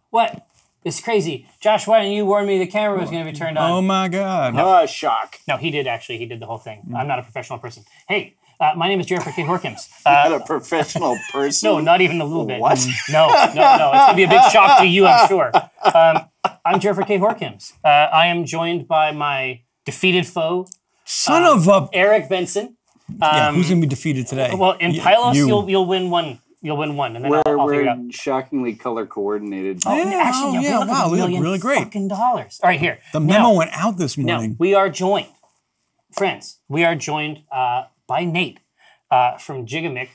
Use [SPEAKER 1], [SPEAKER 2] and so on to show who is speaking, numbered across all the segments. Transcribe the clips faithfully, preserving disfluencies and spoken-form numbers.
[SPEAKER 1] What? It's crazy. Josh, why didn't you warn me the camera was going to be turned on?
[SPEAKER 2] Oh my God.
[SPEAKER 3] No. Uh, shock.
[SPEAKER 1] No, he did actually. He did the whole thing. Mm. I'm not a professional person. Hey, uh, my name is Jeffrey K. Horkins.
[SPEAKER 3] Uh, not a professional person?
[SPEAKER 1] No, not even a little bit.
[SPEAKER 3] What?
[SPEAKER 1] No, no, no. It's going to be a big shock to you, I'm sure. Um, I'm Jeffrey K. Horkins. Uh, I am joined by my defeated foe,
[SPEAKER 2] Son
[SPEAKER 1] uh,
[SPEAKER 2] of a...
[SPEAKER 1] Eric Benson. Um,
[SPEAKER 2] yeah, who's going to be defeated today?
[SPEAKER 1] Well, in
[SPEAKER 2] y
[SPEAKER 1] Pylos,
[SPEAKER 2] you.
[SPEAKER 1] you'll, you'll win one. You'll win one, and then
[SPEAKER 3] we're,
[SPEAKER 1] I'll, I'll
[SPEAKER 3] we're
[SPEAKER 1] figure it out.
[SPEAKER 3] shockingly color coordinated.
[SPEAKER 1] Oh,
[SPEAKER 2] yeah,
[SPEAKER 1] actually,
[SPEAKER 2] oh,
[SPEAKER 1] yeah,
[SPEAKER 2] yeah,
[SPEAKER 1] look
[SPEAKER 2] wow,
[SPEAKER 1] at a
[SPEAKER 2] we look
[SPEAKER 1] million
[SPEAKER 2] really great.
[SPEAKER 1] fucking dollars. All right, here.
[SPEAKER 2] The memo
[SPEAKER 1] now,
[SPEAKER 2] went out this morning.
[SPEAKER 1] Now, we are joined, friends, we are joined uh, by Nate uh, from Gigamic.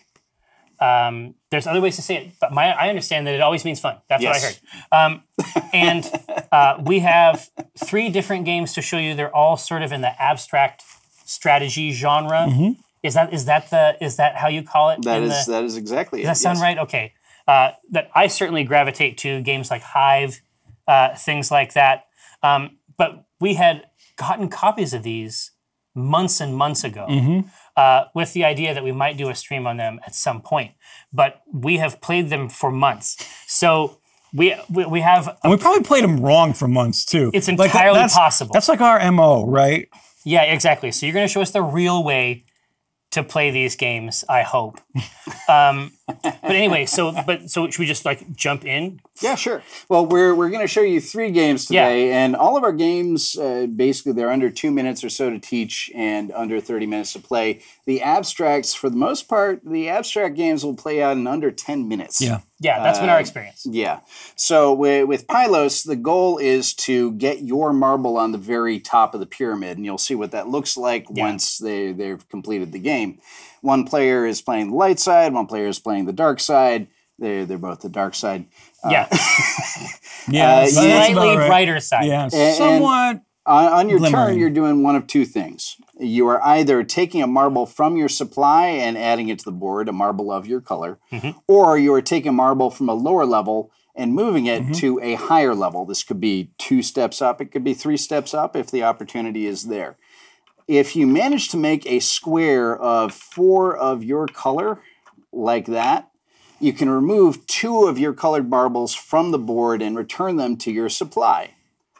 [SPEAKER 1] Um, there's other ways to say it, but my, I understand that it always means fun. That's
[SPEAKER 3] yes.
[SPEAKER 1] what I heard. Um, and uh, we have three different games to show you. They're all sort of in the abstract strategy genre. Mm-hmm. Is that is that the is that how you call it?
[SPEAKER 3] That is
[SPEAKER 1] the,
[SPEAKER 3] that is exactly
[SPEAKER 1] does
[SPEAKER 3] it.
[SPEAKER 1] Does that sound
[SPEAKER 3] yes.
[SPEAKER 1] right? Okay. Uh, that I certainly gravitate to games like Hive, uh, things like that. Um, but we had gotten copies of these months and months ago,
[SPEAKER 2] mm-hmm.
[SPEAKER 1] uh, with the idea that we might do a stream on them at some point. But we have played them for months, so we we, we have. A,
[SPEAKER 2] and we probably played them wrong for months too.
[SPEAKER 1] It's
[SPEAKER 2] like
[SPEAKER 1] entirely
[SPEAKER 2] that, that's,
[SPEAKER 1] possible.
[SPEAKER 2] That's like our M O, right?
[SPEAKER 1] Yeah, exactly. So you're going to show us the real way to play these games, I hope. Um, but anyway, so but so should we just like jump in?
[SPEAKER 3] Yeah, sure. Well, we're we're going to show you three games today, yeah. and all of our games uh, basically they're under two minutes or so to teach and under thirty minutes to play. The abstracts, for the most part, the abstract games will play out in under ten minutes.
[SPEAKER 2] Yeah,
[SPEAKER 1] yeah, that's uh, been our experience.
[SPEAKER 3] Yeah. So with, with Pylos, the goal is to get your marble on the very top of the pyramid, and you'll see what that looks like yeah. once they they've completed the game. One player is playing the light side, one player is playing the dark side. They're, they're both the dark side.
[SPEAKER 1] Yeah.
[SPEAKER 3] Uh,
[SPEAKER 1] yeah, uh, slightly right. brighter side.
[SPEAKER 2] Yeah,
[SPEAKER 3] and,
[SPEAKER 2] somewhat.
[SPEAKER 3] And on, on your
[SPEAKER 2] glimmering.
[SPEAKER 3] turn, you're doing one of two things. You are either taking a marble from your supply and adding it to the board, a marble of your color, mm-hmm. or you are taking a marble from a lower level and moving it mm-hmm. to a higher level. This could be two steps up. It could be three steps up if the opportunity is there. If you manage to make a square of four of your color, like that, you can remove two of your colored marbles from the board and return them to your supply.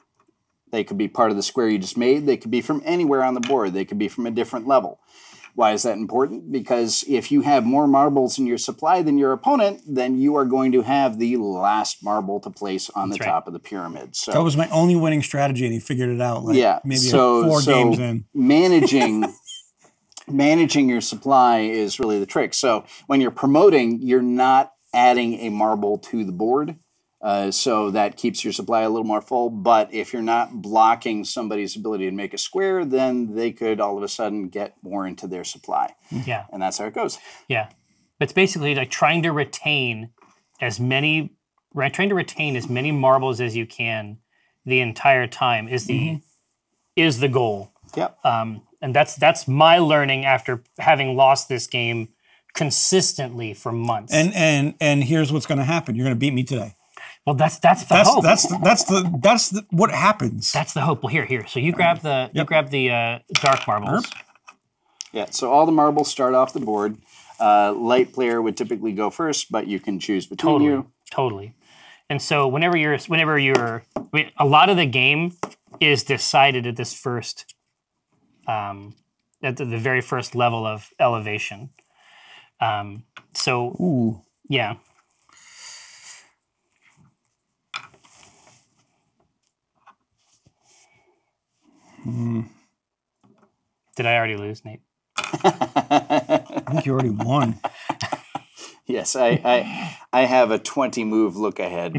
[SPEAKER 3] They could be part of the square you just made. They could be from anywhere on the board. They could be from a different level. Why is that important? Because if you have more marbles in your supply than your opponent, then you are going to have the last marble to place on
[SPEAKER 1] That's
[SPEAKER 3] the
[SPEAKER 1] right.
[SPEAKER 3] top of the pyramid. So
[SPEAKER 2] that was my only winning strategy, and he figured it out. Like
[SPEAKER 3] yeah,
[SPEAKER 2] maybe
[SPEAKER 3] so,
[SPEAKER 2] four
[SPEAKER 3] so
[SPEAKER 2] games in.
[SPEAKER 3] managing managing your supply is really the trick. So when you're promoting, you're not adding a marble to the board. Uh, so that keeps your supply a little more full. But if you're not blocking somebody's ability to make a square, then they could all of a sudden get more into their supply.
[SPEAKER 1] Yeah.
[SPEAKER 3] And that's how it goes.
[SPEAKER 1] Yeah. It's basically like trying to retain as many, right, trying to retain as many marbles as you can the entire time is the mm-hmm. is the goal.
[SPEAKER 3] Yep.
[SPEAKER 1] Um, and that's that's my learning after having lost this game consistently for months.
[SPEAKER 2] And and and here's what's going to happen. You're going to beat me today.
[SPEAKER 1] Well, that's that's the
[SPEAKER 2] that's,
[SPEAKER 1] hope.
[SPEAKER 2] That's the, that's the that's the, what happens.
[SPEAKER 1] That's the hope. Well, here, here. So you grab the yep. you grab the uh, dark marbles.
[SPEAKER 3] Herp. Yeah. So all the marbles start off the board. Uh, light player would typically go first, but you can choose between
[SPEAKER 1] totally,
[SPEAKER 3] you.
[SPEAKER 1] Totally. And so whenever you're whenever you're, I mean, a lot of the game is decided at this first, um, at the, the very first level of elevation. Um, so
[SPEAKER 2] Ooh.
[SPEAKER 1] yeah.
[SPEAKER 2] Hmm.
[SPEAKER 1] Did I already lose, Nate?
[SPEAKER 2] I think you already won.
[SPEAKER 3] Yes, I, I I have a twenty move look ahead.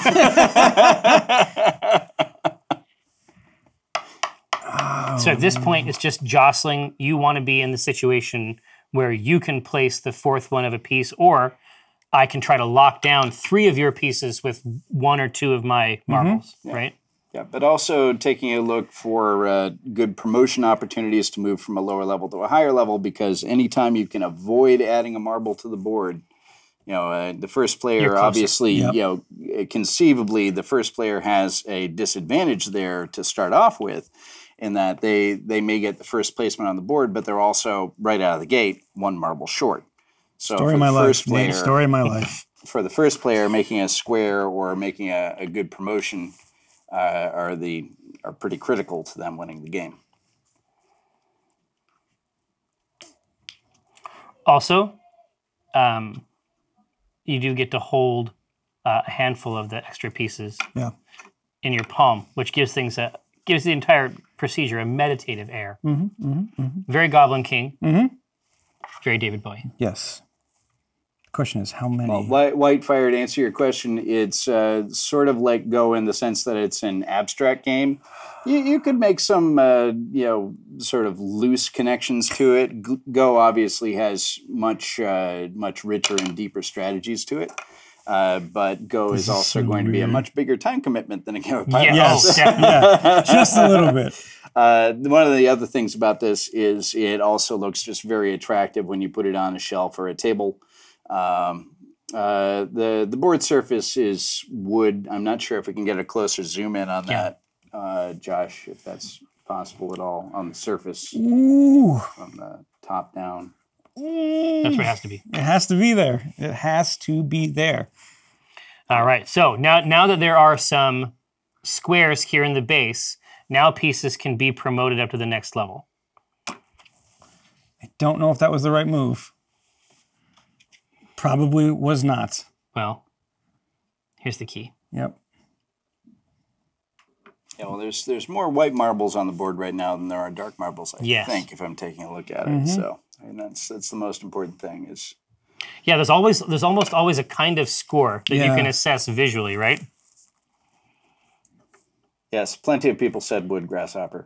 [SPEAKER 1] oh, so at this point, it's just jostling. You want to be in the situation where you can place the fourth one of a piece, or I can try to lock down three of your pieces with one or two of my marbles,
[SPEAKER 3] mm-hmm. yeah.
[SPEAKER 1] right?
[SPEAKER 3] Yeah, but also taking a look for uh, good promotion opportunities to move from a lower level to a higher level, because anytime you can avoid adding a marble to the board, you know, uh, the first player obviously, yep. you know, conceivably the first player has a disadvantage there to start off with, in that they they may get the first placement on the board, but they're also right out of the gate one marble short. So
[SPEAKER 2] story of my life, player, Nate, story of my life.
[SPEAKER 3] for the first player, making a square or making a, a good promotion uh, are the are pretty critical to them winning the game.
[SPEAKER 1] Also, um, you do get to hold uh, a handful of the extra pieces
[SPEAKER 2] Yeah.
[SPEAKER 1] in your palm, which gives things a gives the entire procedure a meditative air.
[SPEAKER 2] Mm-hmm, mm-hmm, mm-hmm.
[SPEAKER 1] Very Goblin King.
[SPEAKER 2] Mm-hmm.
[SPEAKER 1] Very David Bowie.
[SPEAKER 2] Yes. The question is how many?
[SPEAKER 3] Well, White, Whitefire, to answer your question, it's uh, sort of like Go in the sense that it's an abstract game. You, you could make some, uh, you know, sort of loose connections to it. G- Go obviously has much, uh, much richer and deeper strategies to it. Uh, but Go
[SPEAKER 2] This
[SPEAKER 3] is
[SPEAKER 2] is
[SPEAKER 3] also
[SPEAKER 2] so
[SPEAKER 3] going to be a
[SPEAKER 2] weird.
[SPEAKER 3] much bigger time commitment than a game of Pylos.
[SPEAKER 1] Yeah,
[SPEAKER 2] Yes.
[SPEAKER 1] oh, definitely.
[SPEAKER 2] Yeah, just a little bit.
[SPEAKER 3] Uh, one of the other things about this is it also looks just very attractive when you put it on a shelf or a table. Um, uh, the the board surface is wood. I'm not sure if we can get a closer zoom in on
[SPEAKER 1] Yeah.
[SPEAKER 3] that, uh, Josh, if that's possible at all on the surface
[SPEAKER 2] Ooh.
[SPEAKER 3] from the top down.
[SPEAKER 1] That's where it has to be.
[SPEAKER 2] It has to be there. It has to be there.
[SPEAKER 1] All right. So now, now that there are some squares here in the base, now pieces can be promoted up to the next level.
[SPEAKER 2] I don't know if that was the right move. Probably was not.
[SPEAKER 1] Well, here's the key.
[SPEAKER 2] Yep.
[SPEAKER 3] Yeah, well, there's there's more white marbles on the board right now than there are dark marbles. I
[SPEAKER 1] Yes.
[SPEAKER 3] think, if I'm taking a look at
[SPEAKER 2] Mm-hmm.
[SPEAKER 3] it. So, and that's that's the most important thing is.
[SPEAKER 1] Yeah, there's always there's almost always a kind of score that you
[SPEAKER 2] Yeah.
[SPEAKER 1] can assess visually, right?
[SPEAKER 3] Yes, plenty of people said wood grasshopper.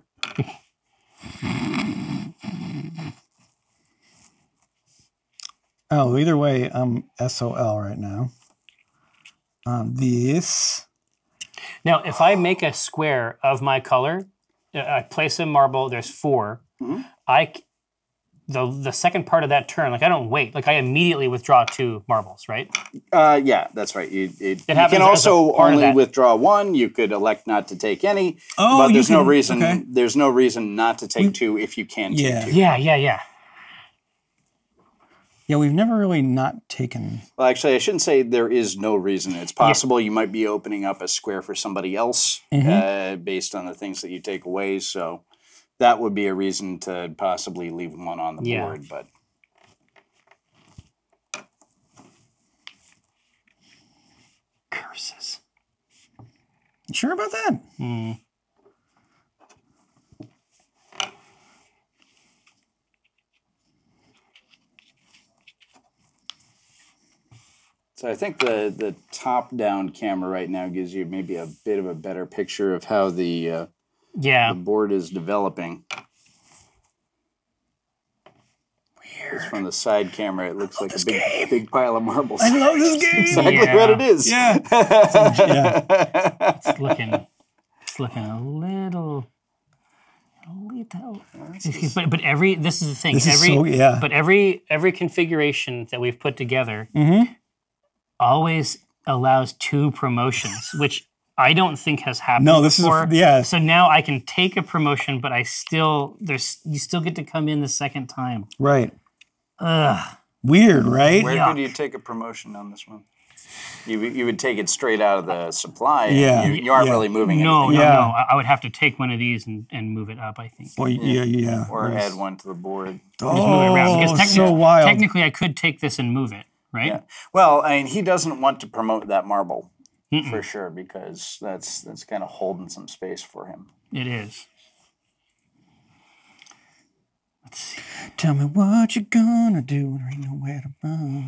[SPEAKER 2] Oh, either way, I'm S O L right now. On this.
[SPEAKER 1] Now, if I make a square of my color, uh, I place a marble. There's four.
[SPEAKER 3] Mm-hmm.
[SPEAKER 1] I c- the the second part of that turn, like I don't wait. Like I immediately withdraw two marbles, right?
[SPEAKER 3] Uh, yeah, that's right. You, it, you
[SPEAKER 1] happens
[SPEAKER 3] can
[SPEAKER 1] as a
[SPEAKER 3] also
[SPEAKER 1] part of
[SPEAKER 3] only
[SPEAKER 1] that.
[SPEAKER 3] withdraw one. You could elect not to take any.
[SPEAKER 2] Oh,
[SPEAKER 3] but
[SPEAKER 2] you
[SPEAKER 3] there's no
[SPEAKER 2] can-
[SPEAKER 3] reason.
[SPEAKER 2] okay.
[SPEAKER 3] There's no reason not to take two if you can
[SPEAKER 2] Yeah.
[SPEAKER 3] take two.
[SPEAKER 1] Yeah, yeah, yeah.
[SPEAKER 2] Yeah, we've never really not taken.
[SPEAKER 3] Well, actually, I shouldn't say there is no reason. It's possible you might be opening up a square for somebody else
[SPEAKER 2] Mm-hmm.
[SPEAKER 3] uh, based on the things that you take away. So that would be a reason to possibly leave one on the
[SPEAKER 1] Yeah.
[SPEAKER 3] board. But
[SPEAKER 1] Curses.
[SPEAKER 2] You sure about that?
[SPEAKER 1] Hmm.
[SPEAKER 3] So I think the the top down camera right now gives you maybe a bit of a better picture of how the uh,
[SPEAKER 1] Yeah.
[SPEAKER 3] the board is developing. Weird. From the side camera, it looks like a big big pile of marbles.
[SPEAKER 2] I love this game.
[SPEAKER 3] Exactly
[SPEAKER 1] Yeah.
[SPEAKER 3] what it is.
[SPEAKER 2] Yeah. yeah.
[SPEAKER 1] It's looking, it's looking a little, a little. But but every this is the thing.
[SPEAKER 2] This is
[SPEAKER 1] every
[SPEAKER 2] so- yeah.
[SPEAKER 1] But every every configuration that we've put together
[SPEAKER 2] Mm-hmm.
[SPEAKER 1] always allows two promotions, which I don't think has happened
[SPEAKER 2] No, this is a-
[SPEAKER 1] before.
[SPEAKER 2] yeah.
[SPEAKER 1] So now I can take a promotion, but I still there's you still get to come in the second time.
[SPEAKER 2] Right.
[SPEAKER 1] Ugh.
[SPEAKER 2] Weird, right?
[SPEAKER 3] Where
[SPEAKER 1] Yuck.
[SPEAKER 3] could you take a promotion on this one? You you would take it straight out of the supply.
[SPEAKER 2] Yeah.
[SPEAKER 3] You, you aren't
[SPEAKER 2] Yeah.
[SPEAKER 3] really moving
[SPEAKER 1] No,
[SPEAKER 3] anything.
[SPEAKER 1] no,
[SPEAKER 2] Yeah.
[SPEAKER 1] no. I, I would have to take one of these and, and move it up, I think.
[SPEAKER 2] Well, yeah, yeah.
[SPEAKER 3] Or
[SPEAKER 2] Yes.
[SPEAKER 3] add one to the board.
[SPEAKER 2] Oh,
[SPEAKER 1] Just move it around. Because technically,
[SPEAKER 2] so wild.
[SPEAKER 1] technically I could take this and move it, right?
[SPEAKER 3] Yeah. Well, I mean, he doesn't want to promote that marble for sure because that's that's kind of holding some space for him.
[SPEAKER 1] It is. Let's see.
[SPEAKER 2] Tell me what you're gonna do when there ain't nowhere to run.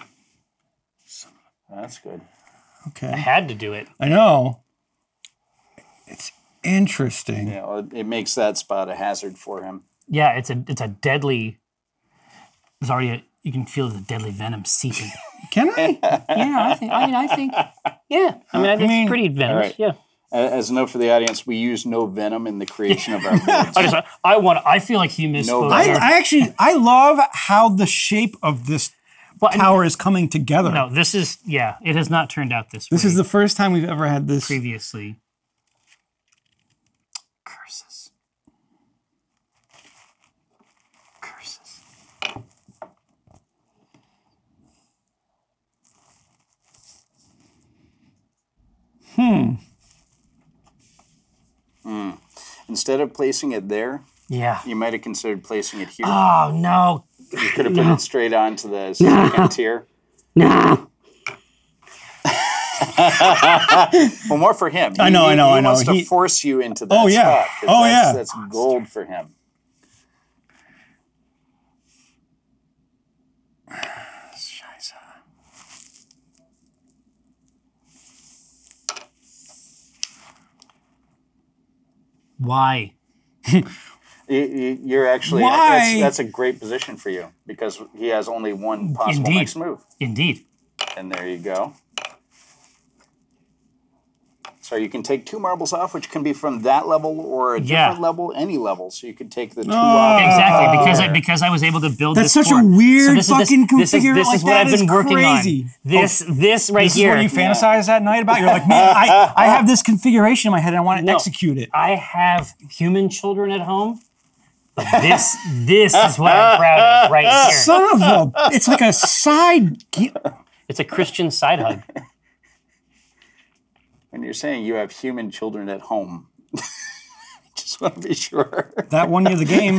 [SPEAKER 3] That's good.
[SPEAKER 1] I
[SPEAKER 2] Okay.
[SPEAKER 1] had to do it.
[SPEAKER 2] I know. It's interesting.
[SPEAKER 3] Yeah, well, it, it makes that spot a hazard for him.
[SPEAKER 1] Yeah, it's a it's a deadly. There's already a, you can feel the deadly venom seeping.
[SPEAKER 2] Can I?
[SPEAKER 1] Yeah, I think. I mean, I think. Yeah, I mean, I think
[SPEAKER 2] mean-
[SPEAKER 1] it's pretty venomous.
[SPEAKER 3] All right.
[SPEAKER 1] Yeah.
[SPEAKER 3] A- As a note for the audience, we use no venom in the creation of our boards.
[SPEAKER 1] I just. I want. I feel like you misspoke.
[SPEAKER 2] I,
[SPEAKER 1] there.
[SPEAKER 2] I actually I love how the shape of this
[SPEAKER 1] Well, and-
[SPEAKER 2] tower is coming together.
[SPEAKER 1] No, this is. Yeah, it has not turned out this way.
[SPEAKER 2] This is the first time we've ever had this.
[SPEAKER 1] previously. Curses. Curses.
[SPEAKER 2] Hmm.
[SPEAKER 3] Mm. Instead of placing it there,
[SPEAKER 1] Yeah.
[SPEAKER 3] you might have considered placing it here.
[SPEAKER 1] Oh, no.
[SPEAKER 3] You could have put it straight onto the second tier.
[SPEAKER 1] No.
[SPEAKER 3] Well, more for him.
[SPEAKER 2] I know,
[SPEAKER 3] he,
[SPEAKER 2] I know,
[SPEAKER 3] he
[SPEAKER 2] I know.
[SPEAKER 3] wants to
[SPEAKER 2] He-
[SPEAKER 3] force you into that
[SPEAKER 2] Oh, yeah.
[SPEAKER 3] spot. 'Cause
[SPEAKER 2] Oh,
[SPEAKER 3] that's,
[SPEAKER 2] yeah.
[SPEAKER 3] That's gold for him.
[SPEAKER 1] Why?
[SPEAKER 3] You- you- You're actually
[SPEAKER 2] Why?
[SPEAKER 3] That's, that's a great position for you because he has only one possible
[SPEAKER 1] Indeed.
[SPEAKER 3] next move.
[SPEAKER 1] Indeed.
[SPEAKER 3] And there you go. So you can take two marbles off, which can be from that level or a
[SPEAKER 1] Yeah.
[SPEAKER 3] different level, any level. So you can take the two
[SPEAKER 2] Oh.
[SPEAKER 3] off.
[SPEAKER 1] Exactly, because I,
[SPEAKER 3] there.
[SPEAKER 1] because I was able to build
[SPEAKER 2] That's
[SPEAKER 1] this
[SPEAKER 2] such a
[SPEAKER 1] fort.
[SPEAKER 2] weird
[SPEAKER 1] this is- this-
[SPEAKER 2] fucking
[SPEAKER 1] this is,
[SPEAKER 2] configure-
[SPEAKER 1] This
[SPEAKER 2] like,
[SPEAKER 1] is what
[SPEAKER 2] that
[SPEAKER 1] I've
[SPEAKER 2] is
[SPEAKER 1] been working
[SPEAKER 2] crazy.
[SPEAKER 1] on. This this right
[SPEAKER 2] This
[SPEAKER 1] here.
[SPEAKER 2] is what you fantasize at night about? You're like, man, I, I have this configuration in my head and I want to
[SPEAKER 1] No.
[SPEAKER 2] execute it.
[SPEAKER 1] I have human children at home, but this this is what I'm proud of right here.
[SPEAKER 2] Son of a... It's like a side... ge-
[SPEAKER 1] It's a Christian side hug.
[SPEAKER 3] When you're saying you have human children at home, just want to be sure.
[SPEAKER 2] That won you the game.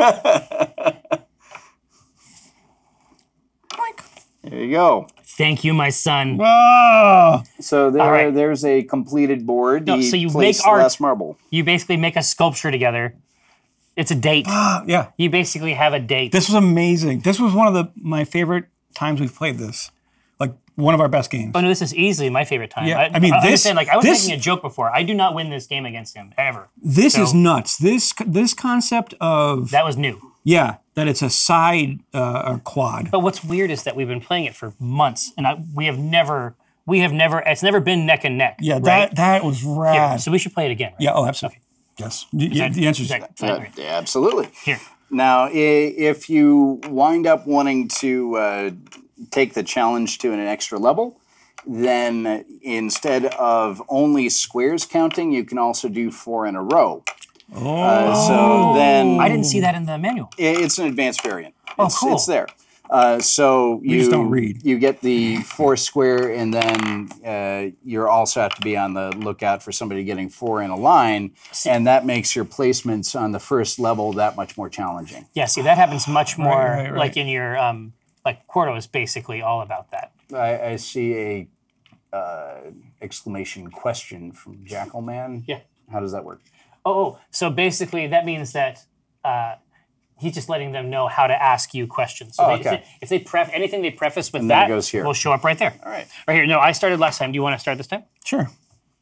[SPEAKER 3] There you go.
[SPEAKER 1] Thank you, my son.
[SPEAKER 2] Oh.
[SPEAKER 3] So there,
[SPEAKER 1] All right.
[SPEAKER 3] there's a completed board.
[SPEAKER 1] No, so you
[SPEAKER 3] place
[SPEAKER 1] make art.
[SPEAKER 3] the last marble.
[SPEAKER 1] You basically make a sculpture together. It's a date.
[SPEAKER 2] Yeah.
[SPEAKER 1] You basically have a date.
[SPEAKER 2] This was amazing. This was one of the my favorite times we've played this. Like, one of our best games.
[SPEAKER 1] Oh no, this is easily my favorite time.
[SPEAKER 2] Yeah, I mean,
[SPEAKER 1] I,
[SPEAKER 2] this-
[SPEAKER 1] understand, like I was
[SPEAKER 2] this-
[SPEAKER 1] making a joke before. I do not win this game against him ever.
[SPEAKER 2] This
[SPEAKER 1] So-
[SPEAKER 2] is nuts. This this concept of...
[SPEAKER 1] That was new.
[SPEAKER 2] Yeah, that it's a side uh, or quad.
[SPEAKER 1] But what's weird is that we've been playing it for months, and I, we have never, we have never, it's never been neck and neck.
[SPEAKER 2] Yeah,
[SPEAKER 1] right?
[SPEAKER 2] that that was rad.
[SPEAKER 1] Yeah,
[SPEAKER 2] Yeah,
[SPEAKER 1] so we should play it again. Right?
[SPEAKER 2] oh, absolutely. Yes. Y- y-
[SPEAKER 1] that-
[SPEAKER 2] the answer is...
[SPEAKER 1] is that fine?
[SPEAKER 3] Uh,
[SPEAKER 1] Right.
[SPEAKER 3] yeah, absolutely.
[SPEAKER 1] Here.
[SPEAKER 3] Now, i- if you wind up wanting to uh, take the challenge to an extra level, then instead of only squares counting, you can also do four in a row.
[SPEAKER 2] Oh.
[SPEAKER 3] Uh, so then
[SPEAKER 1] I didn't see that in the manual.
[SPEAKER 3] i- it's an advanced variant.
[SPEAKER 1] Oh,
[SPEAKER 3] It's,
[SPEAKER 1] cool.
[SPEAKER 3] it's there. Uh, so you
[SPEAKER 2] just don't read.
[SPEAKER 3] You get the four square, and then uh, you also have to be on the lookout for somebody getting four in a line, and that makes your placements on the first level that much more challenging.
[SPEAKER 1] Yeah, see, that happens much more
[SPEAKER 2] right, right.
[SPEAKER 1] like in your, um, like Quarto is basically all about that.
[SPEAKER 3] I, I see a uh, exclamation question from Jackalman.
[SPEAKER 1] Yeah.
[SPEAKER 3] How does that work?
[SPEAKER 1] Oh, oh, so basically that means that uh, he's just letting them know how to ask you questions. So
[SPEAKER 3] Oh,
[SPEAKER 1] they,
[SPEAKER 3] okay.
[SPEAKER 1] if they, if they pref anything they preface with
[SPEAKER 3] And then it
[SPEAKER 1] that,
[SPEAKER 3] goes here.
[SPEAKER 1] will show up right there.
[SPEAKER 3] All right.
[SPEAKER 1] Right here. No, I started last time. Do you want to start this time?
[SPEAKER 2] Sure.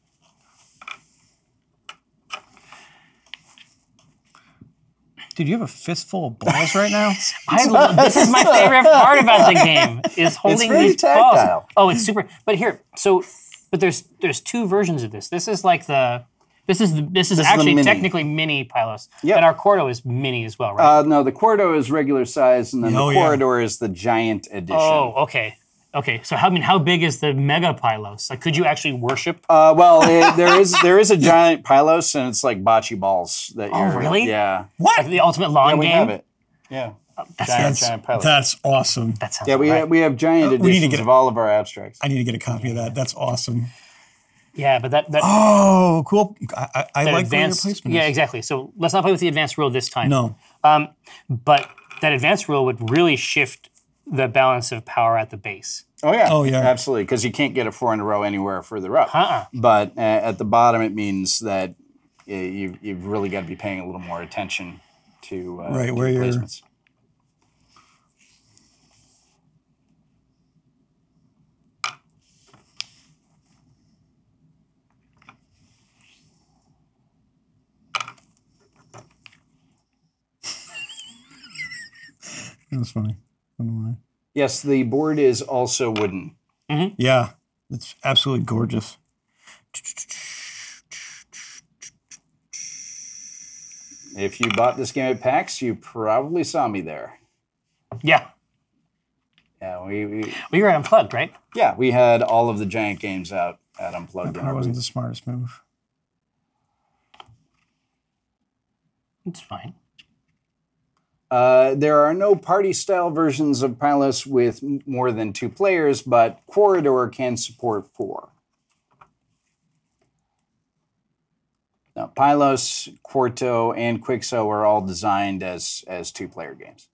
[SPEAKER 2] Dude, you have a fistful of balls right now?
[SPEAKER 1] I love, this is my favorite part about the game is holding
[SPEAKER 3] very
[SPEAKER 1] these
[SPEAKER 3] tactile.
[SPEAKER 1] balls. Oh, it's super. But here, so, but there's there's two versions of this. This is like the this is the, this is
[SPEAKER 3] This is the
[SPEAKER 1] actually
[SPEAKER 3] mini.
[SPEAKER 1] technically mini Pylos.
[SPEAKER 3] Yep.
[SPEAKER 1] And our Quarto is mini as well, right?
[SPEAKER 3] Uh, no, the Quarto is regular size, and then
[SPEAKER 2] Oh,
[SPEAKER 3] the
[SPEAKER 2] yeah.
[SPEAKER 3] Quoridor is the giant edition.
[SPEAKER 1] oh, okay. Okay. So how I mean how big is the mega Pylos? Like could you actually worship?
[SPEAKER 3] Uh, well, it, there is there is a giant Pylos, and it's like bocce balls. That
[SPEAKER 1] Oh,
[SPEAKER 3] you're,
[SPEAKER 1] really?
[SPEAKER 3] Yeah.
[SPEAKER 1] Like the ultimate lawn
[SPEAKER 3] Yeah, we
[SPEAKER 1] game?
[SPEAKER 3] have it. Yeah.
[SPEAKER 1] That's,
[SPEAKER 3] Giant,
[SPEAKER 1] that's,
[SPEAKER 3] giant Pylos.
[SPEAKER 2] That's awesome.
[SPEAKER 1] that sounds
[SPEAKER 3] Yeah, we
[SPEAKER 1] right.
[SPEAKER 3] have, we have giant
[SPEAKER 2] we need to
[SPEAKER 3] editions
[SPEAKER 2] get
[SPEAKER 3] of
[SPEAKER 2] it.
[SPEAKER 3] all of our abstracts.
[SPEAKER 2] I need to get a copy of that. That's awesome.
[SPEAKER 1] Yeah, but that that,
[SPEAKER 2] Oh, cool. I, I, I
[SPEAKER 1] that
[SPEAKER 2] like
[SPEAKER 1] advanced.
[SPEAKER 2] the placement.
[SPEAKER 1] Yeah, exactly. So let's not play with the advanced rule this time.
[SPEAKER 2] No.
[SPEAKER 1] Um, but that advanced rule would really shift the balance of power at the base.
[SPEAKER 3] Oh yeah.
[SPEAKER 2] Oh, yeah.
[SPEAKER 3] Absolutely, because you can't get a four in a row anywhere further up.
[SPEAKER 1] Uh-uh.
[SPEAKER 3] But uh, at the bottom, it means that uh, you you've really got to be paying a little more attention to uh,
[SPEAKER 2] Right,
[SPEAKER 3] to
[SPEAKER 2] where
[SPEAKER 3] your
[SPEAKER 2] you're-
[SPEAKER 3] placements.
[SPEAKER 2] That's funny. I don't know why.
[SPEAKER 3] Yes, the board is also wooden.
[SPEAKER 2] Yeah, it's absolutely gorgeous.
[SPEAKER 3] If you bought this game at PAX, you probably saw me there.
[SPEAKER 1] Yeah.
[SPEAKER 3] Yeah, we, we
[SPEAKER 1] We were unplugged, right?
[SPEAKER 3] yeah we had all of the giant games out at Unplugged.
[SPEAKER 2] That
[SPEAKER 3] in our
[SPEAKER 2] wasn't
[SPEAKER 3] booth.
[SPEAKER 2] the smartest move.
[SPEAKER 1] It's fine.
[SPEAKER 3] Uh, there are no party-style versions of Pylos with m- more than two players, but Quoridor can support four. Pylos, Quarto, and Quixo are all designed as, as two-player games.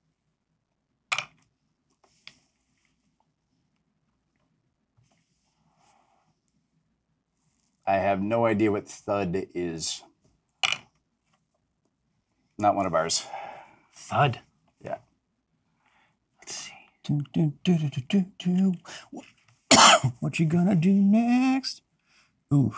[SPEAKER 3] I have no idea what Thud is. Not one of ours.
[SPEAKER 1] Thud.
[SPEAKER 3] Yeah.
[SPEAKER 1] Let's see.
[SPEAKER 2] Do, do, do, do, do, do, do. What you gonna do next? Ooh.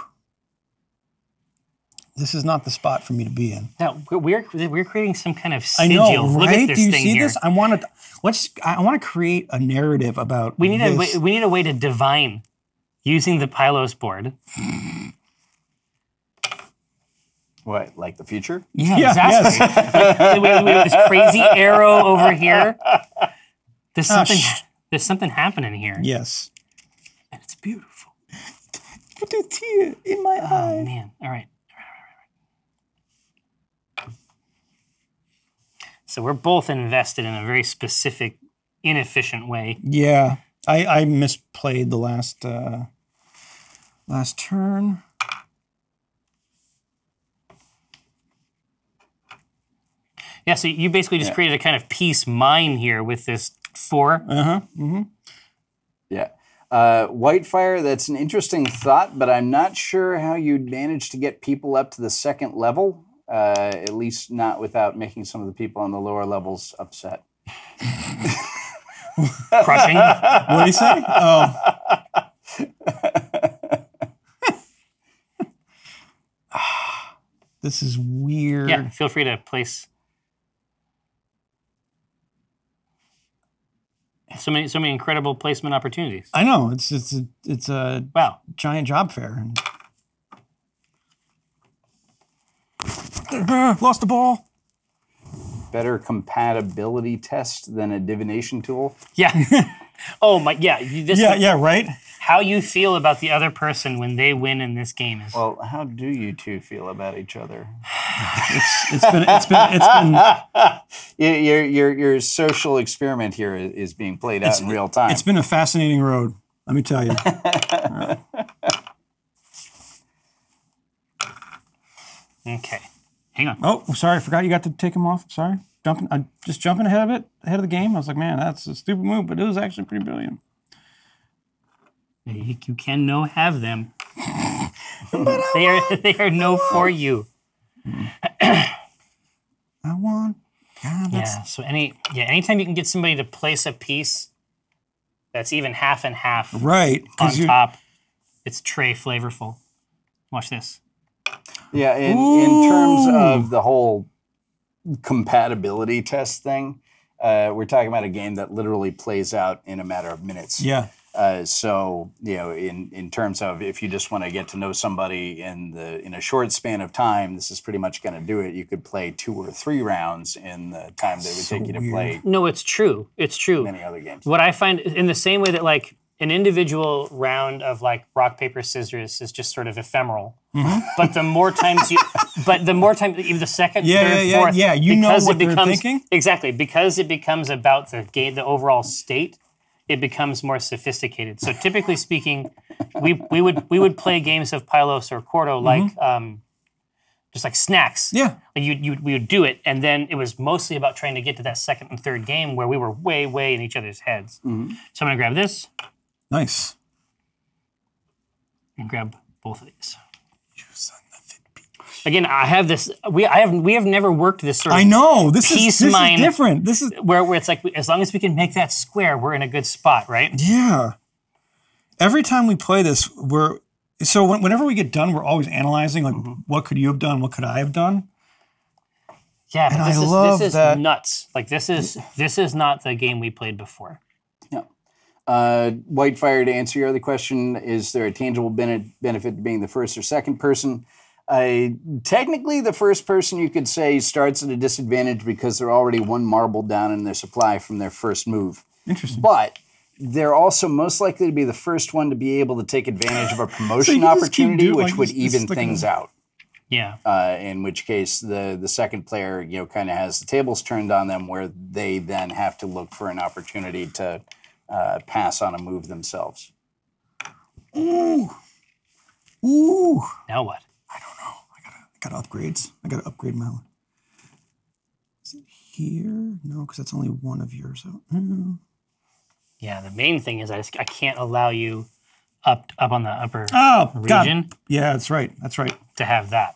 [SPEAKER 2] This is not the spot for me to be in.
[SPEAKER 1] No, we're we're creating some kind of
[SPEAKER 2] I
[SPEAKER 1] sigil.
[SPEAKER 2] know,
[SPEAKER 1] Look
[SPEAKER 2] right?
[SPEAKER 1] at this
[SPEAKER 2] Do you
[SPEAKER 1] thing
[SPEAKER 2] see
[SPEAKER 1] here.
[SPEAKER 2] this? I want to. Let's. I want to create a narrative about.
[SPEAKER 1] We need
[SPEAKER 2] this.
[SPEAKER 1] a way, we need a way to divine using the Pylos board.
[SPEAKER 3] What, like the future?
[SPEAKER 1] Yeah,
[SPEAKER 2] Yeah,
[SPEAKER 1] exactly. Like, we, we have this crazy arrow over here. There's
[SPEAKER 2] Oh,
[SPEAKER 1] something.
[SPEAKER 2] sh-
[SPEAKER 1] there's something happening here,
[SPEAKER 2] Yes.
[SPEAKER 1] and it's beautiful.
[SPEAKER 2] Put a tear in my
[SPEAKER 1] Oh
[SPEAKER 2] eye.
[SPEAKER 1] man! All right. So we're both invested in a very specific, inefficient way.
[SPEAKER 2] Yeah, I, I misplayed the last uh, last turn.
[SPEAKER 1] Yeah, so you basically just
[SPEAKER 3] Yeah.
[SPEAKER 1] created a kind of peace mine here with this four.
[SPEAKER 2] Uh huh. Mm-hmm.
[SPEAKER 3] Yeah. Uh, Whitefire, that's an interesting thought, but I'm not sure how you'd manage to get people up to the second level, uh, at least not without making some of the people on the lower levels upset.
[SPEAKER 1] Crushing.
[SPEAKER 2] What did he say? Oh. This is weird.
[SPEAKER 1] Yeah, feel free to place. So many, so many incredible placement opportunities.
[SPEAKER 2] I know. It's it's a, it's a
[SPEAKER 1] Wow.
[SPEAKER 2] giant job fair. Lost the ball.
[SPEAKER 3] Better compatibility test than a divination tool.
[SPEAKER 1] Yeah. Oh my. Yeah. you- This
[SPEAKER 2] Yeah, yeah, right.
[SPEAKER 1] How you feel about the other person when they win in this game is.
[SPEAKER 3] Well, how do you two feel about each other?
[SPEAKER 2] It's been it's been it's been
[SPEAKER 3] Your your your, your social experiment here is, is being played out in real time.
[SPEAKER 2] it's been a fascinating road. Let me tell you.
[SPEAKER 1] Okay. Hang on.
[SPEAKER 2] Oh, sorry, I forgot you got to take him off. Sorry, jumping, I just jumping ahead of it, ahead of the game. I was like, man, that's a stupid move, but it was actually pretty brilliant.
[SPEAKER 1] You, you can no have them. they are they are no for you.
[SPEAKER 2] I want. God, that's,
[SPEAKER 1] Yeah. So any yeah anytime you can get somebody to place a piece that's even half and half
[SPEAKER 2] Right,
[SPEAKER 1] on
[SPEAKER 2] because you.
[SPEAKER 1] top, it's tray flavorful. Watch this.
[SPEAKER 3] Yeah, in, in terms of the whole compatibility test thing, uh, we're talking about a game that literally plays out in a matter of minutes.
[SPEAKER 2] Yeah.
[SPEAKER 3] Uh, so, you know, in, in terms of if you just want to get to know somebody in the in a short span of time, this is pretty much going to do it. You could play two or three rounds in the time that it would
[SPEAKER 2] So
[SPEAKER 3] take you to
[SPEAKER 2] weird.
[SPEAKER 3] play
[SPEAKER 1] No, it's true. It's true.
[SPEAKER 3] many other games.
[SPEAKER 1] What I find in the same way that like an individual round of like rock paper scissors is just sort of ephemeral, but the more times you, but the more time even the second,
[SPEAKER 2] Yeah,
[SPEAKER 1] third,
[SPEAKER 2] yeah, yeah,
[SPEAKER 1] fourth,
[SPEAKER 2] yeah, you know
[SPEAKER 1] because
[SPEAKER 2] what
[SPEAKER 1] it
[SPEAKER 2] they're
[SPEAKER 1] becomes,
[SPEAKER 2] thinking.
[SPEAKER 1] Exactly, because it becomes about the game, the overall state. It becomes more sophisticated. So typically speaking, we we would we would play games of Pylos or Quarto like um, just like snacks.
[SPEAKER 2] Yeah.
[SPEAKER 1] Like you you we would do it, and then it was mostly about trying to get to that second and third game where we were way way in each other's heads. So I'm gonna grab this
[SPEAKER 2] Nice.
[SPEAKER 1] and grab both of these. Again, I have this. We I have we have never worked this sort of
[SPEAKER 2] I know. This is
[SPEAKER 1] Peace
[SPEAKER 2] this
[SPEAKER 1] mine.
[SPEAKER 2] is different. This is
[SPEAKER 1] where where it's like as long as we can make that square, we're in a good spot, right?
[SPEAKER 2] yeah. Every time we play this, we're so when, whenever we get done, we're always analyzing like what could you have done, what could I have done.
[SPEAKER 1] Yeah, but
[SPEAKER 2] And
[SPEAKER 1] this
[SPEAKER 2] I
[SPEAKER 1] is
[SPEAKER 2] love
[SPEAKER 1] this is
[SPEAKER 2] that-
[SPEAKER 1] nuts. Like this is this is not the game we played before.
[SPEAKER 3] Uh, Whitefire, to answer your other question, is there a tangible bene- benefit to being the first or second person? Uh, technically, the first person you could say starts at a disadvantage because they're already one marble down in their supply from their first move.
[SPEAKER 2] Interesting.
[SPEAKER 3] But they're also most likely to be the first one to be able to take advantage of a promotion
[SPEAKER 2] you can just keep
[SPEAKER 3] opportunity,
[SPEAKER 2] doing-
[SPEAKER 3] which
[SPEAKER 2] like,
[SPEAKER 3] would
[SPEAKER 2] just- just
[SPEAKER 3] even
[SPEAKER 2] stick it
[SPEAKER 3] things
[SPEAKER 2] in.
[SPEAKER 3] out.
[SPEAKER 1] Yeah.
[SPEAKER 3] Uh, in which case, the the second player, you know, kind of has the tables turned on them, where they then have to look for an opportunity to uh, pass on a move themselves.
[SPEAKER 2] Ooh. Ooh.
[SPEAKER 1] Now what?
[SPEAKER 2] got upgrades. I got to upgrade my one. Is it here? No, because that's only one of yours. So, mm.
[SPEAKER 1] Yeah, the main thing is I just I can't allow you up up on the upper
[SPEAKER 2] oh,
[SPEAKER 1] region.
[SPEAKER 2] God. Yeah, that's right. That's right.
[SPEAKER 1] To have that.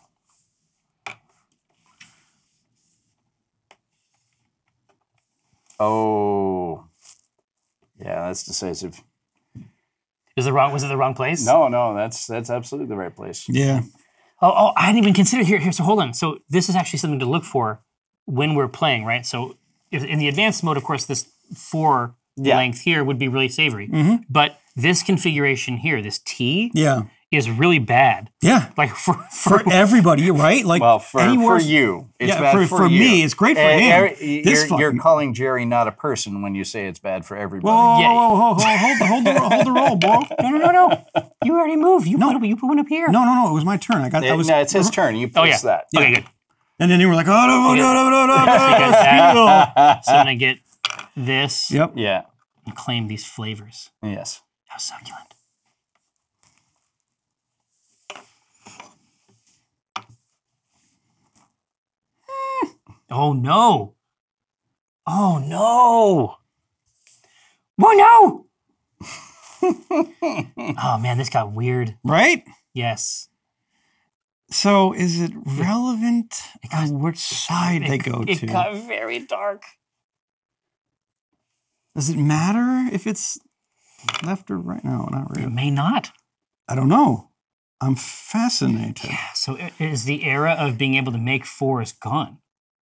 [SPEAKER 3] Oh. Yeah, that's decisive.
[SPEAKER 1] Is the wrong was it the wrong place?
[SPEAKER 3] No, no, that's that's absolutely the right place.
[SPEAKER 2] Yeah.
[SPEAKER 1] Oh, oh, I hadn't even considered here. Here, so hold on. So this is actually something to look for when we're playing, right? So if, in the advanced mode, of course, this four
[SPEAKER 3] Yeah.
[SPEAKER 1] length here would be really savory.
[SPEAKER 2] Mm-hmm.
[SPEAKER 1] But this configuration here, this T,
[SPEAKER 2] Yeah.
[SPEAKER 1] is really bad.
[SPEAKER 2] Yeah.
[SPEAKER 1] Like for for,
[SPEAKER 2] For everybody, right? Like
[SPEAKER 3] Well, for,
[SPEAKER 2] anywhere,
[SPEAKER 3] for you, it's
[SPEAKER 2] yeah,
[SPEAKER 3] bad
[SPEAKER 2] for,
[SPEAKER 3] for,
[SPEAKER 2] for
[SPEAKER 3] you.
[SPEAKER 2] me, it's great for
[SPEAKER 3] Eh,
[SPEAKER 2] him.
[SPEAKER 3] er-
[SPEAKER 2] This
[SPEAKER 3] you're, you're
[SPEAKER 2] fucking-
[SPEAKER 3] calling Jerry not a person when you say it's bad for everybody.
[SPEAKER 2] Whoa,
[SPEAKER 1] Yeah.
[SPEAKER 2] whoa, whoa, whoa, hold, the, hold, the, hold the roll, bro.
[SPEAKER 1] no, no, no, no. You already moved. You put you put one up here.
[SPEAKER 2] No, no, no. It was my turn. I got. I
[SPEAKER 3] Eh,
[SPEAKER 2] was.
[SPEAKER 3] no, it's his turn. You
[SPEAKER 1] Oh yeah.
[SPEAKER 3] place that.
[SPEAKER 1] Okay, good.
[SPEAKER 2] And then you were like, oh no, no, no, no, no, no,
[SPEAKER 1] Because
[SPEAKER 2] no.
[SPEAKER 1] that, so then I get this
[SPEAKER 2] Yep.
[SPEAKER 3] Yeah.
[SPEAKER 1] and claim these flavors.
[SPEAKER 3] Yes.
[SPEAKER 1] How succulent. Oh no. Oh no. Oh no. Oh man, this got weird.
[SPEAKER 2] Right.
[SPEAKER 1] Yes.
[SPEAKER 2] So is it relevant on which side they go
[SPEAKER 1] It
[SPEAKER 2] to?
[SPEAKER 1] got very dark.
[SPEAKER 2] Does it matter if it's left or right? No, not
[SPEAKER 1] It
[SPEAKER 2] really.
[SPEAKER 1] may not.
[SPEAKER 2] I don't know. I'm fascinated.
[SPEAKER 1] So i- is the era of being able to make fours gone?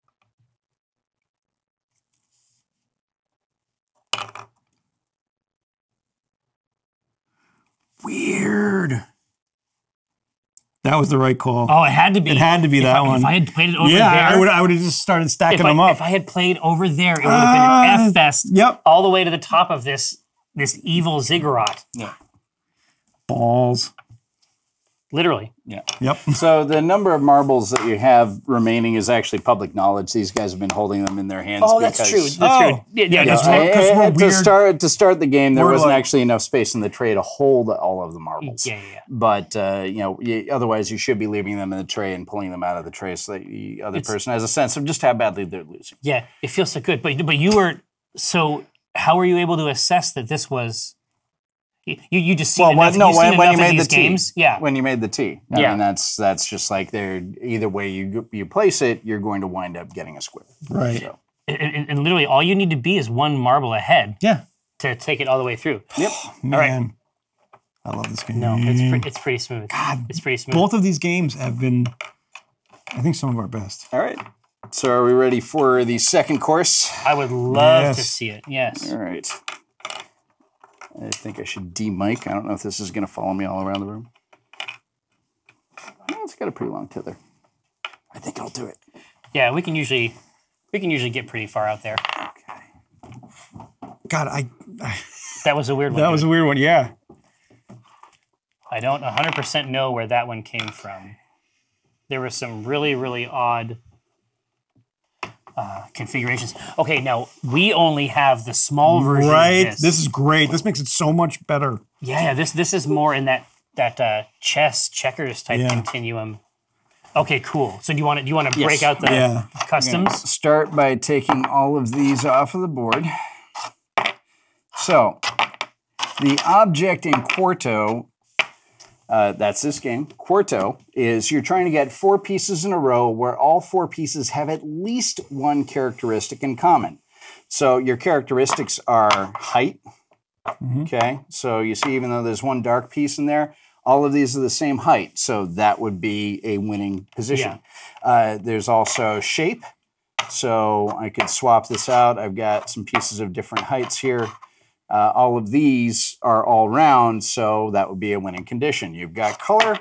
[SPEAKER 2] Weird. That was the right call.
[SPEAKER 1] Oh, it had to be.
[SPEAKER 2] It had to be
[SPEAKER 1] If
[SPEAKER 2] that
[SPEAKER 1] I-
[SPEAKER 2] one.
[SPEAKER 1] If I had played it over
[SPEAKER 2] yeah,
[SPEAKER 1] there,
[SPEAKER 2] I would. I would have just started stacking
[SPEAKER 1] if, I,
[SPEAKER 2] them up.
[SPEAKER 1] if I had played over there, it would have
[SPEAKER 2] Ah,
[SPEAKER 1] been an F fest
[SPEAKER 2] Yep.
[SPEAKER 1] all the way to the top of this this evil ziggurat.
[SPEAKER 3] Yeah.
[SPEAKER 2] Balls.
[SPEAKER 1] Literally.
[SPEAKER 3] Yeah.
[SPEAKER 2] Yep.
[SPEAKER 3] So the number of marbles that you have remaining is actually public knowledge. These guys have been holding them in their hands.
[SPEAKER 1] Oh, that's
[SPEAKER 3] because,
[SPEAKER 1] true. That's
[SPEAKER 2] Oh.
[SPEAKER 1] true. Yeah, yeah,
[SPEAKER 2] Yeah,
[SPEAKER 1] that's
[SPEAKER 2] because
[SPEAKER 1] right.
[SPEAKER 2] we're- 'cause we're
[SPEAKER 3] Eh, to
[SPEAKER 2] weird.
[SPEAKER 3] start to start the game, there
[SPEAKER 2] We're
[SPEAKER 3] wasn't
[SPEAKER 2] like-
[SPEAKER 3] actually enough space in the tray to hold all of the marbles.
[SPEAKER 1] Yeah, yeah, yeah.
[SPEAKER 3] But uh, you know, y- otherwise you should be leaving them in the tray and pulling them out of the tray so that the other
[SPEAKER 1] It's-
[SPEAKER 3] person has a sense of just how badly they're losing.
[SPEAKER 1] Yeah, it feels so good. But but you were so how were you able to assess that this was? You you just seen
[SPEAKER 3] Well,
[SPEAKER 1] enough,
[SPEAKER 3] when, no,
[SPEAKER 1] you've seen
[SPEAKER 3] when, when you
[SPEAKER 1] enough of
[SPEAKER 3] made the
[SPEAKER 1] these
[SPEAKER 3] tea,
[SPEAKER 1] games, yeah.
[SPEAKER 3] when you made the tea, I
[SPEAKER 1] Yeah.
[SPEAKER 3] mean that's that's just like they're either way you you place it, you're going to wind up getting a square.
[SPEAKER 2] Right.
[SPEAKER 3] So,
[SPEAKER 1] And, and, and literally, all you need to be is one marble ahead
[SPEAKER 2] Yeah.
[SPEAKER 1] to take it all the way through.
[SPEAKER 3] yep.
[SPEAKER 2] Man. I love this game.
[SPEAKER 1] No, it's pre- it's pretty smooth.
[SPEAKER 2] God,
[SPEAKER 1] It's pretty smooth.
[SPEAKER 2] both of these games have been, I think, some of our best.
[SPEAKER 3] All right. So are we ready for the second course?
[SPEAKER 1] I would love
[SPEAKER 2] Yes.
[SPEAKER 1] to see it. Yes.
[SPEAKER 3] All right. I think I should de-mic. I don't know if this is going to follow me all around the room. Oh, it's got a pretty long tether. I think I'll do it.
[SPEAKER 1] Yeah, we can usually we can usually get pretty far out there.
[SPEAKER 2] God, I, I
[SPEAKER 1] That was a weird one.
[SPEAKER 2] that was a weird one. Yeah.
[SPEAKER 1] I don't one hundred percent know where that one came from. There were some really, really odd uh, configurations. Okay, now we only have the small version
[SPEAKER 2] Right.
[SPEAKER 1] of this.
[SPEAKER 2] This is great. This makes it so much better.
[SPEAKER 1] Yeah, yeah, this this is more in that that uh, chess checkers type
[SPEAKER 2] Yeah.
[SPEAKER 1] continuum. Okay, cool. So do you want to do you want to
[SPEAKER 3] Yes.
[SPEAKER 1] break out the
[SPEAKER 2] Yeah.
[SPEAKER 1] customs?
[SPEAKER 3] Start by taking all of these off of the board. So, the object in Quarto, uh, that's this game, Quarto, is you're trying to get four pieces in a row where all four pieces have at least one characteristic in common. So your characteristics are height, okay? So you see, even though there's one dark piece in there, all of these are the same height, so that would be a winning position. Uh, there's also shape, so I could swap this out. I've got some pieces of different heights here. Uh, all of these are all round, so that would be a winning condition. You've got color,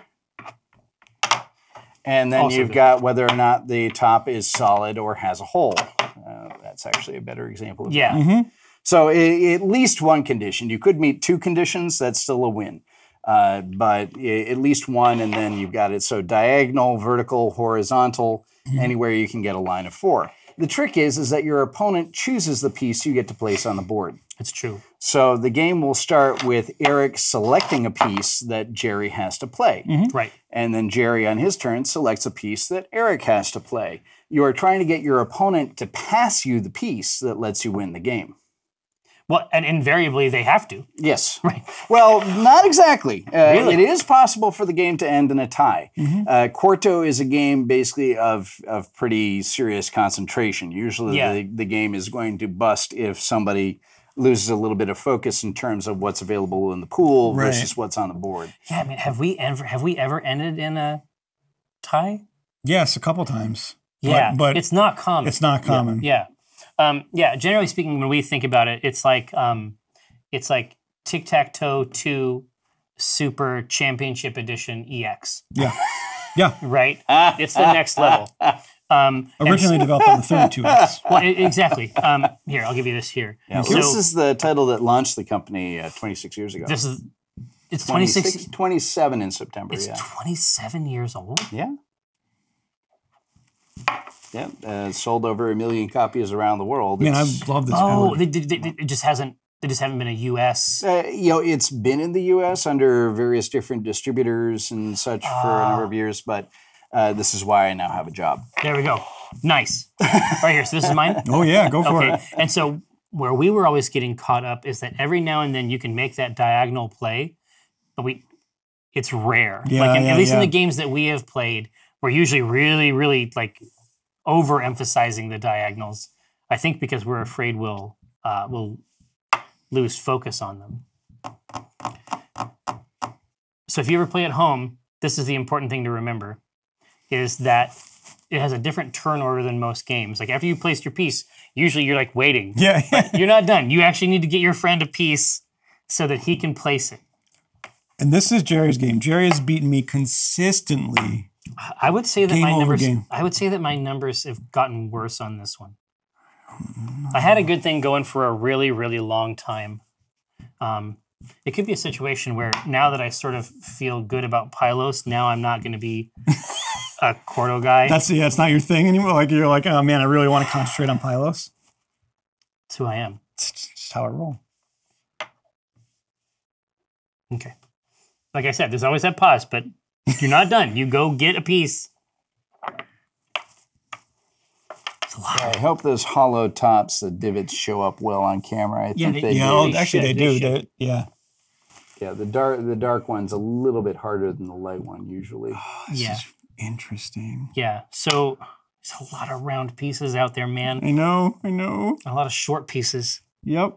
[SPEAKER 3] and then
[SPEAKER 1] Also
[SPEAKER 3] you've
[SPEAKER 1] good.
[SPEAKER 3] got whether or not the top is solid or has a hole. Uh, that's actually a better example of
[SPEAKER 1] Yeah.
[SPEAKER 3] that. So i- at least one condition. You could meet two conditions, that's still a win. Uh, but i- at least one, and then you've got it so diagonal, vertical, horizontal, anywhere you can get a line of four. The trick is, is that your opponent chooses the piece you get to place on the board.
[SPEAKER 1] It's true.
[SPEAKER 3] So the game will start with Eric selecting a piece that Jerry has to play.
[SPEAKER 2] Mm-hmm.
[SPEAKER 1] Right.
[SPEAKER 3] And then Jerry, on his turn, selects a piece that Eric has to play. You are trying to get your opponent to pass you the piece that lets you win the game.
[SPEAKER 1] Well, and invariably they have to.
[SPEAKER 3] Yes.
[SPEAKER 1] Right.
[SPEAKER 3] Well, not exactly. Uh,
[SPEAKER 1] Really?
[SPEAKER 3] It is possible for the game to end in a tie.
[SPEAKER 2] Mm-hmm.
[SPEAKER 3] Uh, Quarto is a game basically of, of pretty serious concentration. Usually
[SPEAKER 1] Yeah.
[SPEAKER 3] the, the game is going to bust if somebody loses a little bit of focus in terms of what's available in the pool
[SPEAKER 2] Right.
[SPEAKER 3] versus what's on the board.
[SPEAKER 1] Yeah, I mean, have we ever have we ever ended in a tie?
[SPEAKER 2] Yes, a couple times.
[SPEAKER 1] Yeah,
[SPEAKER 2] but, but
[SPEAKER 1] it's not common.
[SPEAKER 2] it's not common.
[SPEAKER 1] Yeah. Um, yeah, generally speaking, when we think about it, it's like um, it's like Tic-Tac-Toe two Super Championship Edition E X,
[SPEAKER 2] Yeah, yeah.
[SPEAKER 1] right? It's the next level. Um, and
[SPEAKER 2] Originally developed on the thirty-two X.
[SPEAKER 1] Well, e- exactly. Um, here, I'll give you this here.
[SPEAKER 3] Yeah,
[SPEAKER 1] So
[SPEAKER 3] this is the title that launched the company uh, twenty-six years ago.
[SPEAKER 1] this is it's twenty-six.
[SPEAKER 3] twenty-seven in September,
[SPEAKER 1] It's
[SPEAKER 3] yeah.
[SPEAKER 1] twenty-seven years old.
[SPEAKER 3] Yeah. Yeah, uh, sold over a million copies around the world.
[SPEAKER 2] Man, I
[SPEAKER 3] It's-
[SPEAKER 2] love this
[SPEAKER 1] Oh,
[SPEAKER 2] board.
[SPEAKER 1] they, they, they, it just hasn't. They just haven't been a U S.
[SPEAKER 3] Uh, you know, it's been in the U S under various different distributors and such for a number of years, but uh, this is why I now have a job.
[SPEAKER 1] There we go. Nice. Right here. So this is mine.
[SPEAKER 2] Oh yeah, go for
[SPEAKER 1] Okay.
[SPEAKER 2] it.
[SPEAKER 1] And so where we were always getting caught up is that every now and then you can make that diagonal play, but we it's rare.
[SPEAKER 2] Yeah,
[SPEAKER 1] like in,
[SPEAKER 2] yeah,
[SPEAKER 1] at least in
[SPEAKER 2] yeah.
[SPEAKER 1] the games that we have played, we're usually really, really like overemphasizing the diagonals. I think because we're afraid we'll uh, we'll lose focus on them. So if you ever play at home, this is the important thing to remember, is that it has a different turn order than most games. Like after you placed your piece, usually you're like waiting.
[SPEAKER 2] Yeah, yeah.
[SPEAKER 1] You're not done. You actually need to get your friend a piece so that he can place it.
[SPEAKER 2] And this is Jerry's game. Jerry has beaten me consistently.
[SPEAKER 1] I would say that
[SPEAKER 2] Game
[SPEAKER 1] my
[SPEAKER 2] over
[SPEAKER 1] numbers.
[SPEAKER 2] game.
[SPEAKER 1] I would say that my numbers have gotten worse on this one. I had a good thing going for a really, really long time. Um, it could be a situation where now that I sort of feel good about Pylos, now I'm not going to be a Quarto guy.
[SPEAKER 2] That's yeah, it's not your thing anymore. Like you're like, oh man, I really want to concentrate on Pylos.
[SPEAKER 1] That's who I am.
[SPEAKER 2] It's just how I roll.
[SPEAKER 1] Okay. Like I said, there's always that pause, but you're not done. You go get a piece. It's a lot.
[SPEAKER 3] I hope those hollow tops, the divots, show up well on camera. I
[SPEAKER 1] Yeah,
[SPEAKER 3] think
[SPEAKER 1] they-
[SPEAKER 3] they,
[SPEAKER 2] Yeah,
[SPEAKER 3] do.
[SPEAKER 2] oh,
[SPEAKER 1] they
[SPEAKER 2] actually
[SPEAKER 1] should,
[SPEAKER 2] they
[SPEAKER 1] they
[SPEAKER 2] do.
[SPEAKER 1] should.
[SPEAKER 2] They- yeah.
[SPEAKER 3] Yeah, the dark the dark one's a little bit harder than the light one usually.
[SPEAKER 2] This
[SPEAKER 1] Yeah.
[SPEAKER 2] is interesting.
[SPEAKER 1] Yeah. So there's a lot of round pieces out there, man.
[SPEAKER 2] I know, I know.
[SPEAKER 1] A lot of short pieces.
[SPEAKER 2] Yep.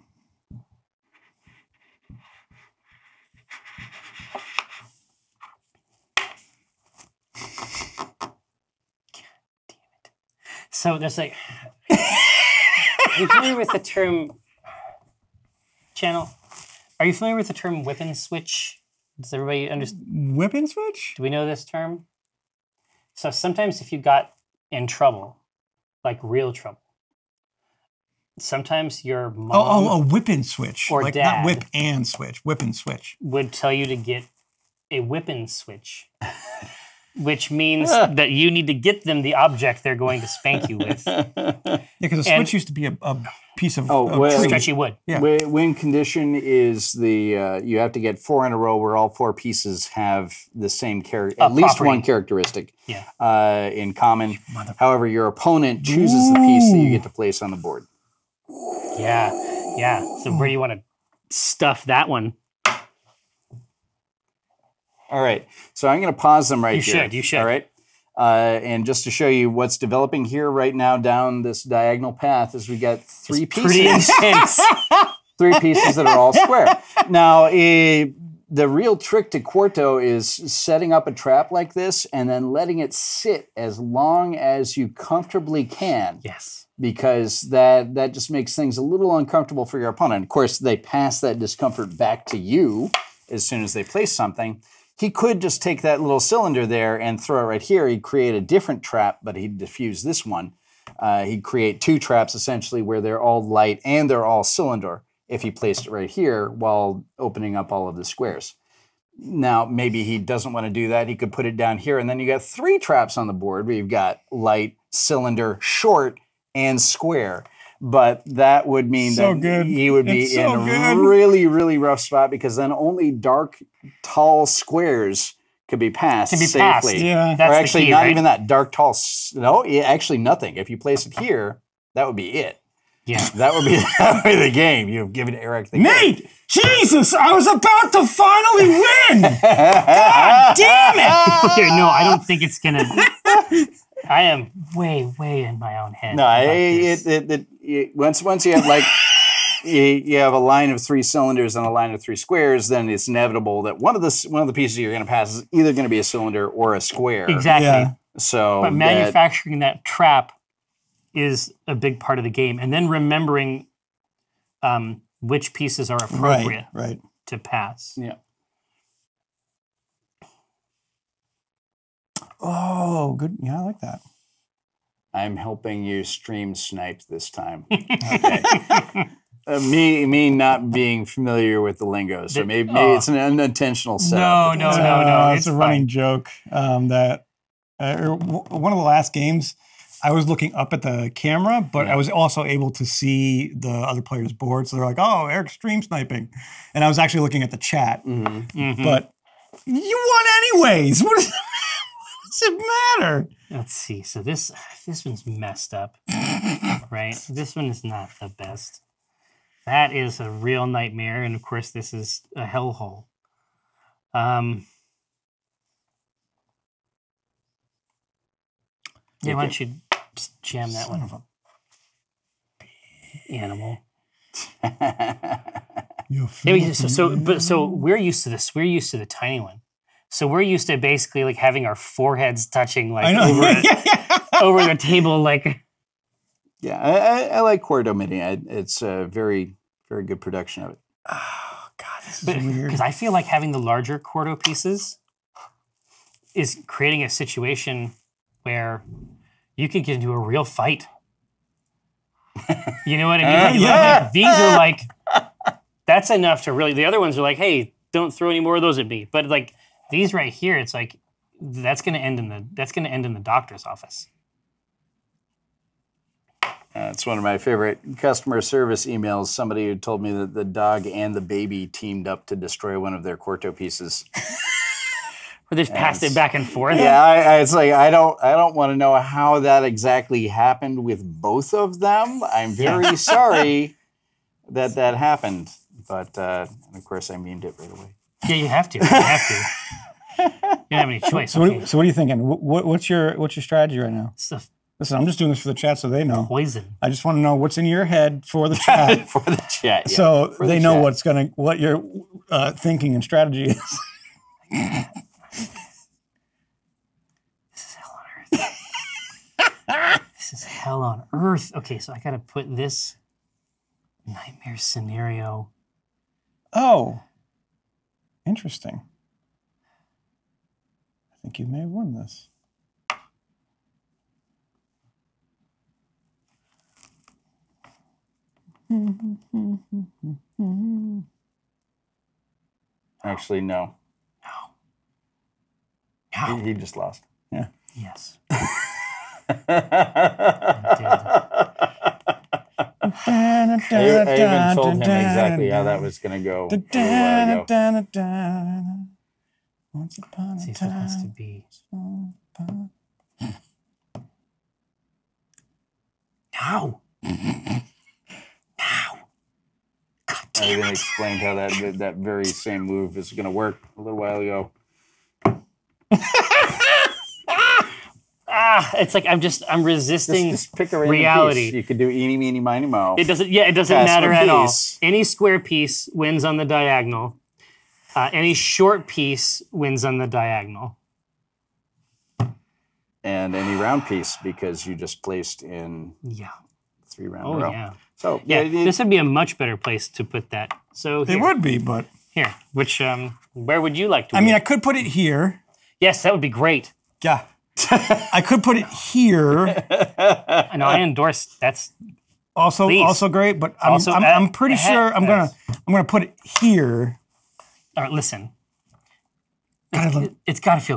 [SPEAKER 1] So there's like, are you familiar with the term channel? Are you familiar with the term whip and switch? Does everybody understand?
[SPEAKER 2] Whip and switch?
[SPEAKER 1] Do we know this term? So sometimes if you got in trouble, like real trouble, sometimes your mom
[SPEAKER 2] Oh, oh, oh, whip and switch.
[SPEAKER 1] Or
[SPEAKER 2] like
[SPEAKER 1] dad.
[SPEAKER 2] not whip and switch. Whip and switch.
[SPEAKER 1] would tell you to get a whip and switch, which means that you need to get them the object they're going to spank you with.
[SPEAKER 2] Yeah, because a
[SPEAKER 1] And-
[SPEAKER 2] switch used to be a, a piece of,
[SPEAKER 3] Oh,
[SPEAKER 2] of
[SPEAKER 3] well-
[SPEAKER 2] tree.
[SPEAKER 1] Stretchy wood.
[SPEAKER 2] Yeah.
[SPEAKER 3] Win, win condition is the uh, you have to get four in a row where all four pieces have the same character, at
[SPEAKER 1] A
[SPEAKER 3] least
[SPEAKER 1] property.
[SPEAKER 3] one characteristic
[SPEAKER 1] Yeah.
[SPEAKER 3] uh, in common. However, your opponent chooses the piece that you get to place on the board.
[SPEAKER 1] Yeah. Yeah. So where do you want to stuff that one?
[SPEAKER 3] All right, so I'm going to pause them right
[SPEAKER 1] You
[SPEAKER 3] here.
[SPEAKER 1] should, you should.
[SPEAKER 3] All right, uh, and just to show you what's developing here right now down this diagonal path is we got three
[SPEAKER 1] Pretty
[SPEAKER 3] pieces,
[SPEAKER 1] intense.
[SPEAKER 3] three pieces that are all square. Now, eh, the real trick to Quarto is setting up a trap like this and then letting it sit as long as you comfortably can.
[SPEAKER 1] Yes.
[SPEAKER 3] Because that that just makes things a little uncomfortable for your opponent. Of course, they pass that discomfort back to you as soon as they place something. He could just take that little cylinder there and throw it right here. He'd create a different trap, but he'd diffuse this one. Uh, he'd create two traps essentially where they're all light and they're all cylinder if he placed it right here while opening up all of the squares. Now, maybe he doesn't want to do that. He could put it down here, and then you got three traps on the board where you've got light, cylinder, short, and square. But that would mean
[SPEAKER 2] So
[SPEAKER 3] that
[SPEAKER 2] good.
[SPEAKER 3] he would be
[SPEAKER 2] It's so
[SPEAKER 3] in a
[SPEAKER 2] good.
[SPEAKER 3] really, really rough spot because then only dark, tall squares could be passed
[SPEAKER 1] Can be
[SPEAKER 3] safely.
[SPEAKER 1] passed.
[SPEAKER 2] Yeah.
[SPEAKER 1] That's
[SPEAKER 3] or
[SPEAKER 1] the
[SPEAKER 3] actually,
[SPEAKER 1] key,
[SPEAKER 3] not
[SPEAKER 1] right?
[SPEAKER 3] even that dark, tall. s- No, yeah, actually nothing. If you place it here, that would be it.
[SPEAKER 1] Yeah.
[SPEAKER 3] That would be, that would be the game. You've given Eric the game.
[SPEAKER 2] Nate! Jesus! I was about to finally win! God damn it!
[SPEAKER 1] Okay, no, I don't think it's gonna. I am way, way in my own head.
[SPEAKER 3] No,
[SPEAKER 1] about
[SPEAKER 3] it,
[SPEAKER 1] this.
[SPEAKER 3] it, it, it, once once you have like you, you have a line of three cylinders and a line of three squares, then it's inevitable that one of the s- one of the pieces you're going to pass is either going to be a cylinder or a square.
[SPEAKER 1] Exactly.
[SPEAKER 2] Yeah.
[SPEAKER 3] So
[SPEAKER 1] But
[SPEAKER 3] that-
[SPEAKER 1] manufacturing that trap is a big part of the game, and then remembering um, which pieces are appropriate
[SPEAKER 2] Right, right.
[SPEAKER 1] to pass.
[SPEAKER 3] yeah.
[SPEAKER 2] Oh, good. Yeah, I like that.
[SPEAKER 3] I'm helping you stream snipe this time. Okay. Uh, me, me not being familiar with the lingo, so
[SPEAKER 1] The-
[SPEAKER 3] maybe, maybe
[SPEAKER 1] oh.
[SPEAKER 3] it's an unintentional setup.
[SPEAKER 1] No, no,
[SPEAKER 2] Uh,
[SPEAKER 1] no, no.
[SPEAKER 2] It's,
[SPEAKER 1] It's
[SPEAKER 2] a running
[SPEAKER 1] fine.
[SPEAKER 2] joke um, that uh, or w- one of the last games, I was looking up at the camera, but I was also able to see the other players' board. So they're like, "Oh, Eric's stream sniping," and I was actually looking at the chat.
[SPEAKER 1] Mhm.
[SPEAKER 2] But you won anyways. What, is, what does it matter?
[SPEAKER 1] Let's see. So this this one's messed up, right? This one is not the best. That is a real nightmare, and of course, this is a hellhole. Um. Yeah, why don't you just jam that one? Animal.
[SPEAKER 2] You
[SPEAKER 1] Yeah, we- so, so, but so we're used to this. We're used to the tiny one. So we're used to basically like having our foreheads touching like
[SPEAKER 2] I know.
[SPEAKER 1] over over the table, like.
[SPEAKER 3] Yeah, I, I, I like Quarto Mini. I, it's a very, very good production of it.
[SPEAKER 2] Oh God, this is weird.
[SPEAKER 1] Because I feel like having the larger Quarto pieces is creating a situation where you could get into a real fight. You know what I mean? Like,
[SPEAKER 2] yeah.
[SPEAKER 1] like, these are like, that's enough to really, the other ones are like, hey, don't throw any more of those at me. But like these right here, it's like, that's going to end in the, that's going to end in the doctor's office.
[SPEAKER 3] Uh, it's one of my favorite customer service emails. Somebody who told me that the dog and the baby teamed up to destroy one of their Quarto pieces.
[SPEAKER 1] Or they just passed it back and forth.
[SPEAKER 3] Yeah, I, I, it's like I don't, I don't want to know how that exactly happened with both of them. I'm very sorry that that happened, but uh, and of course I memed it right away.
[SPEAKER 1] Yeah, you have to. You have to. You don't have any choice.
[SPEAKER 2] So, what,
[SPEAKER 1] Okay.
[SPEAKER 2] so what are you thinking? What, what's your what's your strategy right now?
[SPEAKER 1] It's the
[SPEAKER 2] Listen, I'm just doing this for the chat so they know.
[SPEAKER 1] poison.
[SPEAKER 2] I just want to know what's in your head for the chat,
[SPEAKER 3] For the chat, yeah.
[SPEAKER 2] so
[SPEAKER 3] For
[SPEAKER 2] they
[SPEAKER 3] the
[SPEAKER 2] know
[SPEAKER 3] chat.
[SPEAKER 2] what's gonna what your uh, thinking and strategy is.
[SPEAKER 1] This is hell on earth. This is hell on earth. Okay, so I gotta put this nightmare scenario.
[SPEAKER 2] Oh, interesting. I think you may have won this.
[SPEAKER 3] Actually, no.
[SPEAKER 1] No.
[SPEAKER 3] He, he just lost.
[SPEAKER 2] Yeah.
[SPEAKER 1] Yes.
[SPEAKER 3] I, I even told him exactly how that was going to go a little while ago.
[SPEAKER 2] Once upon
[SPEAKER 1] See,
[SPEAKER 2] a
[SPEAKER 1] so it has to
[SPEAKER 2] time.
[SPEAKER 1] be. Now. Now. God
[SPEAKER 3] I
[SPEAKER 1] damn
[SPEAKER 3] even
[SPEAKER 1] it.
[SPEAKER 3] explained how that that very same move is going to work a little while ago.
[SPEAKER 1] Ah, it's like I'm just I'm
[SPEAKER 3] Just,
[SPEAKER 1] resisting
[SPEAKER 3] just pick a random
[SPEAKER 1] reality.
[SPEAKER 3] piece. You could do eeny, meeny, miny, mo.
[SPEAKER 1] It doesn't. Yeah, it doesn't
[SPEAKER 3] Pass
[SPEAKER 1] matter
[SPEAKER 3] one
[SPEAKER 1] at all.
[SPEAKER 3] piece.
[SPEAKER 1] Any square piece wins on the diagonal. Uh, any short piece wins on the diagonal.
[SPEAKER 3] And any round piece because you just placed in
[SPEAKER 1] Yeah.
[SPEAKER 3] three round
[SPEAKER 1] Oh
[SPEAKER 3] row.
[SPEAKER 1] yeah.
[SPEAKER 3] So
[SPEAKER 1] Yeah.
[SPEAKER 3] it- it-
[SPEAKER 1] This would be a much better place to put that. So
[SPEAKER 2] It
[SPEAKER 1] here,
[SPEAKER 2] would be, but
[SPEAKER 1] here. Which um, where would you like to?
[SPEAKER 2] I mean, I
[SPEAKER 1] win?
[SPEAKER 2] could put it here.
[SPEAKER 1] yes, that would be great.
[SPEAKER 2] Yeah. I could put it here.
[SPEAKER 1] I know I endorse. That's
[SPEAKER 2] Also,
[SPEAKER 1] Please.
[SPEAKER 2] also great. But I'm,
[SPEAKER 1] Also,
[SPEAKER 2] I'm,
[SPEAKER 1] uh,
[SPEAKER 2] I'm pretty
[SPEAKER 1] ahead-
[SPEAKER 2] sure I'm gonna I'm gonna put it here.
[SPEAKER 1] all right. Listen,
[SPEAKER 2] God, I love-
[SPEAKER 1] it's got to feel good.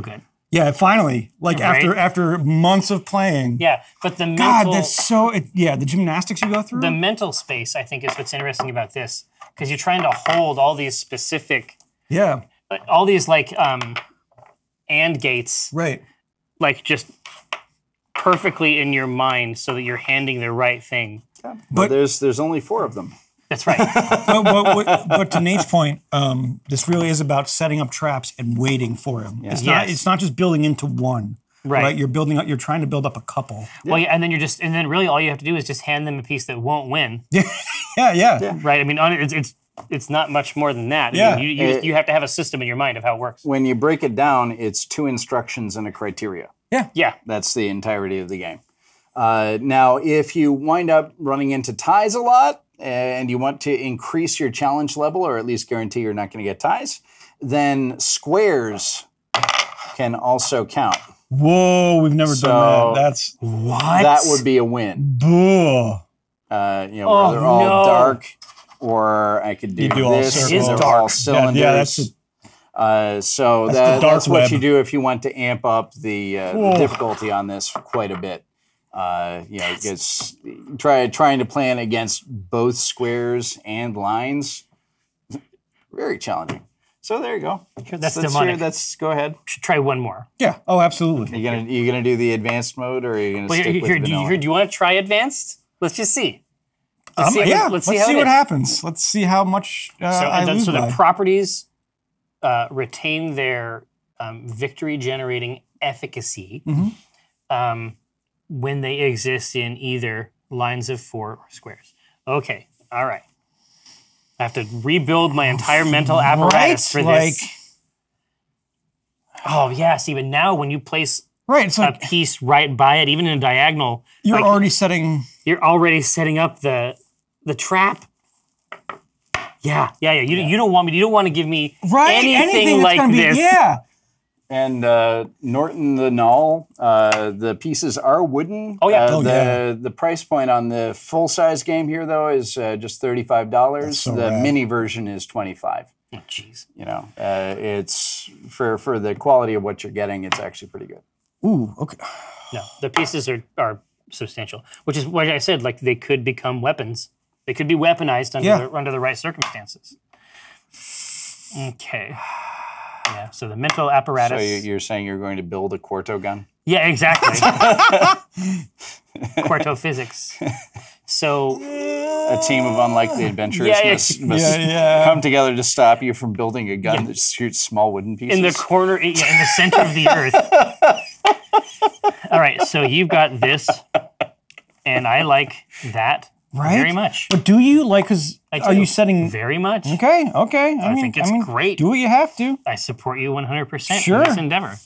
[SPEAKER 2] Yeah, finally. Like
[SPEAKER 1] Right?
[SPEAKER 2] after after months of playing.
[SPEAKER 1] Yeah, but the
[SPEAKER 2] God,
[SPEAKER 1] mental,
[SPEAKER 2] that's so. It, yeah, the gymnastics you go through.
[SPEAKER 1] the mental space, I think, is what's interesting about this, because you're trying to hold all these specific,
[SPEAKER 2] yeah.
[SPEAKER 1] all these like um, and gates,
[SPEAKER 2] Right.
[SPEAKER 1] like just perfectly in your mind, so that you're handing the right thing.
[SPEAKER 3] But
[SPEAKER 2] But-
[SPEAKER 3] there's there's only four of them.
[SPEAKER 1] That's right.
[SPEAKER 2] but, but, but, but to Nate's point, um, this really is about setting up traps and waiting for him. It's not.
[SPEAKER 1] Yes.
[SPEAKER 2] It's not just building into one.
[SPEAKER 1] Right.
[SPEAKER 2] You're building up. You're trying to build up a couple.
[SPEAKER 1] Well, yeah, and then you're just, and then really all you have to do is just hand them a piece that won't win,
[SPEAKER 2] Yeah. Yeah. Yeah.
[SPEAKER 1] right? I mean, on- it's it's it's not much more than that. I
[SPEAKER 2] Yeah.
[SPEAKER 1] mean, you you,
[SPEAKER 3] It-
[SPEAKER 1] you have to have a system in your mind of how it works.
[SPEAKER 3] When you break it down, it's two instructions and a criteria.
[SPEAKER 1] Yeah.
[SPEAKER 3] That's the entirety of the game. Uh, now, if you wind up running into ties a lot and you want to increase your challenge level, or at least guarantee you're not going to get ties, then squares can also count.
[SPEAKER 2] Whoa, we've never
[SPEAKER 3] So-
[SPEAKER 2] done that. That's
[SPEAKER 1] What?
[SPEAKER 3] That would be a win.
[SPEAKER 2] buh.
[SPEAKER 3] Uh, you know,
[SPEAKER 1] Oh,
[SPEAKER 3] where they're all
[SPEAKER 1] no.
[SPEAKER 3] dark, or I could do
[SPEAKER 2] You do all
[SPEAKER 3] this.
[SPEAKER 2] circles.
[SPEAKER 3] They're
[SPEAKER 1] It's
[SPEAKER 3] all
[SPEAKER 1] dark.
[SPEAKER 2] Yeah,
[SPEAKER 3] cylinders.
[SPEAKER 2] yeah, that's a-
[SPEAKER 3] Uh, so
[SPEAKER 2] That's
[SPEAKER 3] that,
[SPEAKER 2] the dark
[SPEAKER 3] that's what
[SPEAKER 2] web.
[SPEAKER 3] you do if you want to amp up the, uh, the
[SPEAKER 2] Whoa.
[SPEAKER 3] difficulty on this quite a bit. Uh, you know, it's try trying to plan against both squares and lines. Very challenging. So there you go.
[SPEAKER 1] Sure, that's
[SPEAKER 3] Let's
[SPEAKER 1] demonic.
[SPEAKER 3] hear- That's go ahead.
[SPEAKER 1] Should try one more.
[SPEAKER 2] Yeah. Oh, absolutely.
[SPEAKER 3] You gonna you gonna do the advanced mode, or are you gonna
[SPEAKER 1] Well,
[SPEAKER 3] stick
[SPEAKER 1] here,
[SPEAKER 3] with
[SPEAKER 1] here, do, you,
[SPEAKER 3] vanilla?
[SPEAKER 1] here, do you want to try advanced? Let's just see. Let's
[SPEAKER 2] Um,
[SPEAKER 1] see,
[SPEAKER 2] yeah.
[SPEAKER 1] let's
[SPEAKER 2] Let's
[SPEAKER 1] see
[SPEAKER 2] see,
[SPEAKER 1] how it
[SPEAKER 2] what
[SPEAKER 1] is.
[SPEAKER 2] happens. Let's see how much uh,
[SPEAKER 1] So,
[SPEAKER 2] I
[SPEAKER 1] and then-
[SPEAKER 2] lose
[SPEAKER 1] so the
[SPEAKER 2] by.
[SPEAKER 1] properties uh, retain their um, victory-generating efficacy
[SPEAKER 2] Mhm.
[SPEAKER 1] um, when they exist in either lines of four or squares. Okay, all right. I have to rebuild my entire mental apparatus
[SPEAKER 2] Right?
[SPEAKER 1] for this. Oh yeah, see, but now when you place
[SPEAKER 2] Right. It's
[SPEAKER 1] a
[SPEAKER 2] like
[SPEAKER 1] piece right by it, even in a diagonal,
[SPEAKER 2] you're
[SPEAKER 1] like,
[SPEAKER 2] already setting.
[SPEAKER 1] you're already setting up the the trap. Yeah, yeah, yeah. You, you don't want me. You don't want to give me
[SPEAKER 2] Right.
[SPEAKER 1] anything,
[SPEAKER 2] that's
[SPEAKER 1] like
[SPEAKER 2] gonna be,
[SPEAKER 1] this.
[SPEAKER 2] Yeah.
[SPEAKER 3] And uh, Norton the Null, uh, the pieces are wooden.
[SPEAKER 1] Oh, yeah.
[SPEAKER 3] Uh,
[SPEAKER 2] Oh,
[SPEAKER 3] the
[SPEAKER 2] yeah.
[SPEAKER 3] the price point on the full size game here though is uh, just thirty five dollars.
[SPEAKER 2] That's so
[SPEAKER 3] The
[SPEAKER 2] rad.
[SPEAKER 3] mini version is twenty five.
[SPEAKER 1] Oh, jeez.
[SPEAKER 3] You know, uh, it's for for the quality of what you're getting, it's actually pretty good.
[SPEAKER 2] Ooh. Okay.
[SPEAKER 1] No, the pieces are are substantial. Which is what I said. Like they could become weapons. They could be weaponized under
[SPEAKER 2] Yeah.
[SPEAKER 1] the, under the right circumstances. Okay. Yeah. So the mental apparatus.
[SPEAKER 3] So you- you're saying you're going to build a Quarto gun?
[SPEAKER 1] Yeah, exactly. Quarto physics. So
[SPEAKER 3] A team of unlikely adventurers
[SPEAKER 1] Yeah, yeah.
[SPEAKER 3] must, must
[SPEAKER 2] Yeah, yeah.
[SPEAKER 3] come together to stop you from building a gun that shoots small wooden pieces.
[SPEAKER 1] in the corner, yeah, in the center of the earth. All right, so you've got this, and I like that
[SPEAKER 2] Right.
[SPEAKER 1] very much.
[SPEAKER 2] But do you like? Because
[SPEAKER 1] I
[SPEAKER 2] are
[SPEAKER 1] do.
[SPEAKER 2] you setting?
[SPEAKER 1] Very much.
[SPEAKER 2] Okay. Okay. I,
[SPEAKER 1] I
[SPEAKER 2] mean,
[SPEAKER 1] think it's
[SPEAKER 2] I mean,
[SPEAKER 1] great.
[SPEAKER 2] Do what you have to.
[SPEAKER 1] I support you one hundred percent
[SPEAKER 2] Sure.
[SPEAKER 1] in this endeavor.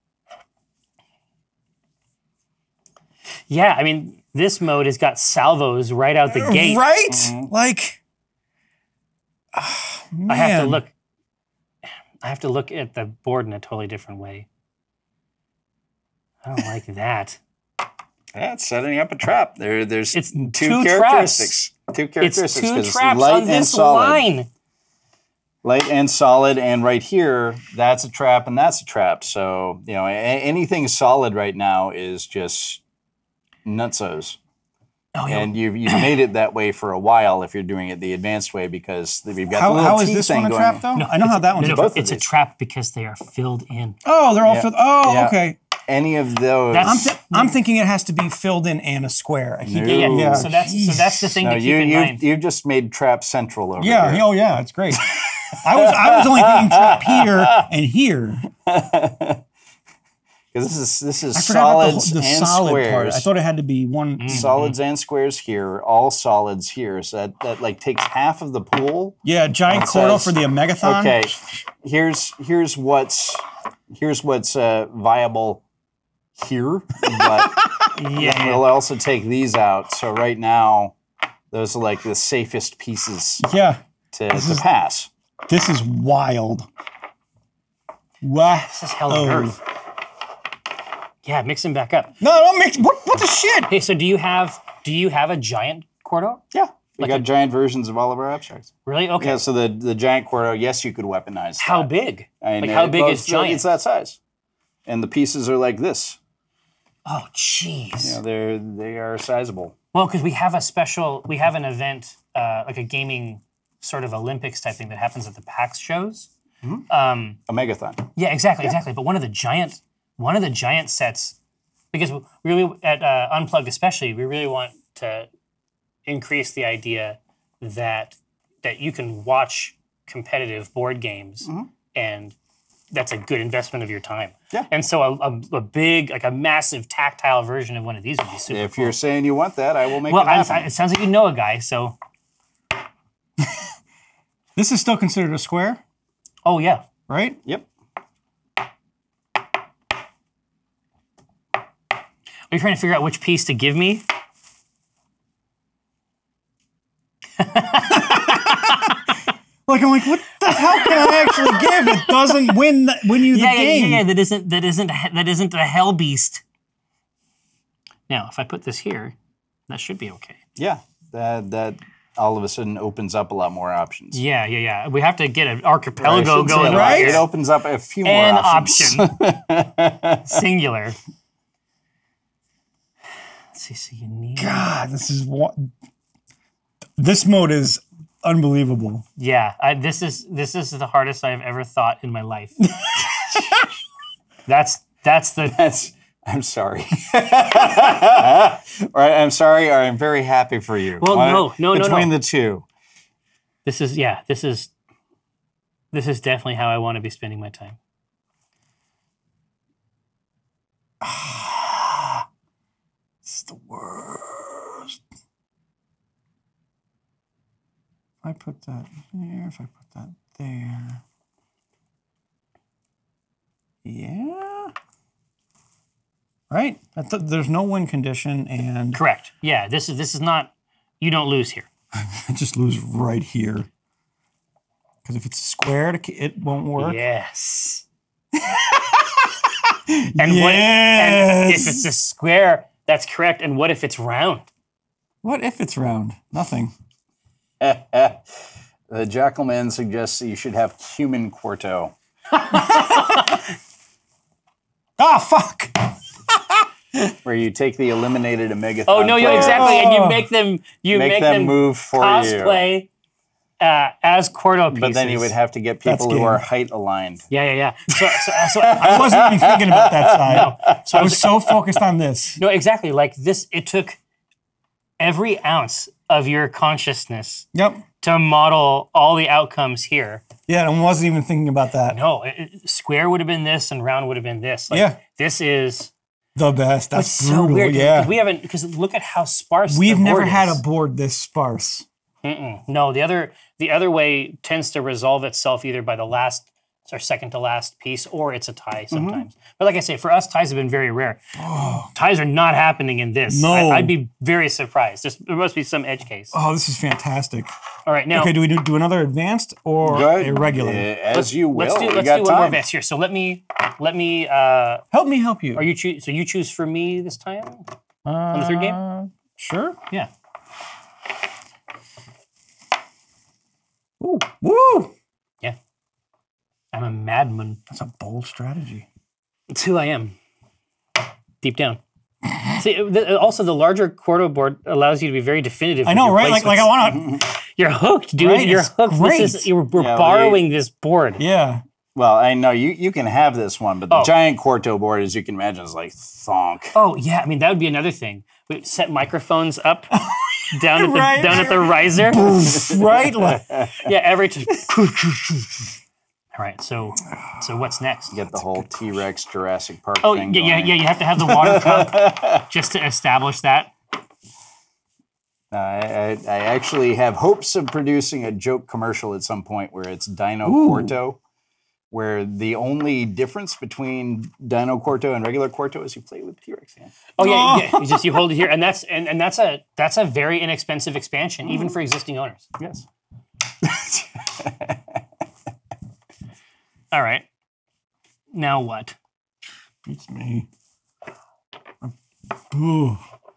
[SPEAKER 1] Yeah, I mean, this mode has got salvos right out the gate.
[SPEAKER 2] Right. Like. ah, man.
[SPEAKER 1] I have to look. I have to look at the board in a totally different way. I don't like that.
[SPEAKER 3] Yeah, it's setting up a trap. There, there's
[SPEAKER 1] It's
[SPEAKER 3] two,
[SPEAKER 1] two
[SPEAKER 3] characteristics. Two
[SPEAKER 1] It's
[SPEAKER 3] characteristics.
[SPEAKER 1] two
[SPEAKER 3] 'cause
[SPEAKER 1] traps
[SPEAKER 3] light
[SPEAKER 1] on
[SPEAKER 3] and
[SPEAKER 1] this
[SPEAKER 3] solid.
[SPEAKER 1] line.
[SPEAKER 3] Light and solid, and right here, that's a trap, and that's a trap. So you know, a- anything solid right now is just nutsos.
[SPEAKER 1] Oh, yeah.
[SPEAKER 3] And you've you've made it that way for a while if you're doing it the advanced way because we've got
[SPEAKER 2] How,
[SPEAKER 3] the little
[SPEAKER 2] how is
[SPEAKER 3] T
[SPEAKER 2] this
[SPEAKER 3] thing
[SPEAKER 2] one a
[SPEAKER 3] going.
[SPEAKER 2] trap though? I know how that one's
[SPEAKER 1] No,
[SPEAKER 2] a
[SPEAKER 1] no,
[SPEAKER 2] trap.
[SPEAKER 3] both of
[SPEAKER 1] it's a
[SPEAKER 3] these.
[SPEAKER 1] trap because they are filled in.
[SPEAKER 2] Oh, they're all
[SPEAKER 3] Yeah.
[SPEAKER 2] filled. Oh,
[SPEAKER 3] Yeah.
[SPEAKER 2] okay.
[SPEAKER 3] Any of those.
[SPEAKER 1] That's-
[SPEAKER 2] I'm, th- I'm thinking it has to be filled in and a square. I keep,
[SPEAKER 3] No.
[SPEAKER 1] Yeah, yeah.
[SPEAKER 2] Yeah.
[SPEAKER 1] So that's so that's the thing
[SPEAKER 3] no,
[SPEAKER 1] to keep
[SPEAKER 3] you
[SPEAKER 1] in
[SPEAKER 3] you
[SPEAKER 1] mind.
[SPEAKER 3] you've just made trap central over
[SPEAKER 2] yeah.
[SPEAKER 3] here.
[SPEAKER 2] Oh, yeah. It's great. I was I was only thinking trap here and here.
[SPEAKER 3] Because this is this is
[SPEAKER 2] I forgot about the,
[SPEAKER 3] solids
[SPEAKER 2] whole- the
[SPEAKER 3] and
[SPEAKER 2] solid
[SPEAKER 3] squares.
[SPEAKER 2] part. I thought it had to be one.
[SPEAKER 1] Mm.
[SPEAKER 3] Solids and squares here, all solids here. So that, that like takes half of the pool.
[SPEAKER 2] Yeah, giant
[SPEAKER 3] It
[SPEAKER 2] Quarto
[SPEAKER 3] says-
[SPEAKER 2] for the Omegathon.
[SPEAKER 3] Okay, here's here's what's here's what's uh, viable here, but
[SPEAKER 1] yeah.
[SPEAKER 3] we'll also take these out. So right now, those are like the safest pieces
[SPEAKER 2] Yeah,
[SPEAKER 3] to, to
[SPEAKER 2] is-
[SPEAKER 3] pass.
[SPEAKER 2] this is wild. Wow.
[SPEAKER 1] This is hell on
[SPEAKER 2] Oh.
[SPEAKER 1] earth. Yeah, mix them back up.
[SPEAKER 2] No, don't mix. What, what the shit?
[SPEAKER 1] Hey, so do you have do you have a giant Quarto?
[SPEAKER 3] Yeah, we
[SPEAKER 1] Like
[SPEAKER 3] got
[SPEAKER 1] a-
[SPEAKER 3] giant versions of all of our abstracts.
[SPEAKER 1] Really? Okay.
[SPEAKER 3] Yeah, so the the giant Quarto, yes, you could weaponize.
[SPEAKER 1] How
[SPEAKER 3] that.
[SPEAKER 1] big?
[SPEAKER 3] And
[SPEAKER 1] Like
[SPEAKER 3] it-
[SPEAKER 1] how big
[SPEAKER 3] well,
[SPEAKER 1] is
[SPEAKER 3] it's-
[SPEAKER 1] giant?
[SPEAKER 3] It's that size. and the pieces are like this.
[SPEAKER 1] Oh, jeez.
[SPEAKER 3] Yeah, they're they are sizable.
[SPEAKER 1] Well, because we have a special, we have an event, uh, like a gaming sort of Olympics type thing that happens at the PAX shows.
[SPEAKER 3] Mm-hmm.
[SPEAKER 1] um,
[SPEAKER 3] A megathon.
[SPEAKER 1] Yeah, exactly, yeah. exactly. But one of the giant, one of the giant sets, because we really at uh, Unplugged especially, we really want to increase the idea that that you can watch competitive board games, mm-hmm. and that's a good investment of your time.
[SPEAKER 3] Yeah.
[SPEAKER 1] And so a, a, a big, like a massive tactile version of one of these would be super
[SPEAKER 3] If
[SPEAKER 1] cool.
[SPEAKER 3] you're saying you want that, I will make
[SPEAKER 1] well,
[SPEAKER 3] it happen.
[SPEAKER 1] I, it sounds like you know a guy, so.
[SPEAKER 2] This is still considered a square,
[SPEAKER 1] Oh, yeah.
[SPEAKER 2] right?
[SPEAKER 3] Yep.
[SPEAKER 1] Are you trying to figure out which piece to give me?
[SPEAKER 2] Like, I'm like, what the hell can I actually give? It doesn't win the, win you the
[SPEAKER 1] Yeah, yeah,
[SPEAKER 2] game.
[SPEAKER 1] yeah, yeah, that isn't, that isn't, that isn't a hell beast. Now, if I put this here, that should be okay.
[SPEAKER 3] Yeah. That that all of a sudden opens up a lot more options.
[SPEAKER 1] Yeah, yeah, yeah. We have to get an archipelago
[SPEAKER 3] Shouldn't say
[SPEAKER 1] going
[SPEAKER 3] a lot.
[SPEAKER 2] right?
[SPEAKER 3] It opens up a few
[SPEAKER 1] An
[SPEAKER 3] more options.
[SPEAKER 1] option. Singular. Let's see, so you need...
[SPEAKER 2] God, this is what. This mode is unbelievable.
[SPEAKER 1] Yeah, I, this is this is the hardest I've ever thought in my life. that's that's the...
[SPEAKER 3] That's, I'm sorry. All right, I'm sorry, or I'm very happy for you.
[SPEAKER 1] Well,
[SPEAKER 3] One-
[SPEAKER 1] no, no, no,
[SPEAKER 3] Between
[SPEAKER 1] no.
[SPEAKER 3] the two.
[SPEAKER 1] This is, yeah, this is... This is definitely how I want to be spending my time.
[SPEAKER 2] It's the worst. If I put that here, if I put that there. Yeah. Right? I th- there's no win condition, and
[SPEAKER 1] Correct. Yeah, this is this is not... You don't lose here.
[SPEAKER 2] I just lose right here. Because if it's squared, it won't work.
[SPEAKER 1] Yes. And what? And if it's a square, that's correct. And what if it's round?
[SPEAKER 2] What if it's round? Nothing.
[SPEAKER 3] The Jackalman suggests that you should have human Quarto.
[SPEAKER 2] Ah, fuck!
[SPEAKER 3] Where you take the eliminated Omegathon
[SPEAKER 1] Oh no, yeah,
[SPEAKER 3] players,
[SPEAKER 1] exactly. And you make them, you
[SPEAKER 3] make,
[SPEAKER 1] make,
[SPEAKER 3] them,
[SPEAKER 1] them
[SPEAKER 3] move for you.
[SPEAKER 1] cosplay uh, as Quarto pieces.
[SPEAKER 3] But then you would have to get people who
[SPEAKER 2] game.
[SPEAKER 3] are height aligned.
[SPEAKER 1] Yeah, yeah, yeah. So, so, so
[SPEAKER 2] I wasn't even thinking about that side.
[SPEAKER 1] No. So
[SPEAKER 2] I was so focused on this.
[SPEAKER 1] no, exactly. Like this, it took every ounce of your consciousness
[SPEAKER 2] Yep.
[SPEAKER 1] to model all the outcomes here.
[SPEAKER 2] Yeah, I wasn't even thinking about that.
[SPEAKER 1] No, it, it- square would have been this, and round would have been this. Like,
[SPEAKER 2] Yeah.
[SPEAKER 1] This is
[SPEAKER 2] The best. That's
[SPEAKER 1] it's so
[SPEAKER 2] brutal.
[SPEAKER 1] weird. 'cause-
[SPEAKER 2] Yeah.
[SPEAKER 1] 'cause we haven't because look at how sparse.
[SPEAKER 2] We've
[SPEAKER 1] the
[SPEAKER 2] never
[SPEAKER 1] board
[SPEAKER 2] had
[SPEAKER 1] is.
[SPEAKER 2] a board this sparse.
[SPEAKER 1] Mm-mm. No, the other the other way tends to resolve itself either by the last or second to last piece, or it's a tie sometimes.
[SPEAKER 2] Mm-hmm.
[SPEAKER 1] But like I say, for us, ties have been very rare. Ties are not happening in this.
[SPEAKER 2] No.
[SPEAKER 1] I, I'd be very surprised. There's, there must be some edge case.
[SPEAKER 2] Oh, this is fantastic.
[SPEAKER 1] All right, now
[SPEAKER 2] Okay, do we do, do another advanced or
[SPEAKER 3] Good.
[SPEAKER 2] a regular?
[SPEAKER 3] Uh, as you will.
[SPEAKER 1] let's do
[SPEAKER 3] We
[SPEAKER 1] let's
[SPEAKER 3] got
[SPEAKER 1] do one more
[SPEAKER 3] time.
[SPEAKER 1] advance here. So let me let me. Uh,
[SPEAKER 2] Help me help you.
[SPEAKER 1] are you choose? So you choose for me this time on the third game?
[SPEAKER 2] Uh, Sure.
[SPEAKER 1] Yeah.
[SPEAKER 2] Ooh. Woo!
[SPEAKER 1] Yeah. I'm a madman.
[SPEAKER 2] That's a bold strategy.
[SPEAKER 1] It's who I am, deep down. See, the, also the larger Quarto board allows you to be very definitive.
[SPEAKER 2] I
[SPEAKER 1] with
[SPEAKER 2] know,
[SPEAKER 1] your
[SPEAKER 2] right? Like, like I
[SPEAKER 1] placements.
[SPEAKER 2] want to.
[SPEAKER 1] You're hooked, dude.
[SPEAKER 2] Right,
[SPEAKER 1] You're
[SPEAKER 2] it's
[SPEAKER 1] hooked.
[SPEAKER 2] great.
[SPEAKER 1] This is you're, we're
[SPEAKER 3] Yeah, well,
[SPEAKER 1] borrowing this board.
[SPEAKER 2] Yeah.
[SPEAKER 3] Well, I know you, you can have this one, but the
[SPEAKER 1] Oh.
[SPEAKER 3] giant Quarto board, as you can imagine, is like thonk.
[SPEAKER 1] Oh yeah, I mean that would be another thing. We set microphones up down at the
[SPEAKER 2] Right.
[SPEAKER 1] down at the riser.
[SPEAKER 2] Right? Like,
[SPEAKER 1] Yeah, every time. All right, so so what's next?
[SPEAKER 3] Get the whole T-Rex Jurassic Park
[SPEAKER 1] Oh
[SPEAKER 3] thing
[SPEAKER 1] yeah, yeah,
[SPEAKER 3] going.
[SPEAKER 1] yeah. You have to have the water cup just to establish that.
[SPEAKER 3] Uh, I, I, I actually have hopes of producing a joke commercial at some point where it's Dino Quarto, where the only difference between Dino Quarto and regular Quarto is you play with T-Rex hands.
[SPEAKER 1] Oh yeah, yeah. You just you hold it here, and that's and, and that's a that's a very inexpensive expansion, even for existing owners.
[SPEAKER 3] Yes.
[SPEAKER 1] All right. Now what?
[SPEAKER 2] it's me. Ooh.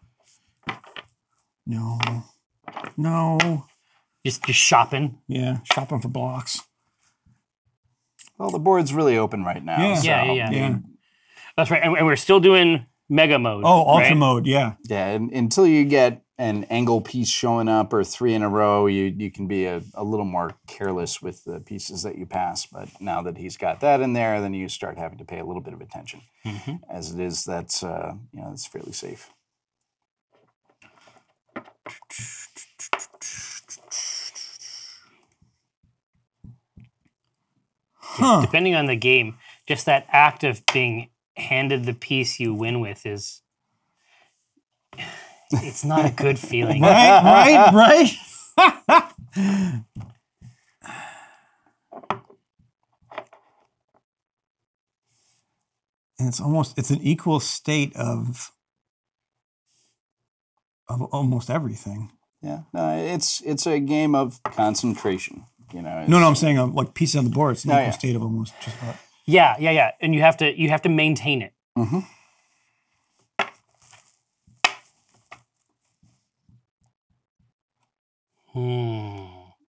[SPEAKER 2] No. No.
[SPEAKER 1] Just just shopping.
[SPEAKER 2] Yeah. Shopping for blocks.
[SPEAKER 3] Well, the board's really open right now.
[SPEAKER 2] Yeah.
[SPEAKER 3] so
[SPEAKER 1] Yeah, yeah, yeah.
[SPEAKER 2] Yeah.
[SPEAKER 1] That's right. And, and we're still doing mega mode.
[SPEAKER 2] Oh, ultra
[SPEAKER 1] right?
[SPEAKER 2] mode, yeah.
[SPEAKER 3] Yeah, and, until you get an angle piece showing up or three in a row, you you can be a, a little more careless with the pieces that you pass. But now that he's got that in there, then you start having to pay a little bit of attention. Mm-hmm. As it is, that's uh, you know, that's fairly safe.
[SPEAKER 2] Huh.
[SPEAKER 1] Depending on the game, just that act of being handed the piece you win with is, it's not a good feeling.
[SPEAKER 2] Right, right, right. And it's almost, it's an equal state of, of almost everything.
[SPEAKER 3] Yeah, no, it's it's a game of concentration. You know.
[SPEAKER 2] No, no, I'm saying uh, like pieces on the board. It's an
[SPEAKER 3] Oh,
[SPEAKER 2] equal
[SPEAKER 3] yeah.
[SPEAKER 2] state of almost just about.
[SPEAKER 1] Yeah, yeah, yeah. And you have to you have to maintain it.
[SPEAKER 3] Mm-hmm.
[SPEAKER 1] Hmm.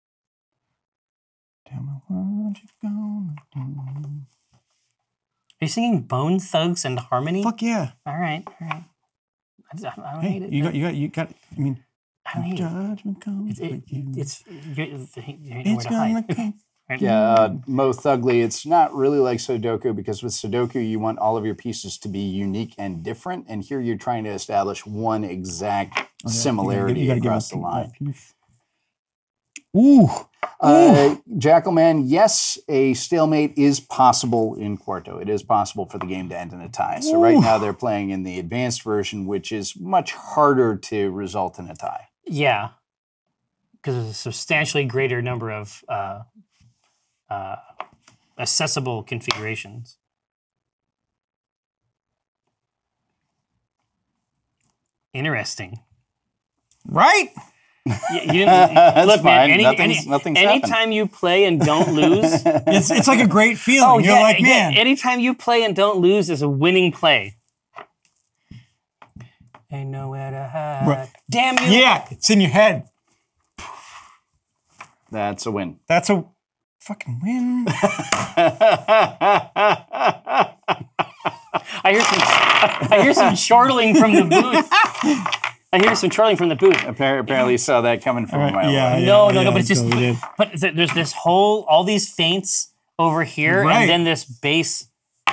[SPEAKER 2] Tell me what you gonna do.
[SPEAKER 1] Are you singing Bone Thugs and Harmony?
[SPEAKER 2] Fuck yeah!
[SPEAKER 1] All right, all right. I, just, I don't
[SPEAKER 2] Hey,
[SPEAKER 1] hate it.
[SPEAKER 2] you got, you got, you got. I mean,
[SPEAKER 1] I don't hate it.
[SPEAKER 2] judgment comes
[SPEAKER 1] It's, it,
[SPEAKER 2] with you.
[SPEAKER 1] it's, you, you ain't nowhere
[SPEAKER 2] It's
[SPEAKER 1] to
[SPEAKER 2] gonna
[SPEAKER 1] hide.
[SPEAKER 2] come.
[SPEAKER 1] Right?
[SPEAKER 3] Yeah, uh, Mo Thugly, it's not really like Sudoku because with Sudoku, you want all of your pieces to be unique and different. And here you're trying to establish one exact similarity
[SPEAKER 2] You gotta give
[SPEAKER 3] across
[SPEAKER 2] him
[SPEAKER 3] the
[SPEAKER 2] a
[SPEAKER 3] line.
[SPEAKER 2] piece. Ooh.
[SPEAKER 3] Uh, Jackalman, yes, a stalemate is possible in Quarto. It is possible for the game to end in a tie. So right
[SPEAKER 2] Ooh.
[SPEAKER 3] now they're playing in the advanced version, which is much harder to result in a tie.
[SPEAKER 1] Yeah, because there's a substantially greater number of uh, uh, accessible configurations. Interesting.
[SPEAKER 2] Right?
[SPEAKER 1] You, you didn't,
[SPEAKER 3] That's
[SPEAKER 1] look, man,
[SPEAKER 3] fine.
[SPEAKER 1] any,
[SPEAKER 3] Nothing's-
[SPEAKER 1] any,
[SPEAKER 3] nothing's
[SPEAKER 1] anytime
[SPEAKER 3] happened.
[SPEAKER 1] you play and don't lose,
[SPEAKER 2] It's it's like a great feeling.
[SPEAKER 1] oh
[SPEAKER 2] You're
[SPEAKER 1] yeah,
[SPEAKER 2] like,
[SPEAKER 1] yeah,
[SPEAKER 2] man.
[SPEAKER 1] anytime you play and don't lose is a winning play. Ain't nowhere to hide.
[SPEAKER 2] Right.
[SPEAKER 1] Damn you!
[SPEAKER 2] Yeah, it's in your head.
[SPEAKER 3] That's a win.
[SPEAKER 2] That's a fucking win.
[SPEAKER 1] I hear some. I hear some chortling from the booth. I hear some chortling from the booth.
[SPEAKER 3] Appar- Apparently, you saw that coming from a mile
[SPEAKER 2] yeah,
[SPEAKER 3] away.
[SPEAKER 2] yeah.
[SPEAKER 1] No, no, no. But it's just.
[SPEAKER 2] totally did.
[SPEAKER 1] But th- there's this whole, all these feints over here,
[SPEAKER 2] Right.
[SPEAKER 1] and then this bass.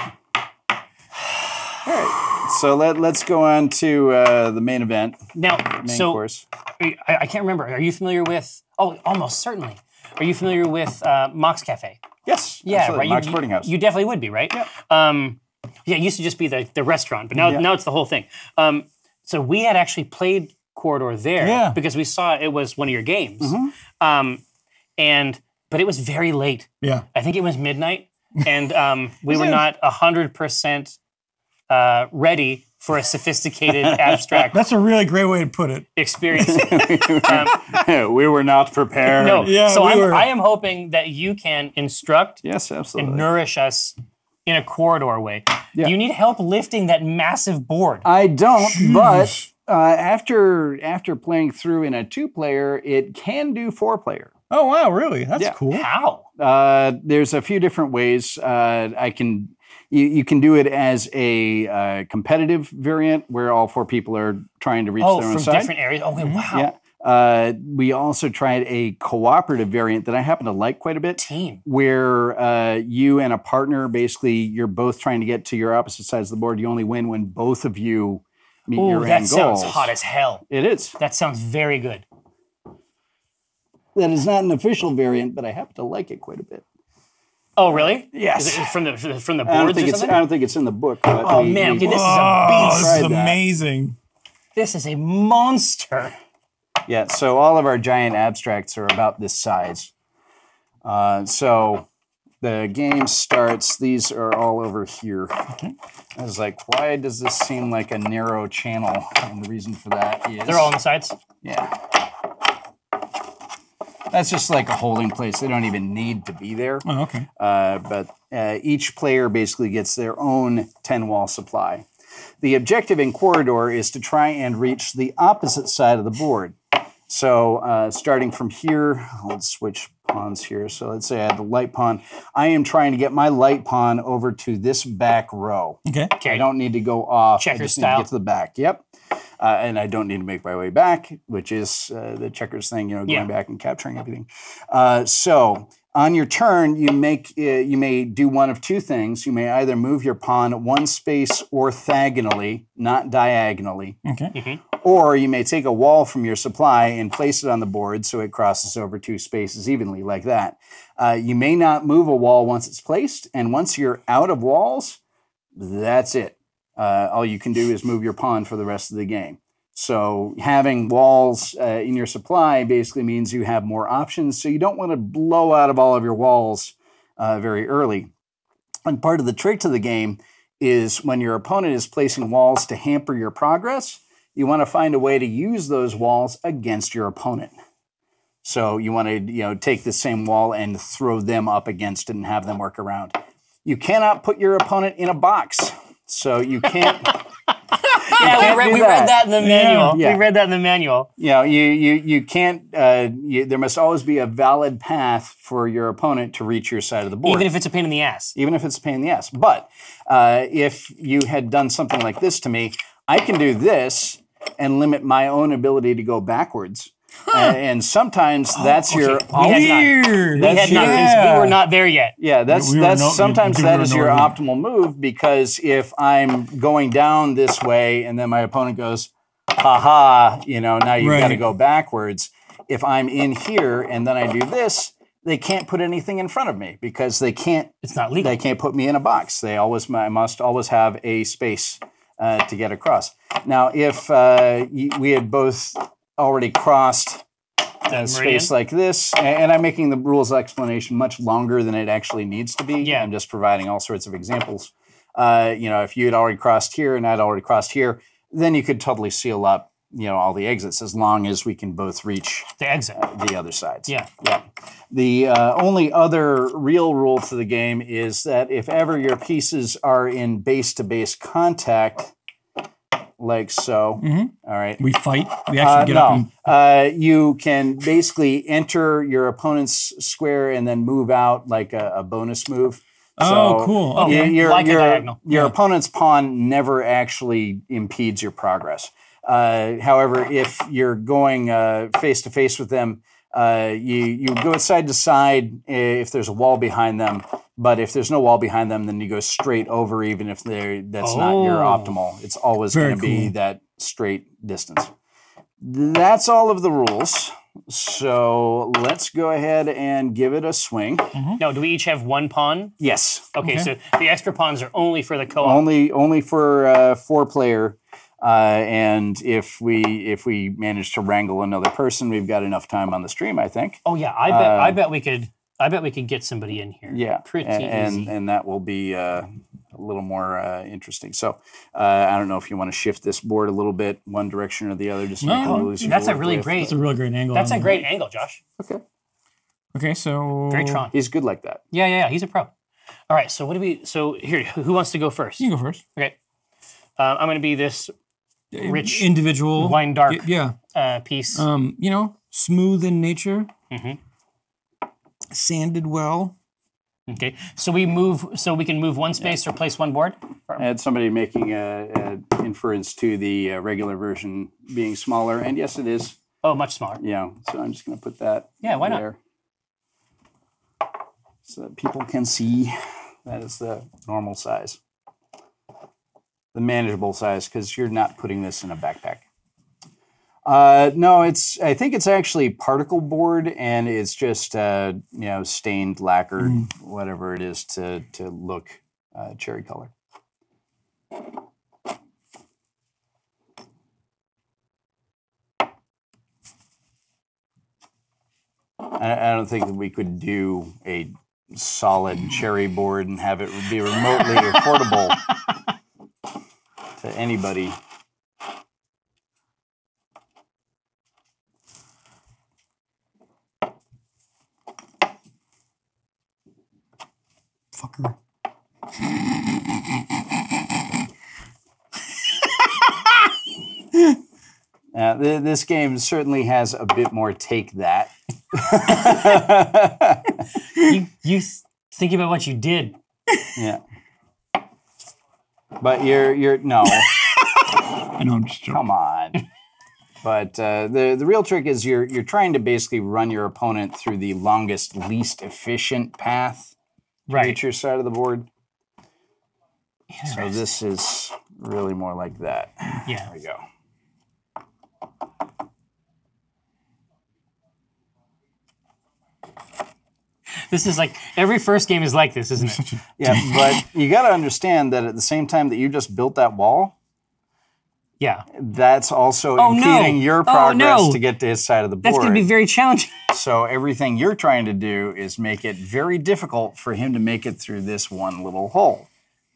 [SPEAKER 3] So let, let's go on to uh, the main event,
[SPEAKER 1] Now,
[SPEAKER 3] main
[SPEAKER 1] so
[SPEAKER 3] course.
[SPEAKER 1] I, I can't remember. Are you familiar with? Oh, almost certainly. Are you familiar with uh, Mox Cafe?
[SPEAKER 3] Yes,
[SPEAKER 1] Yeah,
[SPEAKER 3] absolutely.
[SPEAKER 1] right.
[SPEAKER 3] Mox
[SPEAKER 1] you,
[SPEAKER 3] Boarding House.
[SPEAKER 1] You definitely would be, right? Yeah. Um, yeah, it used to just be the, the restaurant, but now
[SPEAKER 3] Yeah.
[SPEAKER 1] now it's the whole thing. Um, so we had actually played Quoridor there
[SPEAKER 2] Yeah.
[SPEAKER 1] because we saw it was one of your games.
[SPEAKER 3] Mm-hmm.
[SPEAKER 1] Um, and but it was very late.
[SPEAKER 2] Yeah.
[SPEAKER 1] I think it was midnight, and um, we were not a hundred percent ready for a sophisticated abstract
[SPEAKER 2] That's a really great way to put it.
[SPEAKER 1] experience. um,
[SPEAKER 3] we were not prepared.
[SPEAKER 1] no,
[SPEAKER 2] Yeah,
[SPEAKER 1] so
[SPEAKER 2] we
[SPEAKER 1] I'm,
[SPEAKER 2] were-
[SPEAKER 1] I am hoping that you can instruct
[SPEAKER 3] Yes, absolutely.
[SPEAKER 1] and nourish us in a Quoridor way.
[SPEAKER 3] Yeah.
[SPEAKER 1] Do you need help lifting that massive board?
[SPEAKER 3] I don't, but uh, after after playing through in a two-player, it can do four-player.
[SPEAKER 2] Oh wow, really? That's
[SPEAKER 3] Yeah.
[SPEAKER 2] cool.
[SPEAKER 1] How?
[SPEAKER 3] Uh, there's a few different ways. Uh, I can you, you can do it as a uh, competitive variant where all four people are trying to reach
[SPEAKER 1] Oh,
[SPEAKER 3] their own
[SPEAKER 1] from
[SPEAKER 3] side.
[SPEAKER 1] different areas. Oh, wait, wow.
[SPEAKER 3] Yeah. Uh, we also tried a cooperative variant that I happen to like quite a bit.
[SPEAKER 1] Team.
[SPEAKER 3] Where uh, you and a partner, basically, you're both trying to get to your opposite sides of the board. You only win when both of you meet
[SPEAKER 1] Oh,
[SPEAKER 3] your
[SPEAKER 1] that
[SPEAKER 3] end
[SPEAKER 1] sounds
[SPEAKER 3] goals.
[SPEAKER 1] hot as hell.
[SPEAKER 3] It is.
[SPEAKER 1] That sounds very good.
[SPEAKER 3] That is not an official variant, but I happen to like it quite a bit.
[SPEAKER 1] Oh, really?
[SPEAKER 3] Yes.
[SPEAKER 1] Is it from the from the
[SPEAKER 3] I don't
[SPEAKER 1] boards
[SPEAKER 3] think
[SPEAKER 1] or
[SPEAKER 3] it's.
[SPEAKER 1] something?
[SPEAKER 3] I don't think it's in the book. But
[SPEAKER 1] Oh,
[SPEAKER 3] we-
[SPEAKER 1] man,
[SPEAKER 3] we-
[SPEAKER 1] okay, this is a
[SPEAKER 2] Oh,
[SPEAKER 1] beast.
[SPEAKER 2] this is
[SPEAKER 3] Tried that.
[SPEAKER 2] amazing.
[SPEAKER 1] This is a monster.
[SPEAKER 3] Yeah, so all of our giant abstracts are about this size. Uh, so the game starts, these are all over here. I was like, why does this seem like a narrow channel? And the reason for that is...
[SPEAKER 1] They're all on the sides?
[SPEAKER 3] Yeah. That's just like a holding place. They don't even need to be there.
[SPEAKER 2] Oh, okay.
[SPEAKER 3] Uh, but uh, each player basically gets their own ten-wall supply. The objective in Quoridor is to try and reach the opposite side of the board. So uh, starting from here, let's switch pawns here. So let's say I have the light pawn. I am trying to get my light pawn over to this back row.
[SPEAKER 2] Okay.
[SPEAKER 1] Okay.
[SPEAKER 3] I don't need to go off.
[SPEAKER 1] Checker
[SPEAKER 3] I just
[SPEAKER 1] style.
[SPEAKER 3] need to get to the back. Yep. Uh, and I don't need to make my way back, which is uh, the checkers thing, you know, going
[SPEAKER 1] Yeah.
[SPEAKER 3] back and capturing everything. Uh, so on your turn, you make uh, you may do one of two things. You may either move your pawn one space orthogonally, not diagonally,
[SPEAKER 2] Okay.
[SPEAKER 1] Mhm.
[SPEAKER 3] or you may take a wall from your supply and place it on the board so it crosses over two spaces evenly, like that. Uh, you may not move a wall once it's placed, and once you're out of walls, that's it. Uh, all you can do is move your pawn for the rest of the game. So having walls uh, in your supply basically means you have more options, so you don't want to blow out of all of your walls uh, very early. And part of the trick to the game is when your opponent is placing walls to hamper your progress, you want to find a way to use those walls against your opponent. So you want to, you know, take the same wall and throw them up against it and have them work around. You cannot put your opponent in a box, so you can't.
[SPEAKER 1] Yeah,
[SPEAKER 3] can't
[SPEAKER 1] we, read,
[SPEAKER 3] do
[SPEAKER 1] we
[SPEAKER 3] that.
[SPEAKER 1] read that in the manual.
[SPEAKER 3] Yeah.
[SPEAKER 1] We read that in the manual.
[SPEAKER 3] You know, you you you can't. Uh, you, there must always be a valid path for your opponent to reach your side of the board,
[SPEAKER 1] Even if it's a pain in the ass.
[SPEAKER 3] even if it's a pain in the ass. But uh, if you had done something like this to me, I can do this and limit my own ability to go backwards. Uh, and sometimes that's
[SPEAKER 1] okay.
[SPEAKER 3] your
[SPEAKER 1] We had not-
[SPEAKER 2] Weird.
[SPEAKER 1] We
[SPEAKER 3] That's
[SPEAKER 1] had not, 'cause
[SPEAKER 2] yeah.
[SPEAKER 1] we were not there yet.
[SPEAKER 3] yeah, that's
[SPEAKER 2] We were
[SPEAKER 3] that's
[SPEAKER 2] no-
[SPEAKER 3] sometimes
[SPEAKER 2] we
[SPEAKER 3] that
[SPEAKER 2] were
[SPEAKER 3] is your
[SPEAKER 2] no-
[SPEAKER 3] optimal move, because if I'm going down this way and then my opponent goes, ha ha, you know, now you've got to
[SPEAKER 2] Right.
[SPEAKER 3] go backwards. If I'm in here and then I do this, they can't put anything in front of me because they can't
[SPEAKER 1] It's not legal.
[SPEAKER 3] they can't put me in a box. They always I must always have a space uh, to get across. Now, if uh, y- we had both already crossed a space like this, a- and I'm making the rules explanation much longer than it actually needs to be.
[SPEAKER 1] Yeah.
[SPEAKER 3] I'm just providing all sorts of examples. Uh, you know, if you had already crossed here and I'd already crossed here, then you could totally seal up, you know, all the exits as long as we can both reach
[SPEAKER 1] The exit.
[SPEAKER 3] the other sides.
[SPEAKER 1] Yeah.
[SPEAKER 3] Yeah. The uh, only other real rule to the game is that if ever your pieces are in base-to-base contact, like so,
[SPEAKER 2] Mhm.
[SPEAKER 3] all right.
[SPEAKER 2] We fight. We actually
[SPEAKER 3] Uh,
[SPEAKER 2] get up
[SPEAKER 3] no,
[SPEAKER 2] and
[SPEAKER 3] uh, you can basically enter your opponent's square and then move out like a, a bonus move.
[SPEAKER 2] Oh, cool.
[SPEAKER 3] y-
[SPEAKER 2] Okay.
[SPEAKER 3] Your,
[SPEAKER 1] Like a
[SPEAKER 3] your,
[SPEAKER 1] diagonal.
[SPEAKER 3] your
[SPEAKER 2] Yeah.
[SPEAKER 3] opponent's pawn never actually impedes your progress. Uh, however, if you're going uh, face-to-face with them, uh, you, you go side to side if there's a wall behind them. But if there's no wall behind them, then you go straight over, even if they're, that's not your
[SPEAKER 1] Oh.
[SPEAKER 3] optimal. It's always
[SPEAKER 2] Very
[SPEAKER 3] going to be
[SPEAKER 2] cool.
[SPEAKER 3] that straight distance. That's all of the rules. So let's go ahead and give it a swing.
[SPEAKER 1] No, do we each have one pawn?
[SPEAKER 3] Yes,
[SPEAKER 1] Okay,
[SPEAKER 2] Okay.
[SPEAKER 1] so the extra pawns are only for the co-op.
[SPEAKER 3] only only for uh, four player. Uh, and if we if we manage to wrangle another person, we've got enough time on the stream, I think.
[SPEAKER 1] Oh yeah, I bet.
[SPEAKER 3] Uh,
[SPEAKER 1] I bet we could. I bet we could get somebody in here.
[SPEAKER 3] Yeah,
[SPEAKER 1] pretty
[SPEAKER 3] and, and
[SPEAKER 1] easy.
[SPEAKER 3] and that will be uh, a little more uh, interesting. So uh, I don't know if you want to shift this board a little bit, one direction or the other, just to make it a
[SPEAKER 2] No,
[SPEAKER 3] little easier.
[SPEAKER 1] That's
[SPEAKER 3] to
[SPEAKER 1] a
[SPEAKER 3] work
[SPEAKER 1] really
[SPEAKER 3] with.
[SPEAKER 1] great.
[SPEAKER 2] that's a really great angle.
[SPEAKER 1] That's
[SPEAKER 2] on
[SPEAKER 1] a
[SPEAKER 2] that.
[SPEAKER 1] great angle, Josh.
[SPEAKER 3] Okay,
[SPEAKER 2] Okay, so
[SPEAKER 1] Very Tron.
[SPEAKER 3] he's good like that.
[SPEAKER 1] Yeah, yeah, yeah. He's a pro. All right. So what do we? So here, who wants to go first?
[SPEAKER 2] You go first.
[SPEAKER 1] Okay. Uh, I'm going to be this rich
[SPEAKER 2] individual
[SPEAKER 1] wine dark
[SPEAKER 2] Y- Yeah.
[SPEAKER 1] uh, piece.
[SPEAKER 2] Um, you know, smooth in nature,
[SPEAKER 1] Mhm.
[SPEAKER 2] sanded well.
[SPEAKER 1] Okay. So we move. So we can move one space or place one board.
[SPEAKER 3] I had somebody making a, a inference to the uh, regular version being smaller, and yes, it is.
[SPEAKER 1] Oh, much smaller.
[SPEAKER 3] Yeah, so I'm just going to put that
[SPEAKER 1] Yeah, why not?
[SPEAKER 3] there so that people can see that is the normal size. The manageable size, because you're not putting this in a backpack. Uh, no, it's. I think it's actually particle board, and it's just uh, you know stained, lacquered, whatever it is to to look uh, cherry color. I, I don't think that we could do a solid cherry board and have it be remotely affordable to anybody.
[SPEAKER 2] Fucker.
[SPEAKER 3] Uh, th- this game certainly has a bit more take that
[SPEAKER 1] you you th- think about what you did.
[SPEAKER 3] Yeah. But you're you're no.
[SPEAKER 2] I know, I'm just joking.
[SPEAKER 3] Come on. But uh, the the real trick is you're you're trying to basically run your opponent through the longest, least efficient path to
[SPEAKER 1] Right.
[SPEAKER 3] reach your side of the board. So this is really more like that.
[SPEAKER 1] Yeah.
[SPEAKER 3] There we go.
[SPEAKER 1] This is like every first game is like this, isn't it?
[SPEAKER 3] Yeah, but you got to understand that at the same time that you just built that wall,
[SPEAKER 1] Yeah.
[SPEAKER 3] that's also
[SPEAKER 1] Oh, no.
[SPEAKER 3] impeding your
[SPEAKER 1] Oh,
[SPEAKER 3] progress
[SPEAKER 1] no.
[SPEAKER 3] to get to his side of the board.
[SPEAKER 1] That's going to be very challenging.
[SPEAKER 3] So everything you're trying to do is make it very difficult for him to make it through this one little hole.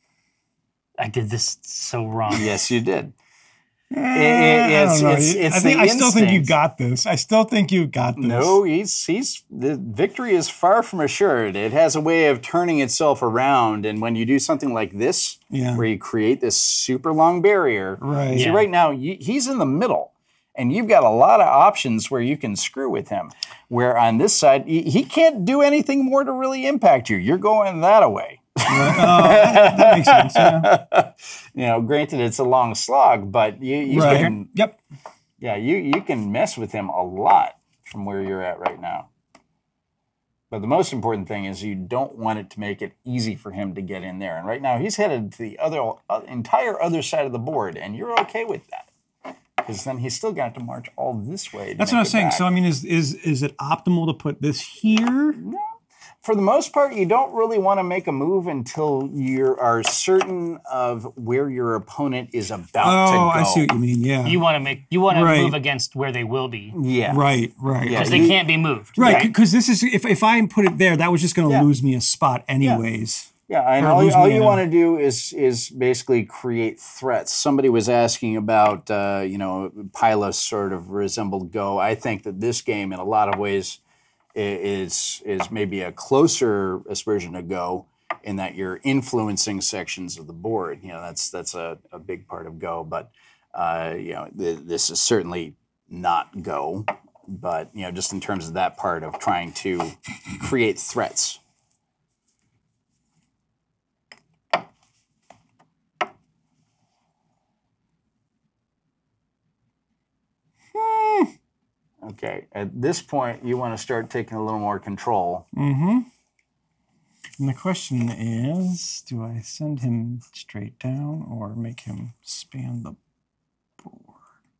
[SPEAKER 1] I did this so wrong.
[SPEAKER 3] Yes, you did. It, it,
[SPEAKER 2] I
[SPEAKER 3] it's,
[SPEAKER 2] don't know.
[SPEAKER 3] it's, it's
[SPEAKER 2] I, think,
[SPEAKER 3] the
[SPEAKER 2] I still think you
[SPEAKER 3] instinct.
[SPEAKER 2] got this. I still think you got this.
[SPEAKER 3] No, he's he's the victory is far from assured. It has a way of turning itself around, and when you do something like this,
[SPEAKER 2] Yeah.
[SPEAKER 3] where you create this super long barrier,
[SPEAKER 2] Right.
[SPEAKER 3] see
[SPEAKER 1] Yeah.
[SPEAKER 3] right now you, he's in the middle, and you've got a lot of options where you can screw with him. Where on this side, he, he can't do anything more to really impact you. You're going that away.
[SPEAKER 2] Right. Oh, that, that makes sense. Yeah.
[SPEAKER 3] You know, granted, it's a long slog, but you, you
[SPEAKER 2] Right.
[SPEAKER 3] can,
[SPEAKER 2] Yep.
[SPEAKER 3] yeah, you you can mess with him a lot from where you're at right now. But the most important thing is you don't want it to make it easy for him to get in there. And right now he's headed to the other uh, entire other side of the board, and you're okay with that because then he's still got to march all this way. To
[SPEAKER 2] That's
[SPEAKER 3] make
[SPEAKER 2] what I was
[SPEAKER 3] it
[SPEAKER 2] saying.
[SPEAKER 3] back.
[SPEAKER 2] So I mean, is is is it optimal to put this here?
[SPEAKER 3] For the most part, you don't really want to make a move until you are certain of where your opponent is about to go.
[SPEAKER 2] Oh, I see what you mean. Yeah.
[SPEAKER 1] You want to make you want to
[SPEAKER 2] Right.
[SPEAKER 1] move against where they will be
[SPEAKER 3] Yeah.
[SPEAKER 2] Right. Right.
[SPEAKER 3] Yeah.
[SPEAKER 1] because they
[SPEAKER 3] you-
[SPEAKER 1] can't be moved.
[SPEAKER 2] Right.
[SPEAKER 3] Right.
[SPEAKER 2] Because this is if if I put it there, that was just going to
[SPEAKER 3] Yeah.
[SPEAKER 2] lose me a spot anyways.
[SPEAKER 3] Yeah, and
[SPEAKER 2] Or
[SPEAKER 3] all, you-
[SPEAKER 2] lose
[SPEAKER 3] all
[SPEAKER 2] me
[SPEAKER 3] you
[SPEAKER 2] in.
[SPEAKER 3] want to do is is basically create threats. Somebody was asking about, uh, you know, Pylos sort of resembled Go. I think that this game, in a lot of ways, i- is is maybe a closer version of Go, in that you're influencing sections of the board. You know, that's that's a, a big part of Go. But uh, you know, th- this is certainly not Go. But you know, just in terms of that part of trying to create threats. Okay, at this point, you want to start taking a little more control.
[SPEAKER 2] Mm-hmm. And the question is, do I send him straight down or make him span the board?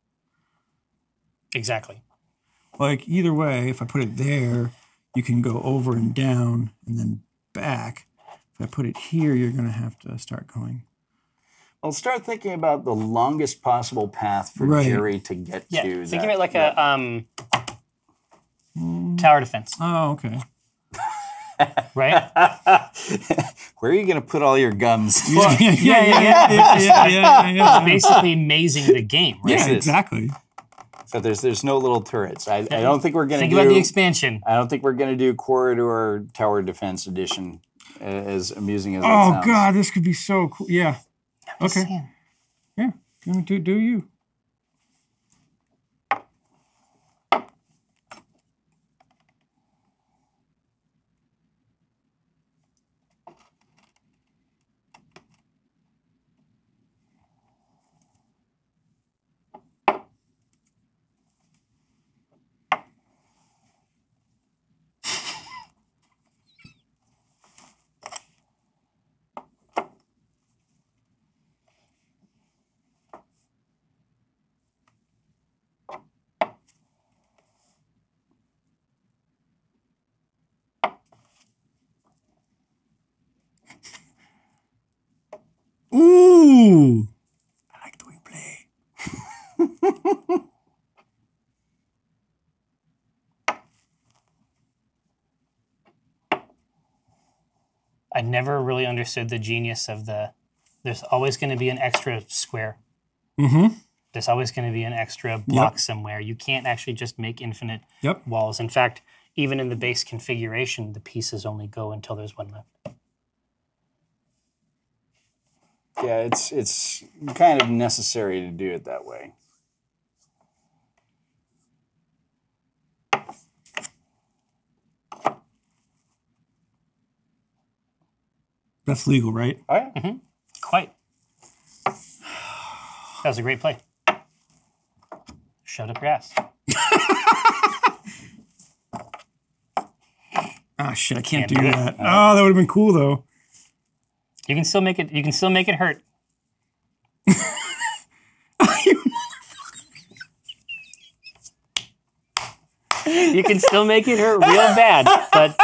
[SPEAKER 1] Exactly.
[SPEAKER 2] Like either way, if I put it there, you can go over and down and then back. If I put it here, you're going to have to start going.
[SPEAKER 3] Well, start thinking about the longest possible path for
[SPEAKER 2] Right.
[SPEAKER 3] Jerry to get
[SPEAKER 1] Yeah.
[SPEAKER 3] to.
[SPEAKER 1] Think
[SPEAKER 3] that.
[SPEAKER 1] of it like
[SPEAKER 3] Yeah.
[SPEAKER 1] a um, tower defense,
[SPEAKER 2] Oh, okay.
[SPEAKER 1] right?
[SPEAKER 3] Where are you going to put all your guns?
[SPEAKER 2] yeah, yeah, yeah, yeah, yeah, yeah, yeah, yeah.
[SPEAKER 1] Basically, mazing the game, right?
[SPEAKER 2] Yeah,
[SPEAKER 3] is.
[SPEAKER 2] exactly.
[SPEAKER 3] So there's there's no little turrets. I, I don't think we're going to
[SPEAKER 1] Think
[SPEAKER 3] do.
[SPEAKER 1] about the expansion.
[SPEAKER 3] I don't think we're going to do Quoridor Tower Defense Edition, uh, as amusing as that
[SPEAKER 2] Oh
[SPEAKER 3] sounds.
[SPEAKER 2] God, this could be so cool. Yeah.
[SPEAKER 1] Just
[SPEAKER 2] Okay.
[SPEAKER 1] saying.
[SPEAKER 2] Yeah. Do do, do you? Ooh. I like the way you play.
[SPEAKER 1] I never really understood the genius of the. There's always going to be an extra square.
[SPEAKER 2] Mm-hmm.
[SPEAKER 1] There's always going to be an extra block somewhere. You can't actually just make infinite
[SPEAKER 2] Yep.
[SPEAKER 1] walls. In fact, even in the base configuration, the pieces only go until there's one left.
[SPEAKER 3] Yeah, it's it's kind of necessary to do it that way.
[SPEAKER 2] That's legal, right?
[SPEAKER 3] Oh, yeah.
[SPEAKER 1] Mm-hmm. Quite. That was a great play. Shut up your ass.
[SPEAKER 2] Ah, shit! I can't,
[SPEAKER 1] Can't
[SPEAKER 2] do,
[SPEAKER 1] do it.
[SPEAKER 2] that. Oh, that would have been cool though.
[SPEAKER 1] You can still make it. You can still make it hurt. You can still make it hurt real bad, but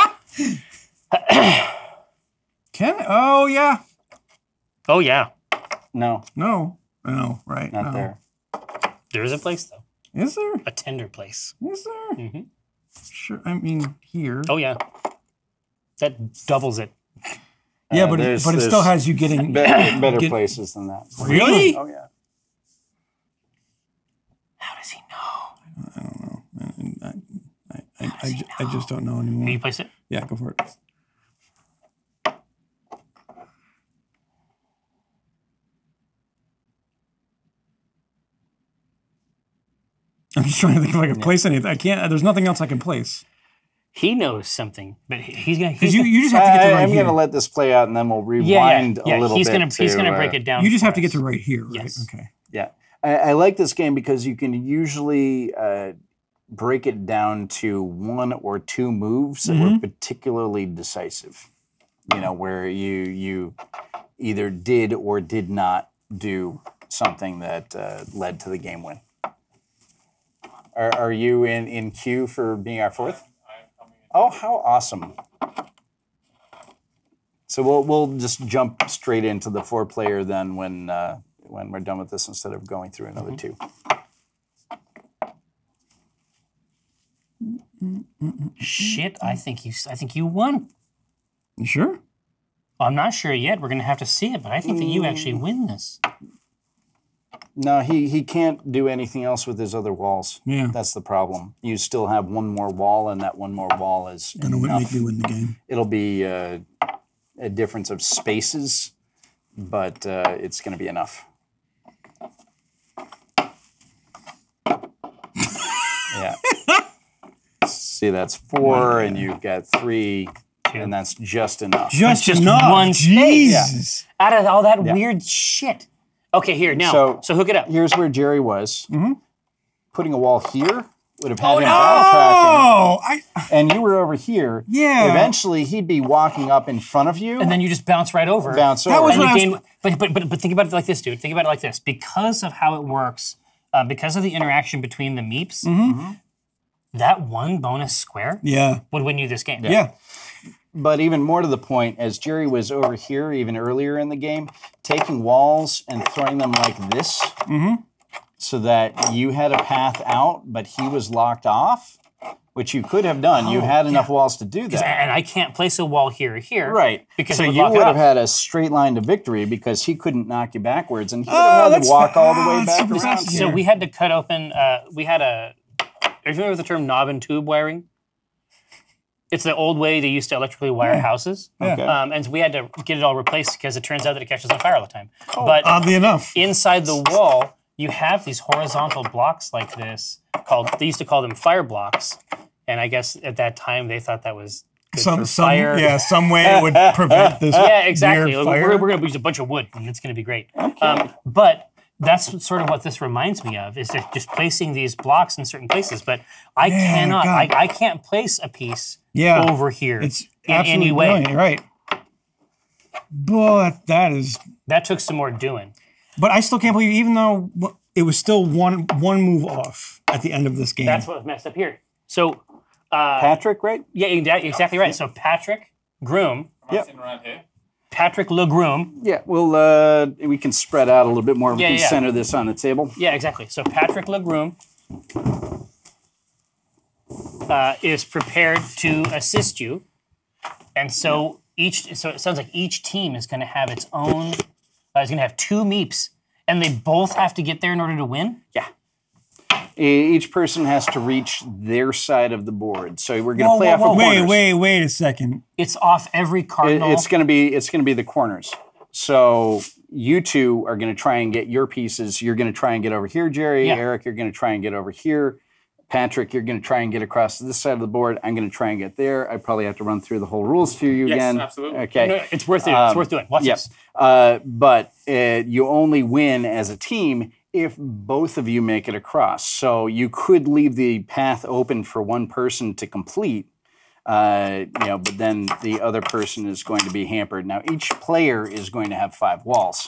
[SPEAKER 2] Can I? Oh yeah.
[SPEAKER 1] oh yeah,
[SPEAKER 3] No,
[SPEAKER 2] No. No. Right.
[SPEAKER 3] not
[SPEAKER 2] no.
[SPEAKER 3] there.
[SPEAKER 1] there is a place though,
[SPEAKER 2] Is there?
[SPEAKER 1] a tender place.
[SPEAKER 2] Is there?
[SPEAKER 1] Mm-hmm.
[SPEAKER 2] Sure. I mean, here.
[SPEAKER 1] Oh yeah, that doubles it.
[SPEAKER 2] Yeah,
[SPEAKER 3] Uh,
[SPEAKER 2] but it,
[SPEAKER 3] there's-
[SPEAKER 2] but it still
[SPEAKER 3] there's
[SPEAKER 2] has you getting.
[SPEAKER 3] Better, better
[SPEAKER 2] Get-
[SPEAKER 3] places than that.
[SPEAKER 2] Really?
[SPEAKER 3] Oh, yeah.
[SPEAKER 1] How does he know?
[SPEAKER 2] I don't know. I, I, I, I, ju- I just don't know anymore.
[SPEAKER 1] Can you place it?
[SPEAKER 2] Yeah, go for it. I'm just trying to think if I can place anything. I can't. There's nothing else I can place.
[SPEAKER 1] He knows something, but he- he's gonna.
[SPEAKER 2] Because
[SPEAKER 1] He's
[SPEAKER 2] you,
[SPEAKER 1] gonna
[SPEAKER 2] you just have to get
[SPEAKER 3] I,
[SPEAKER 2] to right
[SPEAKER 3] I'm
[SPEAKER 2] here.
[SPEAKER 3] going to let this play out, and then we'll rewind
[SPEAKER 1] yeah, yeah,
[SPEAKER 3] a
[SPEAKER 1] yeah.
[SPEAKER 3] little
[SPEAKER 1] He's
[SPEAKER 3] bit.
[SPEAKER 1] gonna he's
[SPEAKER 3] to,
[SPEAKER 1] gonna
[SPEAKER 3] uh,
[SPEAKER 1] break it down.
[SPEAKER 2] You just
[SPEAKER 1] for
[SPEAKER 2] have to get
[SPEAKER 1] us.
[SPEAKER 2] to right here, right?
[SPEAKER 1] Yes.
[SPEAKER 2] Okay.
[SPEAKER 3] Yeah. I, I like this game because you can usually uh, break it down to one or two moves that
[SPEAKER 2] Mm-hmm.
[SPEAKER 3] were particularly decisive. You know, where you you either did or did not do something that uh, led to the game win. Are, are you in, in queue for being our fourth? Oh, how awesome. So we'll we'll just jump straight into the four player then when uh, when we're done with this instead of going through another two.
[SPEAKER 1] Shit, I think you. I think you won.
[SPEAKER 2] You sure?
[SPEAKER 1] I'm not sure yet. We're gonna have to see it, but I think that you actually win this.
[SPEAKER 3] No, he, he can't do anything else with his other walls.
[SPEAKER 2] Yeah.
[SPEAKER 3] That's the problem. You still have one more wall, and that one more wall is
[SPEAKER 2] Gonna win-
[SPEAKER 3] enough.
[SPEAKER 2] make me win the game.
[SPEAKER 3] It'll be uh, a difference of spaces, but uh, it's going to be enough. Yeah. See, that's four, and you've got three, and that's just enough.
[SPEAKER 2] Just,
[SPEAKER 1] just
[SPEAKER 2] enough.
[SPEAKER 1] one space.
[SPEAKER 2] Jesus.
[SPEAKER 1] Out of all that weird shit. Okay, here now.
[SPEAKER 3] So-
[SPEAKER 1] So, hook it up.
[SPEAKER 3] Here's where Jerry was.
[SPEAKER 2] Mm-hmm.
[SPEAKER 3] Putting a wall here would have had
[SPEAKER 1] Oh,
[SPEAKER 3] him
[SPEAKER 1] no!
[SPEAKER 3] backtracking,
[SPEAKER 2] Oh, I.
[SPEAKER 3] and you were over here.
[SPEAKER 2] Yeah.
[SPEAKER 3] Eventually, he'd be walking up in front of you,
[SPEAKER 1] And then you just bounce right over.
[SPEAKER 3] bounce
[SPEAKER 2] That
[SPEAKER 3] over.
[SPEAKER 2] was
[SPEAKER 1] And
[SPEAKER 2] what
[SPEAKER 1] you
[SPEAKER 2] I was-
[SPEAKER 1] gain, but, but but but think about it like this, dude. Think about it like this. Because of how it works, uh, because of the interaction between the meeps,
[SPEAKER 2] Mm-hmm.
[SPEAKER 1] that one bonus square
[SPEAKER 2] Yeah.
[SPEAKER 1] would win you this game.
[SPEAKER 2] Yeah.
[SPEAKER 3] But even more to the point, as Jerry was over here even earlier in the game, taking walls and throwing them like this,
[SPEAKER 2] Mm-hmm.
[SPEAKER 3] so that you had a path out, but he was locked off, which you could have done. you
[SPEAKER 1] Oh,
[SPEAKER 3] had enough walls to do that.
[SPEAKER 1] And I can't place a wall here or here.
[SPEAKER 3] Right.
[SPEAKER 1] Because
[SPEAKER 3] so
[SPEAKER 1] it would
[SPEAKER 3] you
[SPEAKER 1] lock it
[SPEAKER 3] would have
[SPEAKER 1] up.
[SPEAKER 3] had a straight line to victory because he couldn't knock you backwards, and he would
[SPEAKER 2] Oh,
[SPEAKER 3] have had
[SPEAKER 2] that's
[SPEAKER 3] to walk
[SPEAKER 2] fa-
[SPEAKER 3] all the
[SPEAKER 2] oh,
[SPEAKER 3] way
[SPEAKER 2] that's
[SPEAKER 3] back
[SPEAKER 2] super
[SPEAKER 3] around.
[SPEAKER 2] fascinating.
[SPEAKER 1] So
[SPEAKER 2] Here.
[SPEAKER 1] we had to cut open, uh, we had a, are you familiar with the term knob and tube wiring? It's the old way they used to electrically wire houses.
[SPEAKER 2] Yeah.
[SPEAKER 3] Okay.
[SPEAKER 1] Um, and so we had to get it all replaced because it turns out that it catches on fire all the time.
[SPEAKER 3] Oh,
[SPEAKER 1] but
[SPEAKER 2] Oddly enough.
[SPEAKER 1] inside the wall, you have these horizontal blocks like this called, they used to call them fire blocks. And I guess at that time they thought that was good
[SPEAKER 2] Some,
[SPEAKER 1] for
[SPEAKER 2] some,
[SPEAKER 1] fire.
[SPEAKER 2] yeah, some way it would prevent this.
[SPEAKER 1] Yeah, exactly.
[SPEAKER 2] weird
[SPEAKER 1] We're,
[SPEAKER 2] fire.
[SPEAKER 1] we're going to use a bunch of wood, and it's going to be great. Um, but that's sort of what this reminds me of, is that just placing these blocks in certain places. But I
[SPEAKER 2] Yeah,
[SPEAKER 1] cannot, I,
[SPEAKER 2] God.
[SPEAKER 1] I can't place a piece
[SPEAKER 2] Yeah.
[SPEAKER 1] over here
[SPEAKER 2] It's
[SPEAKER 1] in
[SPEAKER 2] absolutely
[SPEAKER 1] any way.
[SPEAKER 2] brilliant, right? But that is.
[SPEAKER 1] That took some more doing.
[SPEAKER 2] But I still can't believe, even though it was still one one move off at the end of this game.
[SPEAKER 1] That's what was messed up here. So, uh,
[SPEAKER 3] Patrick, right?
[SPEAKER 1] yeah, exa- exactly right. So Patrick Groom,
[SPEAKER 3] Yep.
[SPEAKER 4] around here.
[SPEAKER 1] Patrick LeGroom.
[SPEAKER 3] Yeah, we'll uh, we can spread out a little bit more. We
[SPEAKER 1] Yeah,
[SPEAKER 3] can
[SPEAKER 1] yeah.
[SPEAKER 3] center this on the table.
[SPEAKER 1] Yeah, exactly. So Patrick LeGroom uh, is prepared to assist you, and so each. So it sounds like each team is going to have its own. Uh, is going to have two meeps, and they both have to get there in order to win.
[SPEAKER 3] Yeah. E- Each person has to reach their side of the board. So we're going to
[SPEAKER 1] Whoa,
[SPEAKER 3] play
[SPEAKER 1] whoa,
[SPEAKER 3] off
[SPEAKER 1] whoa.
[SPEAKER 3] of
[SPEAKER 2] Wait,
[SPEAKER 3] corners.
[SPEAKER 2] wait, wait a second.
[SPEAKER 1] It's off every
[SPEAKER 3] It-
[SPEAKER 1] cardinal.
[SPEAKER 3] It's going to be it's going to be the corners. So you two are going to try and get your pieces. You're going to try and get over here, Jerry.
[SPEAKER 1] Yeah.
[SPEAKER 3] Eric, you're going to try and get over here. Patrick, you're going to try and get across to this side of the board. I'm going to try and get there. I probably have to run through the whole rules to you
[SPEAKER 4] yes,
[SPEAKER 3] again.
[SPEAKER 4] Absolutely.
[SPEAKER 3] Okay.
[SPEAKER 1] No, it's worth it.
[SPEAKER 3] Um,
[SPEAKER 1] it's worth doing. Watch
[SPEAKER 3] yep.
[SPEAKER 1] this.
[SPEAKER 3] Uh, but uh, you only win as a team if both of you make it across. So you could leave the path open for one person to complete, uh, you know, but then the other person is going to be hampered. Now, each player is going to have five walls.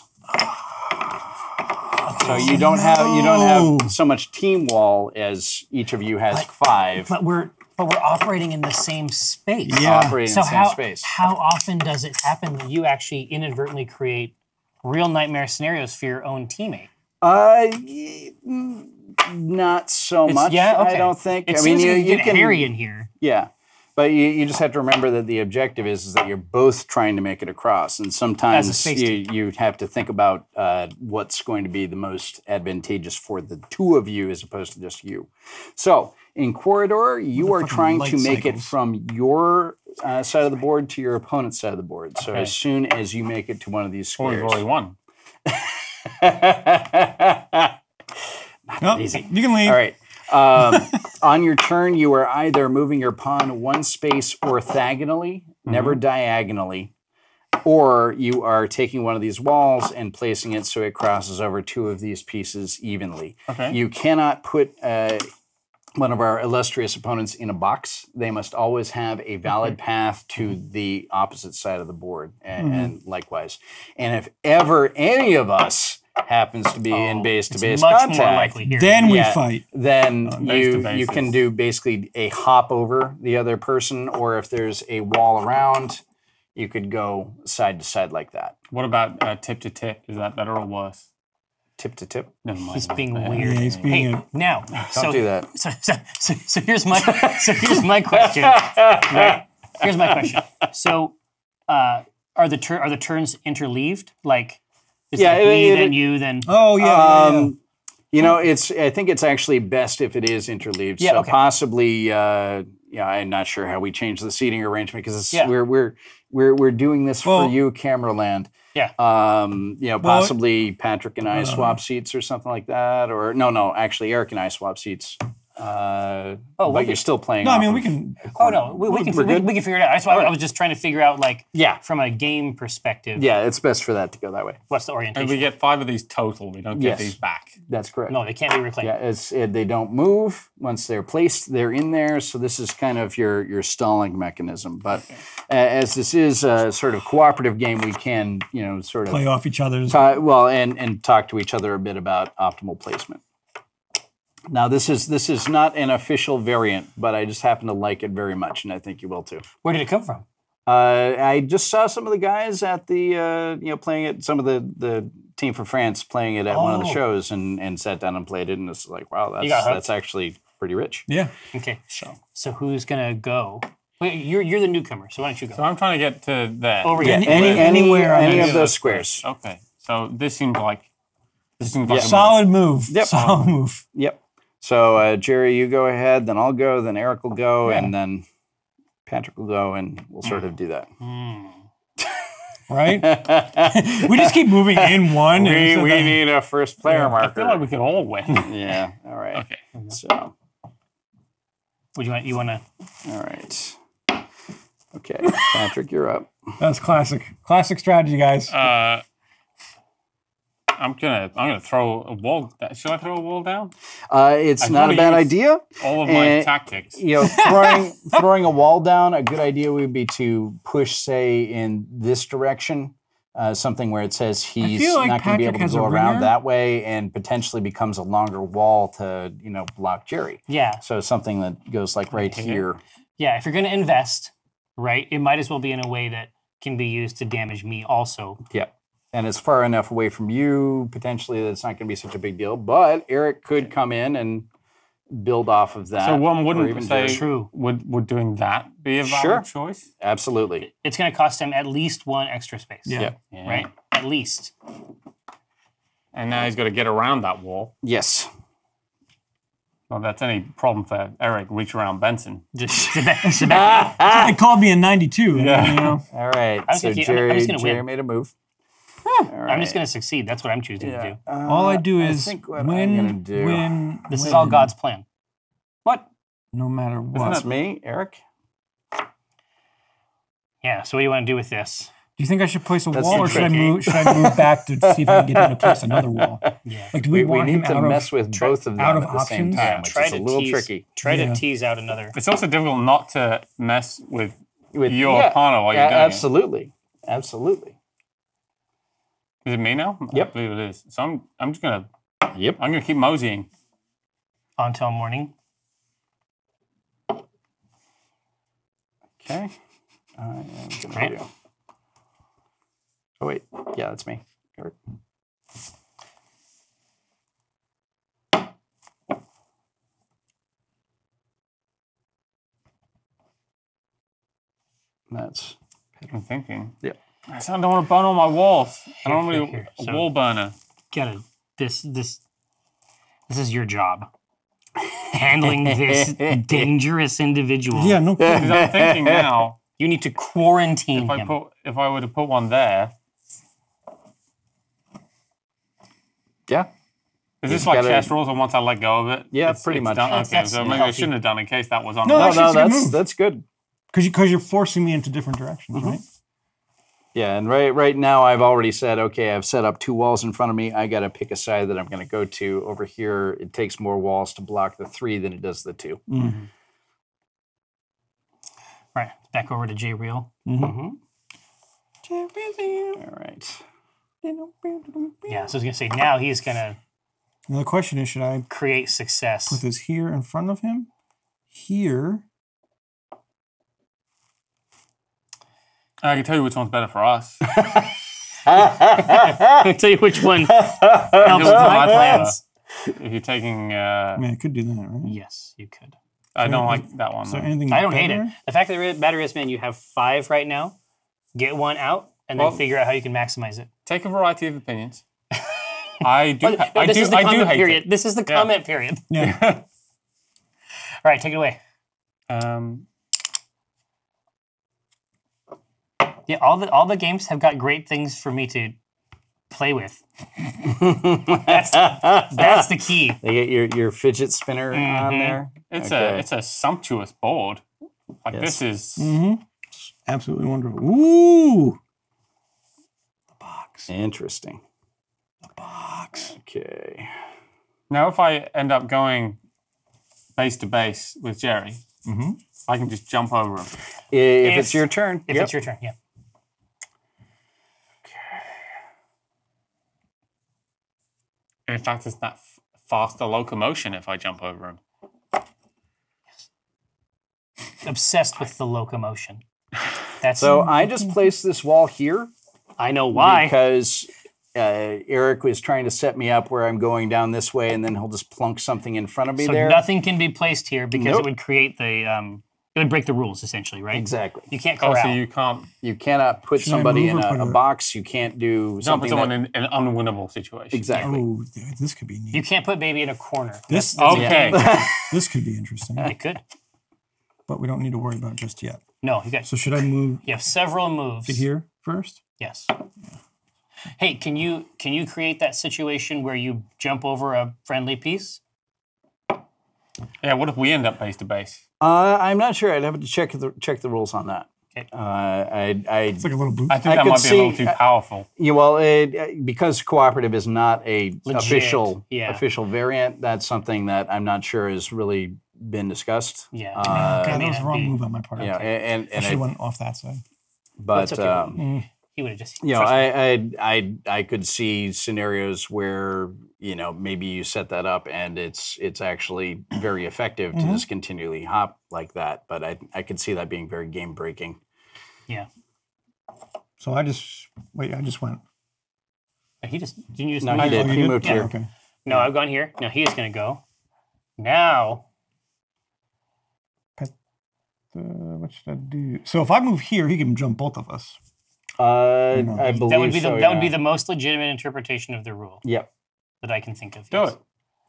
[SPEAKER 3] So you don't have you don't have so much team wall as each of you has
[SPEAKER 1] but,
[SPEAKER 3] five.
[SPEAKER 1] But we're but we're operating in the same space.
[SPEAKER 2] Yeah.
[SPEAKER 3] Operating
[SPEAKER 1] So
[SPEAKER 3] in the same
[SPEAKER 1] how
[SPEAKER 3] space.
[SPEAKER 1] how often does it happen that you actually inadvertently create real nightmare scenarios for your own teammate?
[SPEAKER 3] Uh, y- mm, not so
[SPEAKER 1] It's-
[SPEAKER 3] much.
[SPEAKER 1] yeah, okay.
[SPEAKER 3] I don't think.
[SPEAKER 1] It
[SPEAKER 3] I mean,
[SPEAKER 1] seems
[SPEAKER 3] you,
[SPEAKER 1] like you
[SPEAKER 3] you
[SPEAKER 1] get
[SPEAKER 3] can
[SPEAKER 1] hairy in here.
[SPEAKER 3] Yeah, but you, you just have to remember that the objective is, is that you're both trying to make it across, and sometimes
[SPEAKER 1] space
[SPEAKER 3] you, you have to think about uh, what's going to be the most advantageous for the two of you as opposed to just you. So in Quoridor, you are trying to make it
[SPEAKER 2] cycles?
[SPEAKER 3] from your uh, side of the board to your opponent's side of the board. So
[SPEAKER 4] Okay.
[SPEAKER 3] as soon as you make it to one of these
[SPEAKER 4] Well, we've
[SPEAKER 3] squares.
[SPEAKER 4] already won.
[SPEAKER 2] No,
[SPEAKER 3] easy.
[SPEAKER 2] you can leave.
[SPEAKER 3] All right. Um, on your turn, you are either moving your pawn one space orthogonally, never diagonally, or you are taking one of these walls and placing it so it crosses over two of these pieces evenly.
[SPEAKER 4] Okay.
[SPEAKER 3] You cannot put uh, one of our illustrious opponents in a box. They must always have a valid path to the opposite side of the board, and, and likewise. And if ever any of us happens to be in base-to-base
[SPEAKER 1] It's much
[SPEAKER 3] contact,
[SPEAKER 1] more likely here.
[SPEAKER 2] Then we
[SPEAKER 3] Yeah.
[SPEAKER 2] fight.
[SPEAKER 3] then
[SPEAKER 4] base to
[SPEAKER 3] you
[SPEAKER 4] base
[SPEAKER 3] you can
[SPEAKER 4] is-
[SPEAKER 3] do basically a hop over the other person, or if there's a wall around, you could go side to side like that,
[SPEAKER 4] What about uh, tip to tip? Is that better or worse?
[SPEAKER 3] tip to tip.
[SPEAKER 4] Never mind.
[SPEAKER 1] He's being
[SPEAKER 4] Yeah.
[SPEAKER 1] weird.
[SPEAKER 2] Yeah, he's being
[SPEAKER 1] Hey,
[SPEAKER 2] a-
[SPEAKER 1] now,
[SPEAKER 3] Don't
[SPEAKER 1] so,
[SPEAKER 3] do that.
[SPEAKER 1] So, so, so, so here's my so here's my question. Right? Here's my question. So, uh, are the tur- are the turns interleaved? Like, is
[SPEAKER 3] Yeah,
[SPEAKER 1] it me,
[SPEAKER 3] it-
[SPEAKER 1] then
[SPEAKER 3] it-
[SPEAKER 1] you, then
[SPEAKER 2] Oh yeah. yeah, yeah.
[SPEAKER 3] Um, you know, it's. I think it's actually best if it is interleaved.
[SPEAKER 1] Yeah,
[SPEAKER 3] so
[SPEAKER 1] okay.
[SPEAKER 3] possibly. Uh, yeah, I'm not sure how we change the seating arrangement because
[SPEAKER 1] Yeah.
[SPEAKER 3] we're we're we're we're doing this
[SPEAKER 2] Well-
[SPEAKER 3] for you, camera land.
[SPEAKER 1] Yeah.
[SPEAKER 3] Um, you know,
[SPEAKER 2] Well,
[SPEAKER 3] possibly Patrick and I
[SPEAKER 2] uh,
[SPEAKER 3] swap seats or something like that, or no, no, actually Eric and I swap seats. Uh,
[SPEAKER 1] Oh,
[SPEAKER 3] but
[SPEAKER 1] we
[SPEAKER 3] you're
[SPEAKER 1] can-
[SPEAKER 3] still playing.
[SPEAKER 2] No, I
[SPEAKER 3] off
[SPEAKER 2] mean
[SPEAKER 3] of-
[SPEAKER 2] we can.
[SPEAKER 1] Oh no, we, we can
[SPEAKER 3] We're
[SPEAKER 1] we,
[SPEAKER 3] good?
[SPEAKER 1] we can figure it out. That's why I was just trying to figure out, like,
[SPEAKER 3] Yeah,
[SPEAKER 1] from a game perspective,
[SPEAKER 3] yeah, it's best for that to go that way.
[SPEAKER 1] what's the
[SPEAKER 4] And
[SPEAKER 1] orientation?
[SPEAKER 4] we get five of these total. We don't get
[SPEAKER 3] Yes.
[SPEAKER 4] these back.
[SPEAKER 3] That's correct.
[SPEAKER 1] no, they can't be reclaimed.
[SPEAKER 3] Yeah, it's, it, they don't move once they're placed. They're in there, so this is kind of your your stalling mechanism. But uh, as this is a sort of cooperative game, we can you know sort of
[SPEAKER 2] Play off each other's.
[SPEAKER 3] ta- well and and talk to each other a bit about optimal placement. Now this is this is not an official variant, but I just happen to like it very much, and I think you will too.
[SPEAKER 1] Where did it come from?
[SPEAKER 3] Uh, I just saw some of the guys at the uh, you know playing it. Some of the the team from France playing it at one of the
[SPEAKER 1] Oh.
[SPEAKER 3] shows, and and sat down and played it, and it's like wow, that's
[SPEAKER 1] got hooked?
[SPEAKER 3] that's actually pretty rich.
[SPEAKER 2] Yeah.
[SPEAKER 1] Okay, so so who's gonna go? Wait, you're you're the newcomer, so why don't you go?
[SPEAKER 4] So I'm trying to get to there.
[SPEAKER 1] Over
[SPEAKER 3] Yeah,
[SPEAKER 1] here.
[SPEAKER 3] any any
[SPEAKER 2] Anywhere on
[SPEAKER 3] any
[SPEAKER 2] any
[SPEAKER 3] of
[SPEAKER 2] of
[SPEAKER 3] those squares.
[SPEAKER 4] Okay. So this seems like this seems like a
[SPEAKER 2] Solid move.
[SPEAKER 3] Yep.
[SPEAKER 2] Solid move.
[SPEAKER 3] Yep. So uh, Jerry, you go ahead, then I'll go, then Eric will go,
[SPEAKER 2] Yeah.
[SPEAKER 3] and then Patrick will go, and we'll sort of do that.
[SPEAKER 2] Right. We just keep moving in one.
[SPEAKER 3] We,
[SPEAKER 2] and so
[SPEAKER 3] we
[SPEAKER 2] that-
[SPEAKER 3] need a first player
[SPEAKER 4] I feel like
[SPEAKER 3] marker.
[SPEAKER 4] we could all win.
[SPEAKER 3] Yeah. All right.
[SPEAKER 4] Okay.
[SPEAKER 3] So.
[SPEAKER 1] Would you want you want to?
[SPEAKER 3] All right. Okay, Patrick, you're up.
[SPEAKER 2] That's classic. Classic strategy, guys.
[SPEAKER 4] Uh, I'm gonna I'm gonna throw a wall. Should I throw a wall down?
[SPEAKER 3] Uh, it's
[SPEAKER 4] I've
[SPEAKER 3] not a
[SPEAKER 4] already
[SPEAKER 3] bad
[SPEAKER 4] used-
[SPEAKER 3] idea.
[SPEAKER 4] All of my
[SPEAKER 3] Eh,
[SPEAKER 4] tactics.
[SPEAKER 3] You know, throwing throwing a wall down. A good idea would be to push, say, in this direction. Uh, something where it says he's
[SPEAKER 2] feel like
[SPEAKER 3] not going to be
[SPEAKER 2] Patrick
[SPEAKER 3] able to
[SPEAKER 2] has a
[SPEAKER 3] go around
[SPEAKER 2] ringer.
[SPEAKER 3] that way, and potentially becomes a longer wall to you know block Jerry.
[SPEAKER 1] Yeah,
[SPEAKER 3] So something that goes like right here.
[SPEAKER 1] yeah. If you're gonna invest, right, it might as well be in a way that can be used to damage me also.
[SPEAKER 3] Yeah. And it's far enough away from you, potentially, that it's not going to be such a big deal. But Eric could come in and build off of that.
[SPEAKER 4] So one
[SPEAKER 3] or
[SPEAKER 4] wouldn't
[SPEAKER 3] even
[SPEAKER 4] say
[SPEAKER 3] Jerry.
[SPEAKER 1] True.
[SPEAKER 4] would would doing that be a valid
[SPEAKER 3] Sure.
[SPEAKER 4] choice?
[SPEAKER 3] Absolutely.
[SPEAKER 1] It's gonna cost him at least one extra space.
[SPEAKER 2] Yeah.
[SPEAKER 3] Yeah.
[SPEAKER 1] Right. At least.
[SPEAKER 4] And now he's got to get around that wall.
[SPEAKER 3] Yes.
[SPEAKER 4] Well, that's any problem for Eric. Reach around Benson.
[SPEAKER 1] Just sit back. Sit back.
[SPEAKER 2] They called me in ninety-two.
[SPEAKER 4] Yeah.
[SPEAKER 2] You know?
[SPEAKER 3] All right.
[SPEAKER 1] I was
[SPEAKER 3] So
[SPEAKER 1] gonna keep- I'm- I'm
[SPEAKER 3] Jerry,
[SPEAKER 1] just gonna
[SPEAKER 3] Jerry
[SPEAKER 1] win.
[SPEAKER 3] made a move.
[SPEAKER 1] I'm just gonna succeed. That's what I'm choosing to do.
[SPEAKER 3] Uh,
[SPEAKER 2] All I do
[SPEAKER 3] I
[SPEAKER 2] is
[SPEAKER 3] think what I'm
[SPEAKER 2] win,
[SPEAKER 3] gonna do-
[SPEAKER 2] win.
[SPEAKER 1] This is
[SPEAKER 2] win.
[SPEAKER 1] all God's plan.
[SPEAKER 3] What?
[SPEAKER 2] No matter
[SPEAKER 3] Isn't
[SPEAKER 2] what.
[SPEAKER 3] that me, Eric?
[SPEAKER 1] Yeah. So what do you want to do with this?
[SPEAKER 2] Do you think I should place a
[SPEAKER 3] That's
[SPEAKER 2] wall, or should I
[SPEAKER 3] tricky.
[SPEAKER 2] move? Should I move back to see if I can get him to place another wall?
[SPEAKER 1] Yeah.
[SPEAKER 2] Like, do
[SPEAKER 3] We,
[SPEAKER 2] we,
[SPEAKER 3] we
[SPEAKER 2] want him
[SPEAKER 3] need to
[SPEAKER 2] out
[SPEAKER 3] mess
[SPEAKER 2] of?
[SPEAKER 3] with
[SPEAKER 1] try-
[SPEAKER 3] both of them
[SPEAKER 2] out of
[SPEAKER 3] at the same
[SPEAKER 2] options?
[SPEAKER 3] time,
[SPEAKER 1] Yeah,
[SPEAKER 3] which
[SPEAKER 1] try
[SPEAKER 3] is a
[SPEAKER 1] to
[SPEAKER 3] little
[SPEAKER 1] tease,
[SPEAKER 3] tricky.
[SPEAKER 1] Try
[SPEAKER 2] Yeah.
[SPEAKER 1] to tease out another.
[SPEAKER 4] It's also difficult not to mess with
[SPEAKER 3] With
[SPEAKER 4] your
[SPEAKER 3] yeah,
[SPEAKER 4] partner while you're
[SPEAKER 3] yeah,
[SPEAKER 4] doing
[SPEAKER 3] absolutely, absolutely.
[SPEAKER 4] it. Is it me now?
[SPEAKER 3] Yep.
[SPEAKER 4] I believe it is. So I'm, I'm just gonna,
[SPEAKER 3] Yep.
[SPEAKER 4] I'm gonna keep moseying.
[SPEAKER 1] Until morning.
[SPEAKER 3] Okay. I am gonna
[SPEAKER 1] Right.
[SPEAKER 3] do. Oh wait, yeah, that's me. Eric. That's
[SPEAKER 4] I'm thinking.
[SPEAKER 3] yeah.
[SPEAKER 4] I don't want to burn all my walls. I don't
[SPEAKER 1] Here,
[SPEAKER 4] want to
[SPEAKER 1] here,
[SPEAKER 4] be a
[SPEAKER 1] here. So-
[SPEAKER 4] wall burner.
[SPEAKER 1] Gotta this this this is your job. Handling this dangerous individual.
[SPEAKER 2] Yeah, no
[SPEAKER 4] Because
[SPEAKER 2] kidding.
[SPEAKER 4] I'm thinking now,
[SPEAKER 1] You need to quarantine
[SPEAKER 4] if I
[SPEAKER 1] him.
[SPEAKER 4] put, if I were to put one there,
[SPEAKER 3] Yeah.
[SPEAKER 4] is this
[SPEAKER 3] You've
[SPEAKER 4] like
[SPEAKER 3] gotta-
[SPEAKER 4] chess rules? And once I let go of it,
[SPEAKER 3] Yeah,
[SPEAKER 4] it's-
[SPEAKER 3] pretty
[SPEAKER 4] it's
[SPEAKER 3] much.
[SPEAKER 4] Done?
[SPEAKER 1] That's-
[SPEAKER 4] Okay,
[SPEAKER 1] that's
[SPEAKER 4] so maybe I
[SPEAKER 1] healthy.
[SPEAKER 4] shouldn't have done it in case that was on.
[SPEAKER 2] No,
[SPEAKER 3] No,
[SPEAKER 2] actually,
[SPEAKER 3] no,
[SPEAKER 2] it's a good
[SPEAKER 3] that's
[SPEAKER 2] move.
[SPEAKER 3] that's good.
[SPEAKER 2] Because you, because you're forcing me into different directions,
[SPEAKER 3] Mm-hmm.
[SPEAKER 2] right?
[SPEAKER 3] Yeah, and right right now I've already said, okay, I've set up two walls in front of me. I got to pick a side that I'm going to go to. Over here, it takes more walls to block the three than it does the two.
[SPEAKER 1] Right. Back over to J Real.
[SPEAKER 3] Mm-hmm. All right.
[SPEAKER 1] Yeah. So I was gonna say now he's gonna
[SPEAKER 2] Now the question is, should I
[SPEAKER 1] create
[SPEAKER 2] put
[SPEAKER 1] success.
[SPEAKER 2] this here in front of him? Here?
[SPEAKER 4] I can tell you which one's better for us.
[SPEAKER 1] I'll tell you which one helps
[SPEAKER 4] Yours is
[SPEAKER 1] my
[SPEAKER 4] much
[SPEAKER 1] plans.
[SPEAKER 4] better. If you're taking, uh,
[SPEAKER 2] I mean, I could do that, right?
[SPEAKER 1] Yes, you could.
[SPEAKER 4] I don't like that one.
[SPEAKER 2] Is there
[SPEAKER 4] though.
[SPEAKER 2] anything
[SPEAKER 1] I don't hate
[SPEAKER 2] better?
[SPEAKER 1] it. The fact that the matter is, man, you have five right now. Get one out and then
[SPEAKER 4] Well-
[SPEAKER 1] figure out how you can maximize it.
[SPEAKER 4] Take a variety of opinions. I do.
[SPEAKER 1] But,
[SPEAKER 4] ha-
[SPEAKER 1] no,
[SPEAKER 4] I
[SPEAKER 1] this
[SPEAKER 4] do.
[SPEAKER 1] is the
[SPEAKER 4] I do
[SPEAKER 1] comment
[SPEAKER 4] hate
[SPEAKER 1] period.
[SPEAKER 4] it.
[SPEAKER 1] This is the
[SPEAKER 4] Yeah.
[SPEAKER 1] comment period.
[SPEAKER 2] Yeah.
[SPEAKER 1] All right, take it away.
[SPEAKER 4] Um,
[SPEAKER 1] Yeah, all the all the games have got great things for me to play with. that's, that's the key.
[SPEAKER 3] They get your, your fidget spinner on there.
[SPEAKER 4] it's
[SPEAKER 3] Okay.
[SPEAKER 4] a it's a sumptuous board. Like
[SPEAKER 3] Yes.
[SPEAKER 4] this is.
[SPEAKER 2] Mm-hmm. Absolutely wonderful. Ooh! The box.
[SPEAKER 3] Interesting.
[SPEAKER 2] The box.
[SPEAKER 3] Okay.
[SPEAKER 4] Now, if I end up going base to base with Jerry,
[SPEAKER 2] Mm-hmm.
[SPEAKER 4] I can just jump over him.
[SPEAKER 3] If, it's
[SPEAKER 1] If-
[SPEAKER 3] your turn.
[SPEAKER 1] If
[SPEAKER 3] Yep.
[SPEAKER 1] it's your turn, yeah.
[SPEAKER 4] In fact, it's that f- faster locomotion if I jump over him.
[SPEAKER 1] Obsessed with the locomotion. That's
[SPEAKER 3] So I just placed this wall here
[SPEAKER 1] I know why.
[SPEAKER 3] because uh, Eric was trying to set me up where I'm going down this way, and then he'll just plunk something in front of me
[SPEAKER 1] So
[SPEAKER 3] there.
[SPEAKER 1] nothing can be placed here because
[SPEAKER 3] Nope.
[SPEAKER 1] it would create the um, it would break the rules essentially, right?
[SPEAKER 3] Exactly.
[SPEAKER 1] You can't
[SPEAKER 4] Oh,
[SPEAKER 1] corral.
[SPEAKER 4] so you can't
[SPEAKER 3] You cannot put
[SPEAKER 2] Should I
[SPEAKER 3] somebody
[SPEAKER 2] move
[SPEAKER 3] in
[SPEAKER 2] or
[SPEAKER 3] a,
[SPEAKER 2] put
[SPEAKER 3] a
[SPEAKER 2] a-
[SPEAKER 3] box. You can't do
[SPEAKER 4] jump
[SPEAKER 3] something
[SPEAKER 4] someone
[SPEAKER 3] that,
[SPEAKER 4] in, in an unwinnable situation.
[SPEAKER 3] exactly.
[SPEAKER 2] Oh, th- this could be neat.
[SPEAKER 1] You can't put baby in a corner.
[SPEAKER 2] This,
[SPEAKER 1] That's-
[SPEAKER 4] Okay.
[SPEAKER 2] this could be interesting,
[SPEAKER 1] it could.
[SPEAKER 2] but we don't need to worry about it just yet.
[SPEAKER 1] No, you got
[SPEAKER 2] So should I move
[SPEAKER 1] you have several moves.
[SPEAKER 2] to here first?
[SPEAKER 1] Yes. Hey, can you can you create that situation where you jump over a friendly piece?
[SPEAKER 4] Yeah. What if we end up base to base?
[SPEAKER 3] Uh, I'm not sure. I'd have to check the check the rules on that.
[SPEAKER 1] Okay.
[SPEAKER 3] Uh, I, I,
[SPEAKER 2] It's like a little boot.
[SPEAKER 4] I think
[SPEAKER 3] I
[SPEAKER 4] that
[SPEAKER 3] could
[SPEAKER 4] might be a little
[SPEAKER 3] see-
[SPEAKER 4] too powerful.
[SPEAKER 3] yeah, well, it, because cooperative is not a
[SPEAKER 1] Legit,
[SPEAKER 3] official
[SPEAKER 1] yeah.
[SPEAKER 3] official variant. That's something that I'm not sure has really been discussed.
[SPEAKER 1] Yeah.
[SPEAKER 3] Uh,
[SPEAKER 1] It
[SPEAKER 2] God,
[SPEAKER 1] may
[SPEAKER 2] that was
[SPEAKER 1] not
[SPEAKER 2] the wrong
[SPEAKER 1] be-
[SPEAKER 2] move on my part.
[SPEAKER 3] You know, and
[SPEAKER 2] I
[SPEAKER 3] and,
[SPEAKER 2] should have
[SPEAKER 3] and I,
[SPEAKER 2] went off that side.
[SPEAKER 3] but
[SPEAKER 1] That's okay.
[SPEAKER 3] um,
[SPEAKER 1] He would have just
[SPEAKER 3] you know,
[SPEAKER 1] trust me.
[SPEAKER 3] I, I I I could see scenarios where you know maybe you set that up and it's it's actually very effective to
[SPEAKER 2] Mhm.
[SPEAKER 3] just continually hop like that. But I I could see that being very game breaking.
[SPEAKER 1] Yeah.
[SPEAKER 2] So I just wait. I just went.
[SPEAKER 1] He just didn't you just
[SPEAKER 3] No,
[SPEAKER 1] move
[SPEAKER 3] he
[SPEAKER 1] it?
[SPEAKER 3] did.
[SPEAKER 2] Oh, you
[SPEAKER 3] He
[SPEAKER 2] did?
[SPEAKER 3] moved
[SPEAKER 2] Yeah,
[SPEAKER 3] here.
[SPEAKER 2] Okay.
[SPEAKER 1] No, I've gone here. No, he is going to go. Now,
[SPEAKER 2] Uh, what should I do? So if I move here, he can jump both of us.
[SPEAKER 3] Uh,
[SPEAKER 2] No.
[SPEAKER 3] I believe
[SPEAKER 1] that would be the
[SPEAKER 3] so,
[SPEAKER 1] that would be
[SPEAKER 3] yeah.
[SPEAKER 1] the most legitimate interpretation of the rule
[SPEAKER 3] Yep.
[SPEAKER 1] that I can think of.
[SPEAKER 4] Do
[SPEAKER 1] yes.
[SPEAKER 4] it.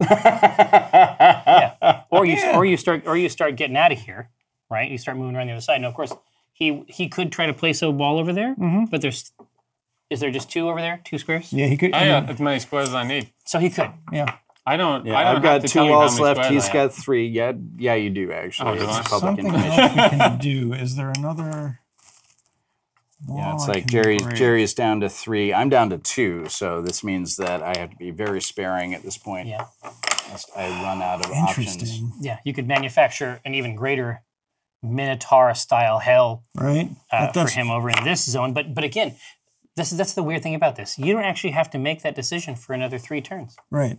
[SPEAKER 3] yeah.
[SPEAKER 1] Or you
[SPEAKER 2] Yeah.
[SPEAKER 1] or you start or you start getting out of here, right? You start moving around the other side. Now, of course, he he could try to place a wall over there,
[SPEAKER 2] Mhm.
[SPEAKER 1] but there's is there just two over there, two squares?
[SPEAKER 2] Yeah, he could.
[SPEAKER 4] I
[SPEAKER 2] I
[SPEAKER 4] got
[SPEAKER 2] mean,
[SPEAKER 4] as many squares as I need.
[SPEAKER 1] So he could.
[SPEAKER 2] yeah.
[SPEAKER 4] I don't.
[SPEAKER 3] Yeah,
[SPEAKER 4] I don't
[SPEAKER 3] I've got
[SPEAKER 4] have to
[SPEAKER 3] two
[SPEAKER 4] tell you how
[SPEAKER 3] walls
[SPEAKER 4] many
[SPEAKER 3] left.
[SPEAKER 4] squares
[SPEAKER 3] He's
[SPEAKER 4] I
[SPEAKER 3] got
[SPEAKER 4] have.
[SPEAKER 3] three. Yeah, yeah, you do actually.
[SPEAKER 4] Oh, do I?
[SPEAKER 3] It's public
[SPEAKER 2] Something
[SPEAKER 3] information.
[SPEAKER 2] else we can do. Is there another wall
[SPEAKER 3] Yeah, it's
[SPEAKER 2] I
[SPEAKER 3] like
[SPEAKER 2] can
[SPEAKER 3] Jerry.
[SPEAKER 2] break?
[SPEAKER 3] Jerry is down to three. I'm down to two. So this means that I have to be very sparing at this point.
[SPEAKER 1] Yeah.
[SPEAKER 3] Lest I run out of options.
[SPEAKER 2] Interesting.
[SPEAKER 1] Yeah, you could manufacture an even greater Minotaur-style hell
[SPEAKER 2] Right?
[SPEAKER 1] uh,
[SPEAKER 2] That
[SPEAKER 1] for
[SPEAKER 2] does-
[SPEAKER 1] him over in this zone. But but again, this is that's the weird thing about this. You don't actually have to make that decision for another three turns.
[SPEAKER 2] Right.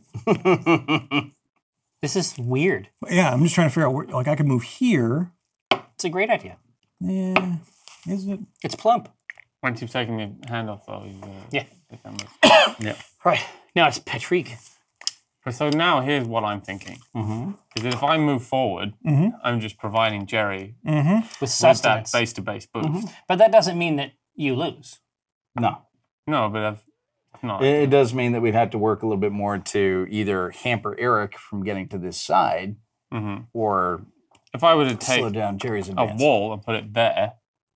[SPEAKER 1] This is weird.
[SPEAKER 2] Yeah, I'm just trying to figure out where, like I could move here.
[SPEAKER 1] It's a great idea.
[SPEAKER 2] Yeah. Is it?
[SPEAKER 1] It's plump.
[SPEAKER 4] Once you've taken your hand off, though, you, uh,
[SPEAKER 1] Yeah.
[SPEAKER 4] you can move.
[SPEAKER 3] Yeah.
[SPEAKER 1] Right. Now it's Patrick.
[SPEAKER 4] But so now here's what I'm thinking:
[SPEAKER 3] Mm-hmm.
[SPEAKER 4] is that if I move forward,
[SPEAKER 2] Mhm.
[SPEAKER 4] I'm just providing Jerry
[SPEAKER 2] Mm-hmm.
[SPEAKER 1] With
[SPEAKER 4] with that
[SPEAKER 1] sustenance.
[SPEAKER 4] base-to-base boost.
[SPEAKER 1] But that doesn't mean that you lose.
[SPEAKER 3] No.
[SPEAKER 4] No, but I've not.
[SPEAKER 3] It, it does mean that we'd have to work a little bit more to either hamper Eric from getting to this side
[SPEAKER 4] hmm
[SPEAKER 3] or
[SPEAKER 4] If I were to
[SPEAKER 3] slow
[SPEAKER 4] take
[SPEAKER 3] down Jerry's
[SPEAKER 4] a
[SPEAKER 3] advance.
[SPEAKER 4] wall and put it there,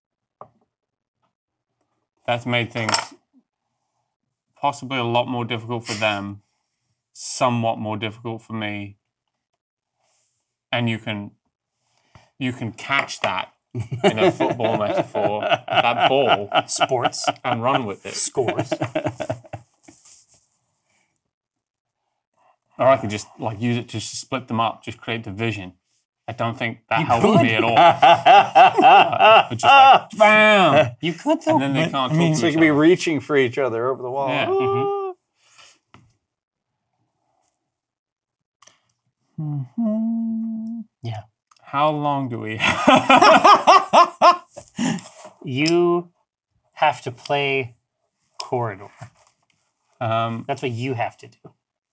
[SPEAKER 4] that's made things possibly a lot more difficult for them, somewhat more difficult for me, and you can you can catch that in a football metaphor, that ball,
[SPEAKER 1] Sports
[SPEAKER 4] and run with it.
[SPEAKER 1] scores.
[SPEAKER 4] Or I could just like use it just to split them up, just create division. I don't think that
[SPEAKER 1] You
[SPEAKER 4] helps
[SPEAKER 1] could.
[SPEAKER 4] me at all. Uh, but just like, bam!
[SPEAKER 1] You could though.
[SPEAKER 4] And then they
[SPEAKER 2] But,
[SPEAKER 4] can't
[SPEAKER 2] I mean,
[SPEAKER 4] talk
[SPEAKER 3] So
[SPEAKER 4] to
[SPEAKER 3] you
[SPEAKER 4] each
[SPEAKER 3] can be
[SPEAKER 4] other.
[SPEAKER 3] reaching for each other over the wall.
[SPEAKER 4] Yeah.
[SPEAKER 3] Ah.
[SPEAKER 2] Mm-hmm.
[SPEAKER 1] Yeah.
[SPEAKER 4] How long do we have?
[SPEAKER 1] You have to play Quoridor.
[SPEAKER 4] um,
[SPEAKER 1] That's what you have to do.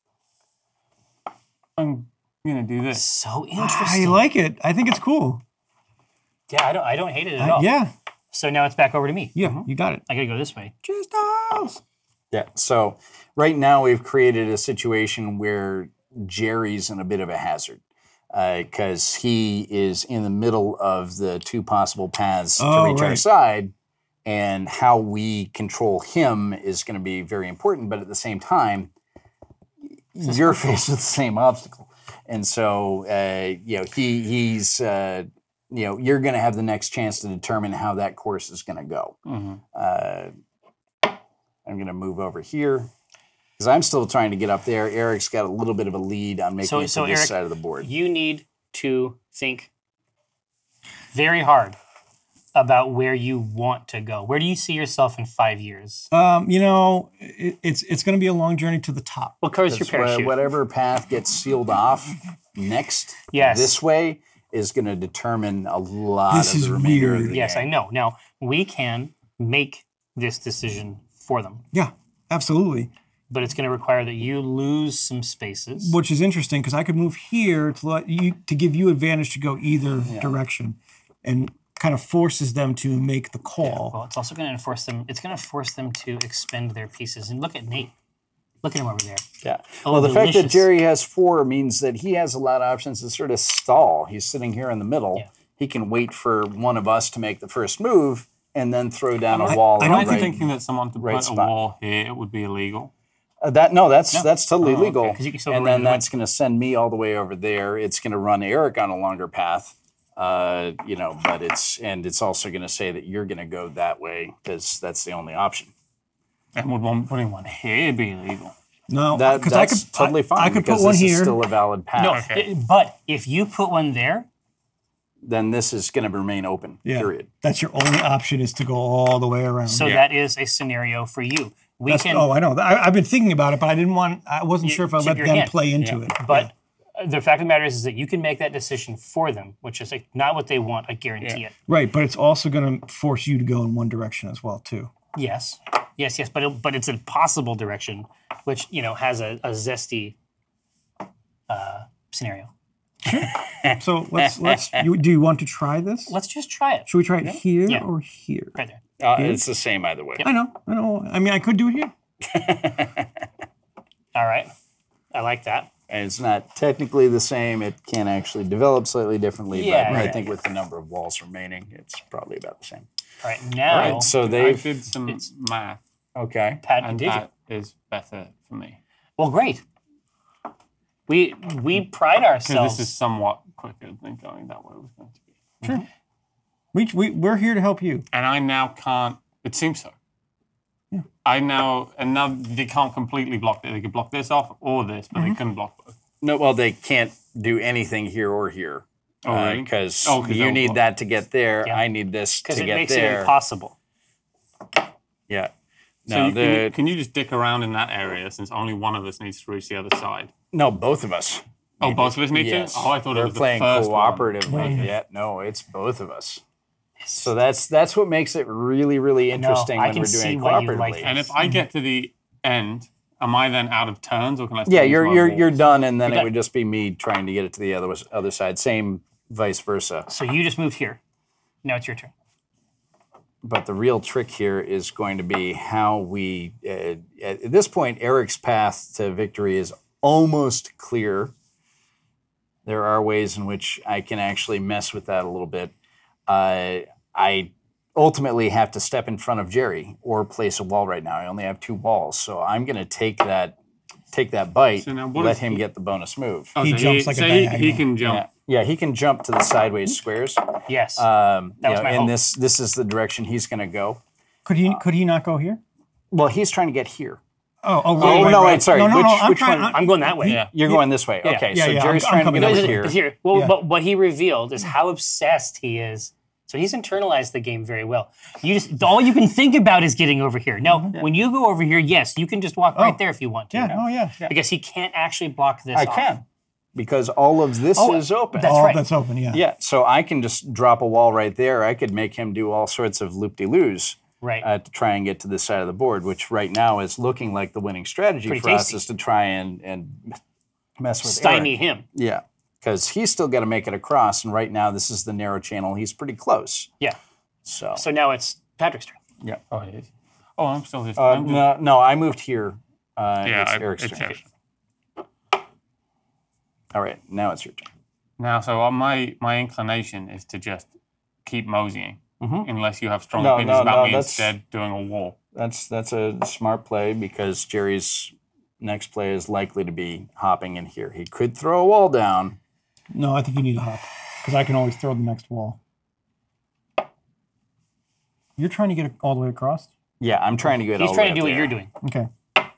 [SPEAKER 4] I'm gonna do this.
[SPEAKER 1] So
[SPEAKER 2] I
[SPEAKER 1] interesting.
[SPEAKER 2] like it. I think it's cool.
[SPEAKER 1] Yeah, I don't I don't hate it at
[SPEAKER 2] Uh,
[SPEAKER 1] all.
[SPEAKER 2] yeah.
[SPEAKER 1] So now it's back over to me.
[SPEAKER 2] Yeah. You got it.
[SPEAKER 1] I gotta go this way.
[SPEAKER 2] Just us.
[SPEAKER 3] Yeah. So right now we've created a situation where Jerry's in a bit of a hazard because he is in the middle of the two possible paths
[SPEAKER 2] Oh,
[SPEAKER 3] to reach our
[SPEAKER 2] right.
[SPEAKER 3] side, and how we control him is going to be very important. But at the same time, you're faced with the same obstacle, and so uh, you know he he's. Uh, you know, you're going to have the next chance to determine how that course is going to go.
[SPEAKER 4] Mhm.
[SPEAKER 3] Uh, I'm going to move over here because I'm still trying to get up there. Eric's got a little bit of a lead on making
[SPEAKER 1] So-
[SPEAKER 3] it
[SPEAKER 1] so
[SPEAKER 3] to this
[SPEAKER 1] Eric,
[SPEAKER 3] side of the board.
[SPEAKER 1] You need to think very hard about where you want to go. Where do you see yourself in five years?
[SPEAKER 2] Um, you know, it, it's it's going to be a long journey to the top.
[SPEAKER 1] What color is your
[SPEAKER 3] That's why
[SPEAKER 1] parachute?
[SPEAKER 3] whatever path gets sealed off next,
[SPEAKER 1] Yes.
[SPEAKER 3] this way, is going to determine a lot
[SPEAKER 2] This
[SPEAKER 3] of
[SPEAKER 2] is
[SPEAKER 3] the remainder
[SPEAKER 2] weird.
[SPEAKER 3] of the
[SPEAKER 1] Yes, I
[SPEAKER 3] game.
[SPEAKER 1] know. Now, we can make this decision for them,
[SPEAKER 2] Yeah, absolutely.
[SPEAKER 1] but it's going to require that you lose some spaces.
[SPEAKER 2] Which is interesting because I could move here to let you to give you advantage to go either direction, and kind of forces them to make the call.
[SPEAKER 1] Well, it's also going to enforce them. It's going to force them to expend their pieces. And look at Nate. Look at him over there.
[SPEAKER 3] Yeah.
[SPEAKER 1] Oh,
[SPEAKER 3] well, the fact that
[SPEAKER 1] delicious.
[SPEAKER 3] Jerry has four means that he has a lot of options to sort of stall. He's sitting here in the middle.
[SPEAKER 1] Yeah.
[SPEAKER 3] He can wait for one of us to make the first move and then throw down a
[SPEAKER 2] I-
[SPEAKER 3] wall.
[SPEAKER 2] I
[SPEAKER 4] Am
[SPEAKER 2] don't
[SPEAKER 4] I
[SPEAKER 3] right-
[SPEAKER 4] thinking that someone to
[SPEAKER 3] right
[SPEAKER 4] put a
[SPEAKER 3] spot.
[SPEAKER 4] wall here it would be illegal?
[SPEAKER 3] Uh, that no, that's
[SPEAKER 1] No.
[SPEAKER 3] that's totally
[SPEAKER 4] Oh,
[SPEAKER 3] legal.
[SPEAKER 4] okay.
[SPEAKER 1] 'Cause you can still
[SPEAKER 3] And
[SPEAKER 1] go
[SPEAKER 3] then
[SPEAKER 1] right
[SPEAKER 3] that's going to send me all the way over there. It's going to run Eric on a longer path. Uh, you know, but it's and it's also going to say that you're going to go that way because that's the only option.
[SPEAKER 4] And would one putting one here be illegal?
[SPEAKER 2] No,
[SPEAKER 3] That
[SPEAKER 2] because
[SPEAKER 3] that's
[SPEAKER 2] I could
[SPEAKER 3] totally
[SPEAKER 2] I,
[SPEAKER 3] fine.
[SPEAKER 2] I could
[SPEAKER 3] because
[SPEAKER 2] put one
[SPEAKER 3] this is
[SPEAKER 2] here.
[SPEAKER 3] still a valid path.
[SPEAKER 1] No,
[SPEAKER 4] Okay.
[SPEAKER 1] it- but if you put one there,
[SPEAKER 3] Then this is going to remain open.
[SPEAKER 2] yeah,
[SPEAKER 3] Period.
[SPEAKER 2] that's your only option is to go all the way around.
[SPEAKER 1] so
[SPEAKER 4] Yeah.
[SPEAKER 1] that is a scenario for you. We
[SPEAKER 2] That's-
[SPEAKER 1] can,
[SPEAKER 2] oh, I know. I, I've been thinking about it, but I didn't want. I wasn't
[SPEAKER 1] You
[SPEAKER 2] sure if I
[SPEAKER 1] tip
[SPEAKER 2] let
[SPEAKER 1] your
[SPEAKER 2] them
[SPEAKER 1] hand.
[SPEAKER 2] play into
[SPEAKER 4] Yeah.
[SPEAKER 2] it.
[SPEAKER 1] but the fact of the matter is, is that you can make that decision for them, which is like not what they want. I guarantee
[SPEAKER 4] Yeah.
[SPEAKER 1] it.
[SPEAKER 2] Right, but it's also going to force you to go in one direction as well too.
[SPEAKER 1] Yes, yes, yes. But it, but it's a possible direction, which you know has a, a zesty uh, scenario.
[SPEAKER 2] So let's let's. You, do you want to try this?
[SPEAKER 1] Let's just try it
[SPEAKER 2] Should we try it here
[SPEAKER 1] Yeah.
[SPEAKER 2] or here?
[SPEAKER 1] right there.
[SPEAKER 3] Uh, it's the same either way.
[SPEAKER 2] I know. I know. I mean, I could do it here.
[SPEAKER 1] All right, I like that.
[SPEAKER 3] And it's not technically the same. It can actually develop slightly differently,
[SPEAKER 1] Yeah,
[SPEAKER 3] but I
[SPEAKER 1] yeah,
[SPEAKER 3] think with the number of walls remaining, it's probably about the same.
[SPEAKER 1] All right, now
[SPEAKER 3] All right, so
[SPEAKER 4] I
[SPEAKER 3] they've
[SPEAKER 4] did some
[SPEAKER 1] it's-
[SPEAKER 4] math,
[SPEAKER 3] okay.
[SPEAKER 1] Pat,
[SPEAKER 4] and
[SPEAKER 1] did you?
[SPEAKER 4] that is better for me.
[SPEAKER 1] Well, great. We we pride
[SPEAKER 4] Because
[SPEAKER 1] ourselves.
[SPEAKER 4] this is somewhat quicker than going that way was going to be.
[SPEAKER 2] Sure. We, we, we're here to help you.
[SPEAKER 4] And I now can't, it seems so.
[SPEAKER 2] Yeah.
[SPEAKER 4] I now, and now they can't completely block it. They could block this off or this, but
[SPEAKER 2] Mm-hmm.
[SPEAKER 4] they couldn't block both.
[SPEAKER 3] No, well, they can't do anything here or here.
[SPEAKER 4] Oh, really?
[SPEAKER 3] Because
[SPEAKER 4] Oh, 'cause
[SPEAKER 3] you
[SPEAKER 4] they'll
[SPEAKER 3] need
[SPEAKER 4] block.
[SPEAKER 3] that to get there.
[SPEAKER 1] Yeah.
[SPEAKER 3] I need this to
[SPEAKER 1] because it
[SPEAKER 3] get
[SPEAKER 1] makes
[SPEAKER 3] there.
[SPEAKER 1] it impossible.
[SPEAKER 3] Yeah.
[SPEAKER 4] So
[SPEAKER 3] No,
[SPEAKER 4] you, can,
[SPEAKER 3] the,
[SPEAKER 4] you, can you just dick around in that area since only one of us needs to reach the other side?
[SPEAKER 3] no, both of us.
[SPEAKER 4] Oh, both of us need
[SPEAKER 3] Yes.
[SPEAKER 4] to? Oh, I thought
[SPEAKER 3] We're
[SPEAKER 4] it was the
[SPEAKER 3] playing
[SPEAKER 4] first one.
[SPEAKER 3] cooperatively. Yeah, no, it's both of us. So that's that's what makes it really, really interesting
[SPEAKER 1] I
[SPEAKER 3] when
[SPEAKER 1] can
[SPEAKER 3] we're
[SPEAKER 1] see
[SPEAKER 3] doing it
[SPEAKER 1] why you
[SPEAKER 3] cooperatively.
[SPEAKER 1] like
[SPEAKER 4] And if I get to the end, am I then out of turns or can I still
[SPEAKER 3] Yeah,
[SPEAKER 4] use
[SPEAKER 3] you're
[SPEAKER 4] my
[SPEAKER 3] you're
[SPEAKER 4] walls?
[SPEAKER 3] you're done, and then
[SPEAKER 1] You're
[SPEAKER 3] it
[SPEAKER 1] done.
[SPEAKER 3] would just be me trying to get it to the other other side. Same, vice versa.
[SPEAKER 1] So you just moved here. Now it's your turn.
[SPEAKER 3] But the real trick here is going to be how we. Uh, at this point, Eric's path to victory is almost clear. There are ways in which I can actually mess with that a little bit. Uh, I ultimately have to step in front of Jerry or place a wall right now. I only have two walls, so I'm going to take that take that bite,
[SPEAKER 4] So now what
[SPEAKER 3] let
[SPEAKER 4] is
[SPEAKER 3] him
[SPEAKER 4] he-
[SPEAKER 3] get the bonus move.
[SPEAKER 4] Oh,
[SPEAKER 2] He
[SPEAKER 4] so
[SPEAKER 2] jumps like a
[SPEAKER 4] so he, he
[SPEAKER 2] diagonal.
[SPEAKER 4] can jump.
[SPEAKER 3] Yeah. Yeah, he can jump to the sideways squares.
[SPEAKER 1] Yes.
[SPEAKER 3] Um,
[SPEAKER 1] That
[SPEAKER 3] you
[SPEAKER 1] was
[SPEAKER 3] know,
[SPEAKER 1] my
[SPEAKER 3] and
[SPEAKER 1] hope.
[SPEAKER 3] this this is the direction he's going to go.
[SPEAKER 2] Could he could he not go here?
[SPEAKER 3] Well, he's trying to get here.
[SPEAKER 2] Oh, oh,
[SPEAKER 3] Oh,
[SPEAKER 2] right,
[SPEAKER 3] no,
[SPEAKER 2] right.
[SPEAKER 3] wait, sorry.
[SPEAKER 2] No, no,
[SPEAKER 3] Which-
[SPEAKER 2] no. I'm
[SPEAKER 3] which
[SPEAKER 2] trying,
[SPEAKER 3] one?
[SPEAKER 2] I-
[SPEAKER 1] I'm going that way.
[SPEAKER 4] Yeah.
[SPEAKER 3] You're going this way.
[SPEAKER 1] Yeah.
[SPEAKER 3] Okay,
[SPEAKER 2] Yeah,
[SPEAKER 3] so
[SPEAKER 2] yeah,
[SPEAKER 3] Jerry's
[SPEAKER 2] I'm-
[SPEAKER 3] trying
[SPEAKER 2] I'm
[SPEAKER 3] to
[SPEAKER 2] coming
[SPEAKER 3] get
[SPEAKER 2] over
[SPEAKER 3] over
[SPEAKER 1] But
[SPEAKER 3] here.
[SPEAKER 1] here. here. Well,
[SPEAKER 2] Yeah.
[SPEAKER 1] but what he revealed is how obsessed he is. So he's internalized the game very well. You just all you can think about is getting over here. Now, when you go over here, yes, you can just walk right there if you want to.
[SPEAKER 2] Yeah, oh yeah.
[SPEAKER 1] Because he can't actually block this
[SPEAKER 3] I
[SPEAKER 1] off.
[SPEAKER 3] can, because all of this
[SPEAKER 1] Oh,
[SPEAKER 3] is open.
[SPEAKER 1] that's
[SPEAKER 2] All
[SPEAKER 1] right.
[SPEAKER 2] that's open, yeah.
[SPEAKER 3] Yeah, so I can just drop a wall right there. I could make him do all sorts of loop-de-loos
[SPEAKER 1] Right.
[SPEAKER 3] uh, to try and get to this side of the board, which right now is looking like the winning strategy
[SPEAKER 1] Pretty
[SPEAKER 3] for us
[SPEAKER 1] tasty.
[SPEAKER 3] is to try and, and mess with
[SPEAKER 1] Stymie
[SPEAKER 3] Eric.
[SPEAKER 1] him.
[SPEAKER 3] Yeah, because he's still got to make it across, and right now this is the narrow channel. He's pretty close.
[SPEAKER 1] Yeah.
[SPEAKER 3] So,
[SPEAKER 1] So now it's Patrick's turn.
[SPEAKER 3] yeah.
[SPEAKER 4] Oh, it is. Oh, I'm still here.
[SPEAKER 3] Uh,
[SPEAKER 4] I'm just-
[SPEAKER 3] no, no, I moved here. Uh,
[SPEAKER 4] yeah,
[SPEAKER 3] it's
[SPEAKER 4] I,
[SPEAKER 3] Eric's
[SPEAKER 4] it's
[SPEAKER 3] turn.
[SPEAKER 4] Eric.
[SPEAKER 3] All right, now it's your turn.
[SPEAKER 4] Now, so uh, my my inclination is to just keep moseying,
[SPEAKER 3] Mhm.
[SPEAKER 4] unless you have strong
[SPEAKER 3] No,
[SPEAKER 4] opinions
[SPEAKER 3] no,
[SPEAKER 4] about
[SPEAKER 3] no,
[SPEAKER 4] me
[SPEAKER 3] that's-
[SPEAKER 4] instead doing a wall.
[SPEAKER 3] That's that's a smart play because Jerry's next play is likely to be hopping in here. He could throw a wall down.
[SPEAKER 2] No, I think you need to hop because I can always throw the next wall. You're trying to get it all the way across?
[SPEAKER 3] Yeah, I'm trying to get.
[SPEAKER 1] He's
[SPEAKER 3] all the
[SPEAKER 1] trying
[SPEAKER 3] way
[SPEAKER 1] to do
[SPEAKER 3] up
[SPEAKER 1] what
[SPEAKER 3] there.
[SPEAKER 1] you're doing.
[SPEAKER 2] Okay.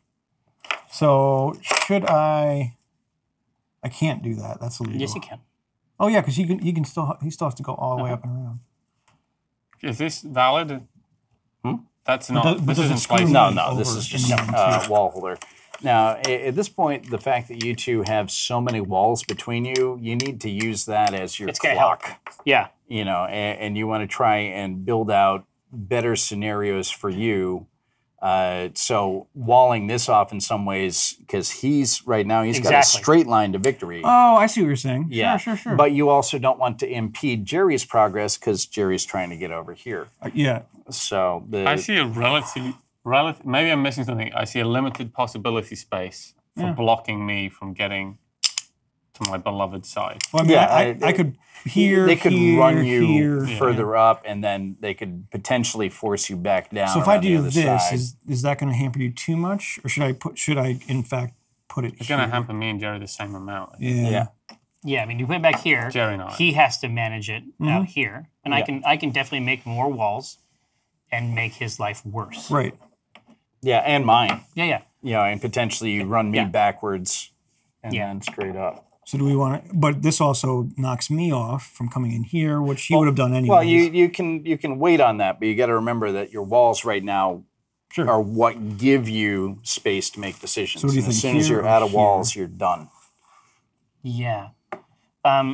[SPEAKER 2] So should I? I can't do that. That's illegal.
[SPEAKER 1] Yes, you can.
[SPEAKER 2] Oh yeah, because he can. He can still. He still has to go all the way up and around.
[SPEAKER 4] Is this valid?
[SPEAKER 3] Hmm?
[SPEAKER 4] That's
[SPEAKER 2] But
[SPEAKER 4] not.
[SPEAKER 2] does- but
[SPEAKER 4] this
[SPEAKER 2] does it
[SPEAKER 4] isn't
[SPEAKER 2] screw
[SPEAKER 4] placed.
[SPEAKER 2] me?
[SPEAKER 3] No, no, this
[SPEAKER 2] Over
[SPEAKER 3] is just
[SPEAKER 2] in that one,
[SPEAKER 3] uh,
[SPEAKER 2] too.
[SPEAKER 3] wall holder. Now, a- at this point, the fact that you two have so many walls between you, you need to use that as your
[SPEAKER 1] It's gonna help.
[SPEAKER 3] clock.
[SPEAKER 1] Yeah.
[SPEAKER 3] You know, and, and you want to try and build out better scenarios for you. Uh, so walling this off in some ways, because he's right now he's got a
[SPEAKER 1] Exactly.
[SPEAKER 3] straight line to victory.
[SPEAKER 2] Oh, I see what you're saying.
[SPEAKER 3] Yeah,
[SPEAKER 2] Sure, sure, sure.
[SPEAKER 3] But you also don't want to impede Jerry's progress because Jerry's trying to get over here.
[SPEAKER 2] Uh, yeah.
[SPEAKER 3] So the
[SPEAKER 4] I see a relative, relative. Maybe I'm missing something. I see a limited possibility space for
[SPEAKER 2] Yeah.
[SPEAKER 4] blocking me from getting to my beloved side.
[SPEAKER 2] Well, I mean,
[SPEAKER 3] Yeah,
[SPEAKER 2] I, I,
[SPEAKER 3] I-
[SPEAKER 2] I could here.
[SPEAKER 3] they could
[SPEAKER 2] here,
[SPEAKER 3] run you
[SPEAKER 2] here.
[SPEAKER 3] further up, and then they could potentially force you back down.
[SPEAKER 2] So if I
[SPEAKER 3] around the
[SPEAKER 2] do
[SPEAKER 3] other
[SPEAKER 2] this,
[SPEAKER 3] side.
[SPEAKER 2] is is that going to hamper you too much, or should I put? Should I in fact put it
[SPEAKER 4] It's
[SPEAKER 2] here?
[SPEAKER 4] going to hamper me and Jerry the same amount.
[SPEAKER 2] Yeah.
[SPEAKER 3] yeah,
[SPEAKER 1] Yeah, I mean, you put it back here.
[SPEAKER 4] Jerry and I.
[SPEAKER 1] He has to manage it out here, and I
[SPEAKER 3] Yeah.
[SPEAKER 1] can I can definitely make more walls, and make his life worse.
[SPEAKER 2] Right.
[SPEAKER 3] yeah, and mine.
[SPEAKER 1] Yeah, yeah.
[SPEAKER 3] You know, and potentially you run me
[SPEAKER 1] Yeah.
[SPEAKER 3] backwards and
[SPEAKER 1] Yeah.
[SPEAKER 3] then straight up.
[SPEAKER 2] So do we want to? But this also knocks me off from coming in here, which he would have done anyway.
[SPEAKER 3] Well, you you can you can wait on that, but you got to remember that your walls right now
[SPEAKER 2] Sure.
[SPEAKER 3] are what give you space to make decisions.
[SPEAKER 2] So what do you
[SPEAKER 3] And as
[SPEAKER 2] think,
[SPEAKER 3] soon as
[SPEAKER 2] here
[SPEAKER 3] you're
[SPEAKER 2] or
[SPEAKER 3] out of
[SPEAKER 2] here?
[SPEAKER 3] walls, you're done.
[SPEAKER 1] Yeah. Um,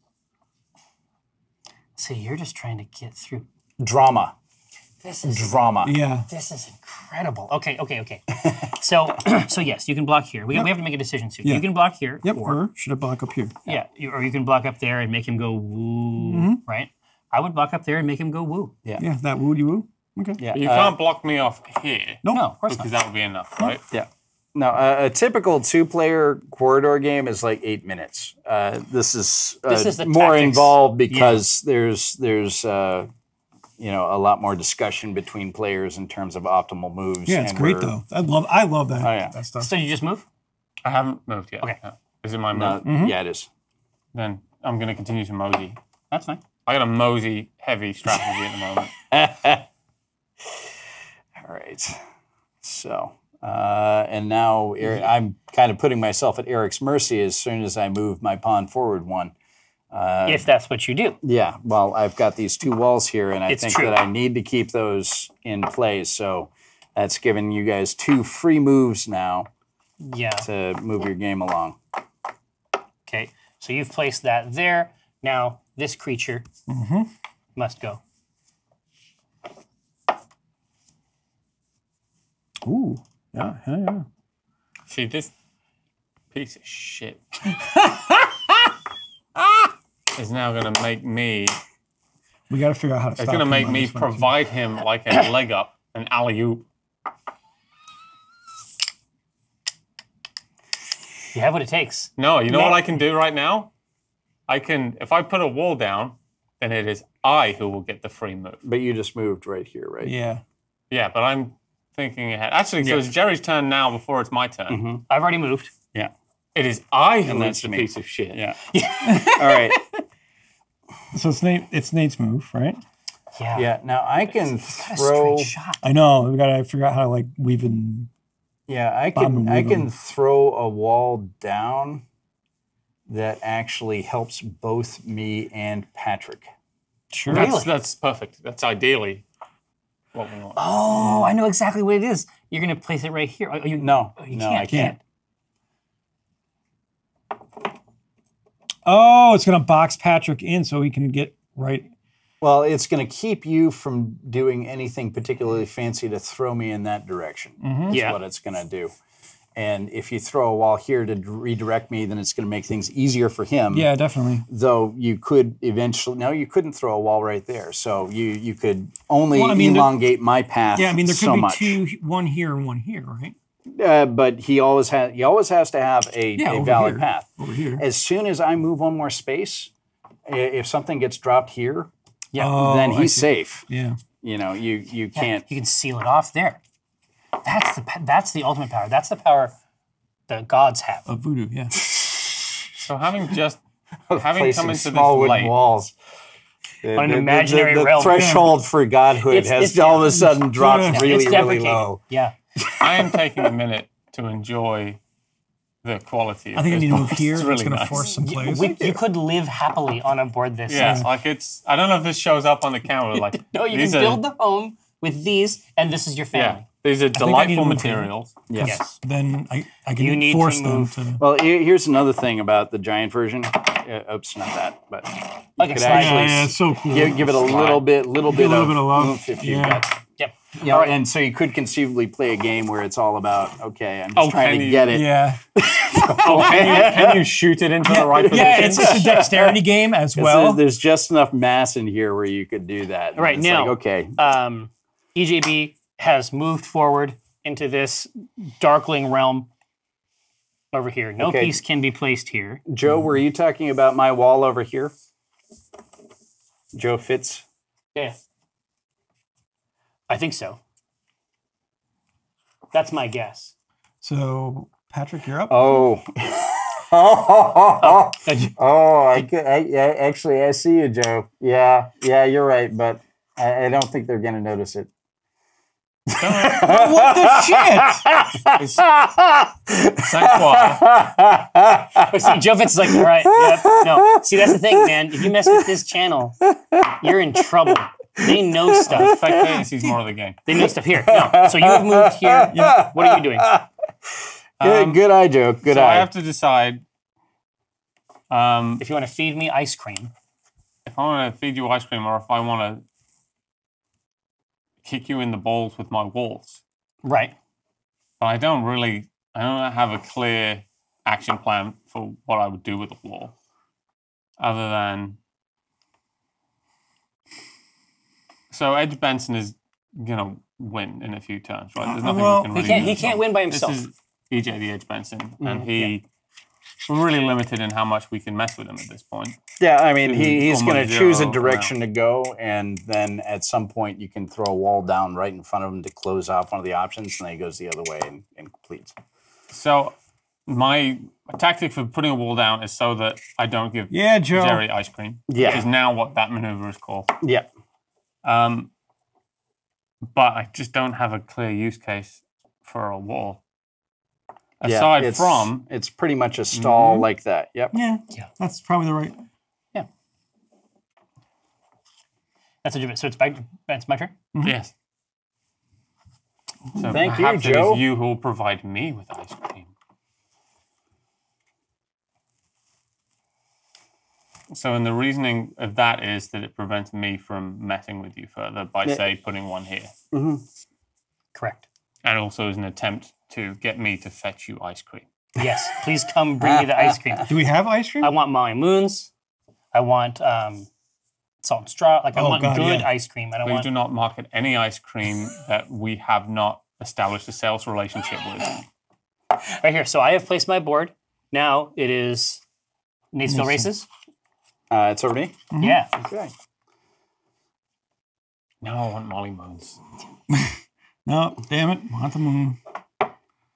[SPEAKER 1] so you're just trying to get through.
[SPEAKER 3] Drama,
[SPEAKER 1] This is
[SPEAKER 3] drama.
[SPEAKER 2] Yeah.
[SPEAKER 1] this is incredible. Okay, okay, okay. so so yes, you can block here. We, we have to make a decision soon.
[SPEAKER 2] Yeah.
[SPEAKER 1] You can block here.
[SPEAKER 2] Yep.
[SPEAKER 1] Or,
[SPEAKER 2] Or should I block up here?
[SPEAKER 1] yeah, you, or you can block up there and make him go woo.
[SPEAKER 2] Mm-hmm.
[SPEAKER 1] Right. I would block up there and make him go woo.
[SPEAKER 2] Yeah. That woody woo. Okay.
[SPEAKER 3] Yeah,
[SPEAKER 4] You
[SPEAKER 3] uh,
[SPEAKER 4] can't block me off here.
[SPEAKER 2] Nope.
[SPEAKER 1] No, of course
[SPEAKER 4] Because
[SPEAKER 1] not.
[SPEAKER 4] that would be enough, right?
[SPEAKER 3] Yeah. No, uh, a typical two-player Quoridor game is like eight minutes. Uh, this is, uh,
[SPEAKER 1] This is the
[SPEAKER 3] more
[SPEAKER 1] tactics.
[SPEAKER 3] involved because there's there's uh, you know a lot more discussion between players in terms of optimal moves.
[SPEAKER 2] Yeah, it's
[SPEAKER 3] and
[SPEAKER 2] great
[SPEAKER 3] we're-
[SPEAKER 2] though. I love. I love that.
[SPEAKER 3] Oh, yeah.
[SPEAKER 2] That stuff.
[SPEAKER 1] So you just move.
[SPEAKER 4] I haven't moved yet.
[SPEAKER 1] Okay.
[SPEAKER 4] no. Is it my
[SPEAKER 3] No,
[SPEAKER 4] move?
[SPEAKER 2] Mm-hmm.
[SPEAKER 3] yeah, it is.
[SPEAKER 4] Then I'm going to continue to mosey.
[SPEAKER 3] That's fine.
[SPEAKER 4] I got a mosey heavy strategy at the moment.
[SPEAKER 3] All right. So, uh, and now Eric, I'm kind of putting myself at Eric's mercy as soon as I move my pawn forward one. Uh,
[SPEAKER 1] if that's what you do.
[SPEAKER 3] Yeah, well, I've got these two walls here, and I
[SPEAKER 1] It's
[SPEAKER 3] think
[SPEAKER 1] true.
[SPEAKER 3] that I need to keep those in place. So that's giving you guys two free moves now
[SPEAKER 1] Yeah.
[SPEAKER 3] to move your game along.
[SPEAKER 1] Okay. So you've placed that there. Now this creature
[SPEAKER 2] Mm-hmm.
[SPEAKER 1] must go.
[SPEAKER 2] Ooh. Yeah, yeah, yeah.
[SPEAKER 4] See, this piece of shit is now going to make me...
[SPEAKER 2] We got to figure out how to stop
[SPEAKER 4] It's going to
[SPEAKER 2] him
[SPEAKER 4] make
[SPEAKER 2] on
[SPEAKER 4] me
[SPEAKER 2] this one, too.
[SPEAKER 4] provide him like a leg up, an alley-oop.
[SPEAKER 1] You have what it takes.
[SPEAKER 4] No, you know
[SPEAKER 1] No.
[SPEAKER 4] what I can do right now? I can, if I put a wall down, then it is I who will get the free move.
[SPEAKER 3] But you just moved right here, right?
[SPEAKER 2] Yeah.
[SPEAKER 4] Yeah, but I'm thinking ahead. Actually, so
[SPEAKER 3] Yeah.
[SPEAKER 4] it's Jerry's turn now before it's my turn.
[SPEAKER 3] Mm-hmm.
[SPEAKER 1] I've already moved.
[SPEAKER 3] Yeah.
[SPEAKER 4] It is I who
[SPEAKER 3] And
[SPEAKER 4] is
[SPEAKER 3] that's
[SPEAKER 4] the
[SPEAKER 3] me.
[SPEAKER 4] piece of shit.
[SPEAKER 3] Yeah. All right.
[SPEAKER 2] So it's Nate. It's Nate's move, right?
[SPEAKER 1] Yeah.
[SPEAKER 3] Yeah. Now I can
[SPEAKER 1] What a
[SPEAKER 3] throw.
[SPEAKER 1] strange shot.
[SPEAKER 2] I know. We got to figure out how to like weave in.
[SPEAKER 3] Yeah, I
[SPEAKER 2] Bomb
[SPEAKER 3] can.
[SPEAKER 2] and
[SPEAKER 3] I
[SPEAKER 2] weave
[SPEAKER 3] can
[SPEAKER 2] 'em.
[SPEAKER 3] throw a wall down that actually helps both me and Patrick.
[SPEAKER 2] Sure.
[SPEAKER 1] Really?
[SPEAKER 4] That's, that's perfect. That's ideally what we want.
[SPEAKER 1] Oh, I know exactly what it is. You're going to place it right here. Oh, you,
[SPEAKER 3] No,
[SPEAKER 1] oh, you
[SPEAKER 3] no,
[SPEAKER 1] can't.
[SPEAKER 3] I can't.
[SPEAKER 2] Oh, it's gonna box Patrick in so he can get right.
[SPEAKER 3] Well, it's going to keep you from doing anything particularly fancy to throw me in that direction. That's
[SPEAKER 1] Yeah.
[SPEAKER 3] what it's going to do. And if you throw a wall here to d- redirect me, then it's going to make things easier for him.
[SPEAKER 2] Yeah, definitely.
[SPEAKER 3] Though you could eventually, no, you couldn't throw a wall right there. So you you could only
[SPEAKER 2] Well, I mean, there-
[SPEAKER 3] elongate my path.
[SPEAKER 2] Yeah, I mean there could
[SPEAKER 3] so
[SPEAKER 2] be
[SPEAKER 3] much.
[SPEAKER 2] two, one here and one here, right?
[SPEAKER 3] Uh, but he always has he always has to have a,
[SPEAKER 2] Yeah,
[SPEAKER 3] a
[SPEAKER 2] over
[SPEAKER 3] valid
[SPEAKER 2] here.
[SPEAKER 3] path.
[SPEAKER 2] Over here.
[SPEAKER 3] As soon as I move one more space, i- if something gets dropped here,
[SPEAKER 1] Yeah.
[SPEAKER 2] Oh,
[SPEAKER 3] then
[SPEAKER 2] I
[SPEAKER 3] he's
[SPEAKER 2] see.
[SPEAKER 3] safe.
[SPEAKER 2] Yeah.
[SPEAKER 3] You know, you you
[SPEAKER 1] Yeah,
[SPEAKER 3] can't.
[SPEAKER 1] You can seal it off there. That's the pa- that's the ultimate power. That's the power the gods have.
[SPEAKER 2] Of voodoo, yeah.
[SPEAKER 4] So having just having
[SPEAKER 3] placing
[SPEAKER 4] come into
[SPEAKER 3] small
[SPEAKER 4] this
[SPEAKER 3] wooden
[SPEAKER 4] late,
[SPEAKER 3] walls.
[SPEAKER 1] On an
[SPEAKER 3] The- the-
[SPEAKER 1] imaginary
[SPEAKER 3] the, the
[SPEAKER 1] realm.
[SPEAKER 3] threshold for godhood
[SPEAKER 1] It's-
[SPEAKER 3] has
[SPEAKER 1] it's-
[SPEAKER 3] all of a sudden dropped
[SPEAKER 2] Yeah,
[SPEAKER 3] really,
[SPEAKER 1] it's
[SPEAKER 3] really
[SPEAKER 1] deprecated.
[SPEAKER 3] low.
[SPEAKER 1] Yeah.
[SPEAKER 4] I am taking a minute to enjoy the quality. Of
[SPEAKER 2] I think I
[SPEAKER 4] this
[SPEAKER 2] need to move
[SPEAKER 4] board.
[SPEAKER 2] here.
[SPEAKER 4] It's
[SPEAKER 2] It's
[SPEAKER 4] really
[SPEAKER 2] gonna
[SPEAKER 4] nice.
[SPEAKER 2] force some
[SPEAKER 1] You,
[SPEAKER 2] plays.
[SPEAKER 1] we, you could live happily on a board this
[SPEAKER 4] Yeah,
[SPEAKER 1] size.
[SPEAKER 4] like it's. I don't know if this shows up on the camera. Like
[SPEAKER 1] No, you
[SPEAKER 4] these
[SPEAKER 1] can
[SPEAKER 4] are,
[SPEAKER 1] build the home with these, and this is your
[SPEAKER 4] Yeah,
[SPEAKER 1] family.
[SPEAKER 4] these are
[SPEAKER 2] think I need to
[SPEAKER 4] delightful
[SPEAKER 2] move here.
[SPEAKER 4] materials.
[SPEAKER 3] Yes.
[SPEAKER 1] Yes.
[SPEAKER 2] Then I, I
[SPEAKER 1] You
[SPEAKER 2] can
[SPEAKER 1] need to
[SPEAKER 2] force them
[SPEAKER 1] move.
[SPEAKER 2] to.
[SPEAKER 3] Well, here- here's another thing about the giant version. Uh, oops, not that, but you
[SPEAKER 1] Like a
[SPEAKER 3] could
[SPEAKER 1] slide.
[SPEAKER 3] actually
[SPEAKER 2] Yeah, yeah, it's so cool.
[SPEAKER 3] give, give it a
[SPEAKER 4] Slide.
[SPEAKER 3] little bit, little
[SPEAKER 2] Give
[SPEAKER 3] bit
[SPEAKER 2] a little
[SPEAKER 3] of
[SPEAKER 2] bit of love.
[SPEAKER 3] oomph if you
[SPEAKER 2] Yeah.
[SPEAKER 3] got.
[SPEAKER 1] Yep.
[SPEAKER 3] You know, and so you could conceivably play a game where it's all about, okay, I'm just
[SPEAKER 4] Oh,
[SPEAKER 3] trying
[SPEAKER 4] can
[SPEAKER 3] to
[SPEAKER 4] you-
[SPEAKER 3] get it.
[SPEAKER 2] Yeah.
[SPEAKER 4] Oh, can you, can you shoot it into the right position?
[SPEAKER 2] Yeah, it's, it's a dexterity game as
[SPEAKER 3] 'Cause
[SPEAKER 2] well.
[SPEAKER 3] there- there's just enough mass in here where you could do that. And
[SPEAKER 1] Right,
[SPEAKER 3] it's
[SPEAKER 1] now-
[SPEAKER 3] like, okay,
[SPEAKER 1] Um, E J B has moved forward into this darkling realm over here. No
[SPEAKER 3] Okay.
[SPEAKER 1] piece can be placed here.
[SPEAKER 3] Joe, were you talking about my wall over here? Joe Fitz.
[SPEAKER 1] Yeah. I think so. That's my guess.
[SPEAKER 2] So, Patrick, you're up.
[SPEAKER 3] Oh. oh, oh, I, could, I, I actually I see you, Joe. Yeah, yeah, you're right, but I, I don't think they're gonna notice it.
[SPEAKER 2] What the shit?
[SPEAKER 4] Sanctuary.
[SPEAKER 1] But see, Joe Fitz is like, all right, yep, no. See, that's the thing, man. If you mess with this channel, you're in trouble. They know stuff.
[SPEAKER 4] Spectators more of the game.
[SPEAKER 1] They know stuff here. No. So you have moved here. What are you doing?
[SPEAKER 3] Good,
[SPEAKER 4] Um,
[SPEAKER 3] good eye, Joe. Good
[SPEAKER 4] so
[SPEAKER 3] eye.
[SPEAKER 4] I have to decide um,
[SPEAKER 1] If you want to feed me ice cream,
[SPEAKER 4] if I want to feed you ice cream or if I want to kick you in the balls with my walls.
[SPEAKER 1] right?
[SPEAKER 4] But I don't really, I don't have a clear action plan for what I would do with the wall, other than. So Edge Benson is gonna win in a few turns, right? There's nothing
[SPEAKER 2] Well,
[SPEAKER 4] we can
[SPEAKER 1] He
[SPEAKER 4] really
[SPEAKER 1] can't.
[SPEAKER 4] do.
[SPEAKER 1] He can't win by
[SPEAKER 4] This
[SPEAKER 1] himself.
[SPEAKER 4] is E J the Edge Benson, and
[SPEAKER 1] Mhm,
[SPEAKER 4] he. We're really limited in how much we can mess with him at this point.
[SPEAKER 3] Yeah, I mean, he,
[SPEAKER 4] Mhm.
[SPEAKER 3] he's going
[SPEAKER 4] Almost
[SPEAKER 3] to choose a
[SPEAKER 4] zero
[SPEAKER 3] direction to go, and then at some point you can throw a wall down right in front of him to close off one of the options, and then he goes the other way and, and completes.
[SPEAKER 4] So My tactic for putting a wall down is so that I don't give
[SPEAKER 2] Yeah, Joe.
[SPEAKER 4] Jerry ice cream.
[SPEAKER 3] Yeah.
[SPEAKER 4] Is now what that maneuver is called.
[SPEAKER 3] Yeah.
[SPEAKER 4] Um, but I just don't have a clear use case for a wall. Aside
[SPEAKER 3] yeah, it's,
[SPEAKER 4] from...
[SPEAKER 3] It's pretty much a stall
[SPEAKER 4] mm-hmm.
[SPEAKER 3] like that. Yep.
[SPEAKER 2] Yeah.
[SPEAKER 1] Yeah.
[SPEAKER 2] That's probably the right...
[SPEAKER 1] Yeah. That's a So it's my, it's my turn?
[SPEAKER 4] Mm-hmm. Yes. So
[SPEAKER 3] Thank you,
[SPEAKER 4] perhaps it
[SPEAKER 3] Joe.
[SPEAKER 4] is you who will provide me with ice cream. So, and the reasoning of that is that it prevents me from messing with you further by, yeah. say, putting one here.
[SPEAKER 3] Mm-hmm.
[SPEAKER 1] Correct.
[SPEAKER 4] And also is an attempt to get me to fetch you ice cream.
[SPEAKER 1] Yes, please come bring me the ice cream.
[SPEAKER 2] Do we have ice cream?
[SPEAKER 1] I want Molly Moons. I want um, salt and straw. Like, I
[SPEAKER 2] oh,
[SPEAKER 1] want
[SPEAKER 2] God,
[SPEAKER 1] good
[SPEAKER 2] yeah.
[SPEAKER 1] ice cream. I don't
[SPEAKER 4] Please
[SPEAKER 1] want...
[SPEAKER 4] do not market any ice cream that we have not established a sales relationship with.
[SPEAKER 1] Right here. So I have placed my board. Now it is Natesville Races.
[SPEAKER 3] Uh, it's over to me?
[SPEAKER 1] Mm-hmm. Yeah.
[SPEAKER 3] Okay.
[SPEAKER 4] No, I want Molly Moons.
[SPEAKER 2] No, damn it. Want the moon.
[SPEAKER 1] Okay,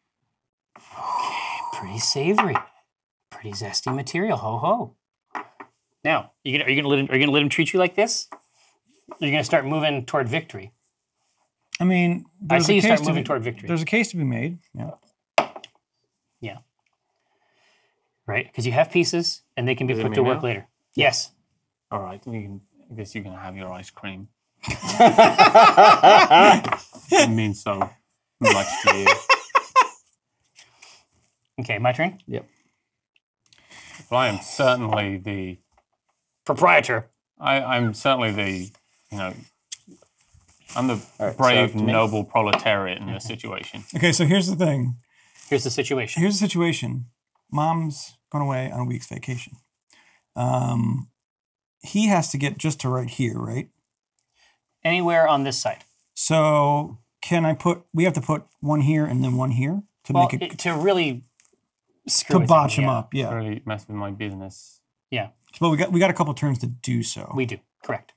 [SPEAKER 1] pretty savory. Pretty zesty material. Ho ho. Now, are you gonna, are you gonna let him, are you gonna let him treat you like this? Or are you gonna start moving toward victory?
[SPEAKER 2] I mean,
[SPEAKER 1] I see
[SPEAKER 2] a
[SPEAKER 1] you
[SPEAKER 2] case
[SPEAKER 1] start
[SPEAKER 2] to
[SPEAKER 1] moving
[SPEAKER 2] be,
[SPEAKER 1] toward victory.
[SPEAKER 2] There's a case to be made. Yeah.
[SPEAKER 1] Yeah. Right? Because you have pieces, and they can be
[SPEAKER 4] Is it
[SPEAKER 1] put
[SPEAKER 4] me
[SPEAKER 1] to work
[SPEAKER 4] now?
[SPEAKER 1] later. Yes.
[SPEAKER 4] All right, you can, I guess you can have your ice cream. It means so much to you.
[SPEAKER 1] Okay, my turn?
[SPEAKER 3] Yep.
[SPEAKER 4] Well, I am certainly the...
[SPEAKER 1] Proprietor.
[SPEAKER 4] I, I'm certainly the, you know... I'm the
[SPEAKER 3] right,
[SPEAKER 4] brave,
[SPEAKER 3] so to me-
[SPEAKER 4] noble proletariat in this situation.
[SPEAKER 2] Okay, so here's the thing.
[SPEAKER 1] Here's the situation.
[SPEAKER 2] Here's the situation. Mom's going away on a week's vacation. Um, he has to get just to right here, right?
[SPEAKER 1] Anywhere on this side.
[SPEAKER 2] So can I put, we have to put one here and then one here to
[SPEAKER 1] Well,
[SPEAKER 2] make it,
[SPEAKER 1] it, to really screw
[SPEAKER 2] to
[SPEAKER 1] with
[SPEAKER 2] botch
[SPEAKER 1] him,
[SPEAKER 2] him
[SPEAKER 1] yeah.
[SPEAKER 2] up, yeah.
[SPEAKER 4] Really mess with my business.
[SPEAKER 1] Yeah,
[SPEAKER 2] But we got we got a couple turns to do so.
[SPEAKER 1] we do. Correct.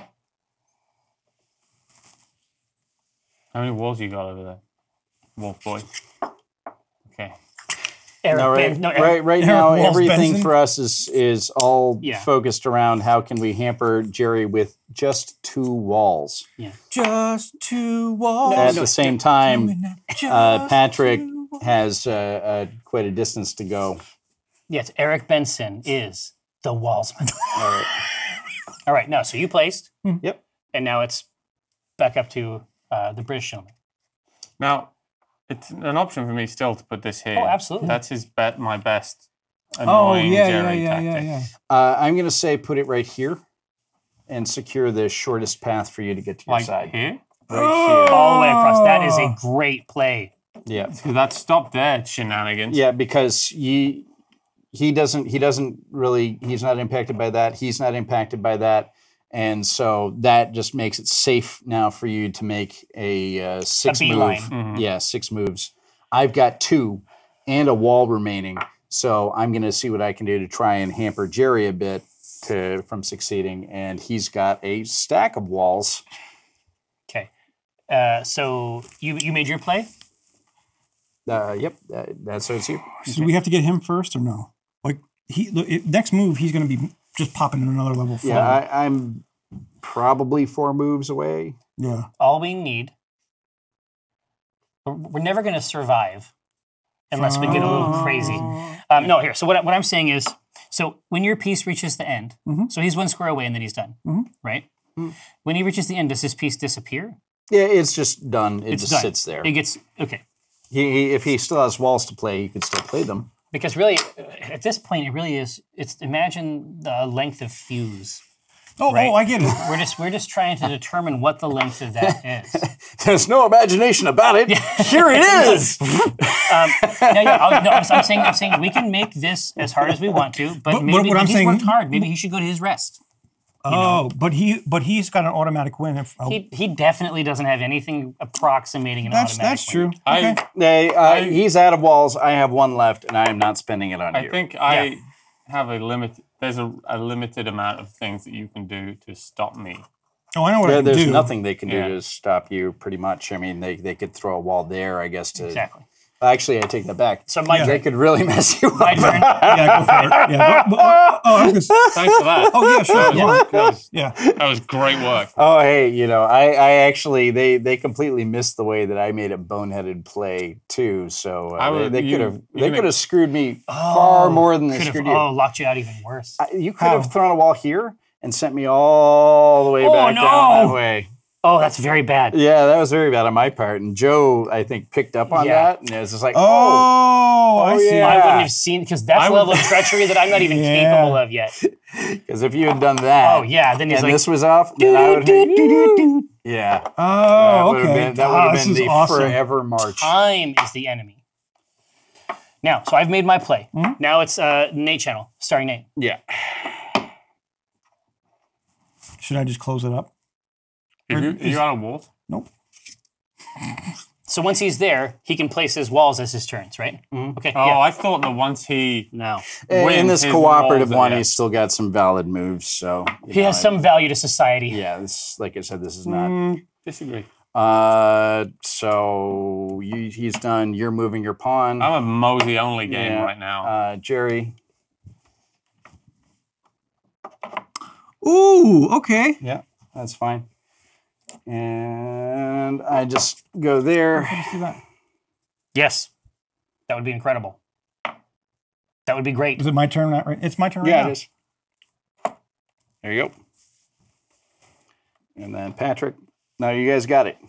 [SPEAKER 4] How many walls you got over there, Wolf Boy? Okay.
[SPEAKER 1] Eric,
[SPEAKER 3] No, right,
[SPEAKER 1] Ben- no, Eric,
[SPEAKER 3] right, right
[SPEAKER 2] Eric
[SPEAKER 3] now,
[SPEAKER 2] Walls
[SPEAKER 3] everything
[SPEAKER 2] Benson?
[SPEAKER 3] for us is is all
[SPEAKER 1] Yeah.
[SPEAKER 3] focused around how can we hamper Jerry with just two walls.
[SPEAKER 2] Just two walls.
[SPEAKER 3] At the same time, uh,
[SPEAKER 2] Just
[SPEAKER 3] Patrick
[SPEAKER 2] two walls.
[SPEAKER 3] has uh, uh, quite a distance to go.
[SPEAKER 1] Yes, Eric Benson is the Wallsman.
[SPEAKER 3] All right.
[SPEAKER 1] All right, no, so you placed,
[SPEAKER 3] Yep.
[SPEAKER 1] and now it's back up to uh, the British gentleman.
[SPEAKER 4] Now, it's an option for me still to put this here.
[SPEAKER 1] Oh, absolutely.
[SPEAKER 4] That's his bet. My best
[SPEAKER 2] Oh,
[SPEAKER 4] annoying
[SPEAKER 2] yeah, yeah,
[SPEAKER 4] Jerry
[SPEAKER 2] yeah, yeah,
[SPEAKER 4] tactic.
[SPEAKER 2] yeah.
[SPEAKER 3] Uh, I'm going to say put it right here and secure the shortest path for you to get to your
[SPEAKER 4] Like
[SPEAKER 3] side.
[SPEAKER 4] here.
[SPEAKER 3] Right
[SPEAKER 1] All the way across. That is a great play.
[SPEAKER 3] here. Yeah.
[SPEAKER 4] So that stop there, shenanigans.
[SPEAKER 3] Yeah, because he he doesn't he doesn't really he's not impacted by that. He's not impacted by that, and so that just makes it safe now for you to make a uh, six move.
[SPEAKER 1] beeline.
[SPEAKER 4] Mhm.
[SPEAKER 3] Yeah, six moves. I've got two and a wall remaining, so I'm going to see what I can do to try and hamper Jerry a bit to from succeeding. And he's got a stack of walls.
[SPEAKER 1] Okay. Uh, so you you made your play?
[SPEAKER 3] Uh, yep, uh, that's so it's you.
[SPEAKER 2] So do we have to get him first or no? Like he the it, next move, he's going to be just popping in another level forward.
[SPEAKER 3] Yeah, I, I'm probably four moves away.
[SPEAKER 2] yeah.
[SPEAKER 1] All we need. We're, we're never going to survive unless we get a little crazy. Um, no, here. So what, I- what I'm saying is, so when your piece reaches the end,
[SPEAKER 2] Mhm.
[SPEAKER 1] so he's one square away and then he's done,
[SPEAKER 2] Mhm.
[SPEAKER 1] right? When he reaches the end, does his piece disappear?
[SPEAKER 3] Yeah, it's just done. It
[SPEAKER 1] It's
[SPEAKER 3] just
[SPEAKER 1] done.
[SPEAKER 3] sits there.
[SPEAKER 1] It gets okay.
[SPEAKER 3] He, he, if he still has walls to play, he could still play them.
[SPEAKER 1] Because really, uh, at this point, it really is. It's imagine the length of fuse.
[SPEAKER 2] Oh,
[SPEAKER 1] Right.
[SPEAKER 2] oh, I get it.
[SPEAKER 1] We're just we're just trying to determine what the length of that is.
[SPEAKER 3] There's no imagination about it. Here it is.
[SPEAKER 1] Um, no, yeah, I'll, no, I'm, I'm saying I'm saying we can make this as hard as we want to, but,
[SPEAKER 2] But
[SPEAKER 1] maybe
[SPEAKER 2] what- what I'm
[SPEAKER 1] he's
[SPEAKER 2] saying-
[SPEAKER 1] worked hard. Maybe he should go to his rest.
[SPEAKER 2] Oh, but he but he's got an automatic win. If oh,
[SPEAKER 1] He he definitely doesn't have anything approximating an
[SPEAKER 2] that's
[SPEAKER 1] automatic.
[SPEAKER 2] that's
[SPEAKER 1] win.
[SPEAKER 2] true.
[SPEAKER 4] I,
[SPEAKER 2] Okay.
[SPEAKER 3] They, uh, he's out of walls. I have one left, and I am not spending it on
[SPEAKER 4] I
[SPEAKER 3] you.
[SPEAKER 4] think I
[SPEAKER 1] Yeah.
[SPEAKER 4] have a limit. There's a, a limited amount of things that you can do to stop me.
[SPEAKER 2] Oh, I know what
[SPEAKER 3] There-
[SPEAKER 2] I can
[SPEAKER 3] there's
[SPEAKER 2] do.
[SPEAKER 3] nothing they can do
[SPEAKER 4] Yeah.
[SPEAKER 3] to stop you, pretty much. I mean, they, they could throw a wall there, I guess, to
[SPEAKER 1] Exactly.
[SPEAKER 3] Actually, I take that back.
[SPEAKER 1] So my
[SPEAKER 2] Yeah.
[SPEAKER 3] They could really mess you up.
[SPEAKER 1] my turn.
[SPEAKER 2] Yeah, go for it. Yeah. But, but, oh, oh, I was gonna,
[SPEAKER 4] Thanks for that.
[SPEAKER 2] oh yeah, sure.
[SPEAKER 4] That
[SPEAKER 2] Yeah.
[SPEAKER 4] was, that was,
[SPEAKER 2] Yeah.
[SPEAKER 4] that was great work.
[SPEAKER 3] Oh, hey, you know, I, I actually they they completely missed the way that I made a boneheaded play too. So uh,
[SPEAKER 4] I would-
[SPEAKER 3] they
[SPEAKER 4] you-
[SPEAKER 3] could have
[SPEAKER 4] you
[SPEAKER 3] they
[SPEAKER 4] can-
[SPEAKER 3] could have screwed me far more than they
[SPEAKER 1] Could have
[SPEAKER 3] screwed you.
[SPEAKER 1] oh locked you out even worse.
[SPEAKER 3] I- You could
[SPEAKER 2] How?
[SPEAKER 3] have thrown a wall here and sent me all the way
[SPEAKER 1] Oh,
[SPEAKER 3] back
[SPEAKER 1] no.
[SPEAKER 3] down that way.
[SPEAKER 1] Oh, that's very bad.
[SPEAKER 3] Yeah, that was very bad on my part. And Joe, I think, picked up on
[SPEAKER 1] Yeah.
[SPEAKER 3] that, and it was just like,
[SPEAKER 2] Oh,
[SPEAKER 3] oh,
[SPEAKER 2] I see.
[SPEAKER 3] yeah.
[SPEAKER 1] I wouldn't have seen because that's
[SPEAKER 4] I
[SPEAKER 1] a
[SPEAKER 4] would-
[SPEAKER 1] level of treachery that I'm not even
[SPEAKER 2] Yeah.
[SPEAKER 1] capable of yet.
[SPEAKER 3] because if you had done that,
[SPEAKER 1] Oh yeah, then he's
[SPEAKER 3] and
[SPEAKER 1] like,
[SPEAKER 3] this was off, then I would have, yeah, that
[SPEAKER 2] Oh,
[SPEAKER 3] would have
[SPEAKER 2] okay.
[SPEAKER 3] been that would
[SPEAKER 2] Ah,
[SPEAKER 3] have
[SPEAKER 2] this
[SPEAKER 3] been
[SPEAKER 2] is
[SPEAKER 3] the
[SPEAKER 2] awesome.
[SPEAKER 3] forever march.
[SPEAKER 1] time is the enemy. Now, so I've made my play.
[SPEAKER 2] Mm-hmm.
[SPEAKER 1] Now it's uh, Nate channel, starring Nate.
[SPEAKER 3] Yeah,
[SPEAKER 2] Should I just close it up?
[SPEAKER 4] Are you, are you out of walls?
[SPEAKER 2] Nope.
[SPEAKER 1] So once he's there, he can place his walls as his turns, right? Okay.
[SPEAKER 4] Oh,
[SPEAKER 1] yeah.
[SPEAKER 4] I thought that once he
[SPEAKER 1] No.
[SPEAKER 3] in
[SPEAKER 4] wins
[SPEAKER 3] this
[SPEAKER 4] his
[SPEAKER 3] cooperative
[SPEAKER 4] walls,
[SPEAKER 3] one,
[SPEAKER 4] yeah.
[SPEAKER 3] he's still got some valid moves. So you
[SPEAKER 1] He
[SPEAKER 3] know,
[SPEAKER 1] has
[SPEAKER 3] I-
[SPEAKER 1] some value to society.
[SPEAKER 3] Yeah, this, like I said, this is not.
[SPEAKER 4] Mm, disagree.
[SPEAKER 3] Uh, so you, he's done. You're moving your pawn.
[SPEAKER 4] I'm a mosey only game
[SPEAKER 3] Yeah.
[SPEAKER 4] right now.
[SPEAKER 3] Uh, Jerry.
[SPEAKER 2] Ooh, okay.
[SPEAKER 3] Yeah, that's fine. And I just go there.
[SPEAKER 2] Let's do that.
[SPEAKER 1] Yes. That would be incredible. That would be great.
[SPEAKER 2] Is it my turn? Right? It's my turn right
[SPEAKER 3] Yeah,
[SPEAKER 2] now.
[SPEAKER 3] it is. There you go. And then Patrick. Now you guys got it.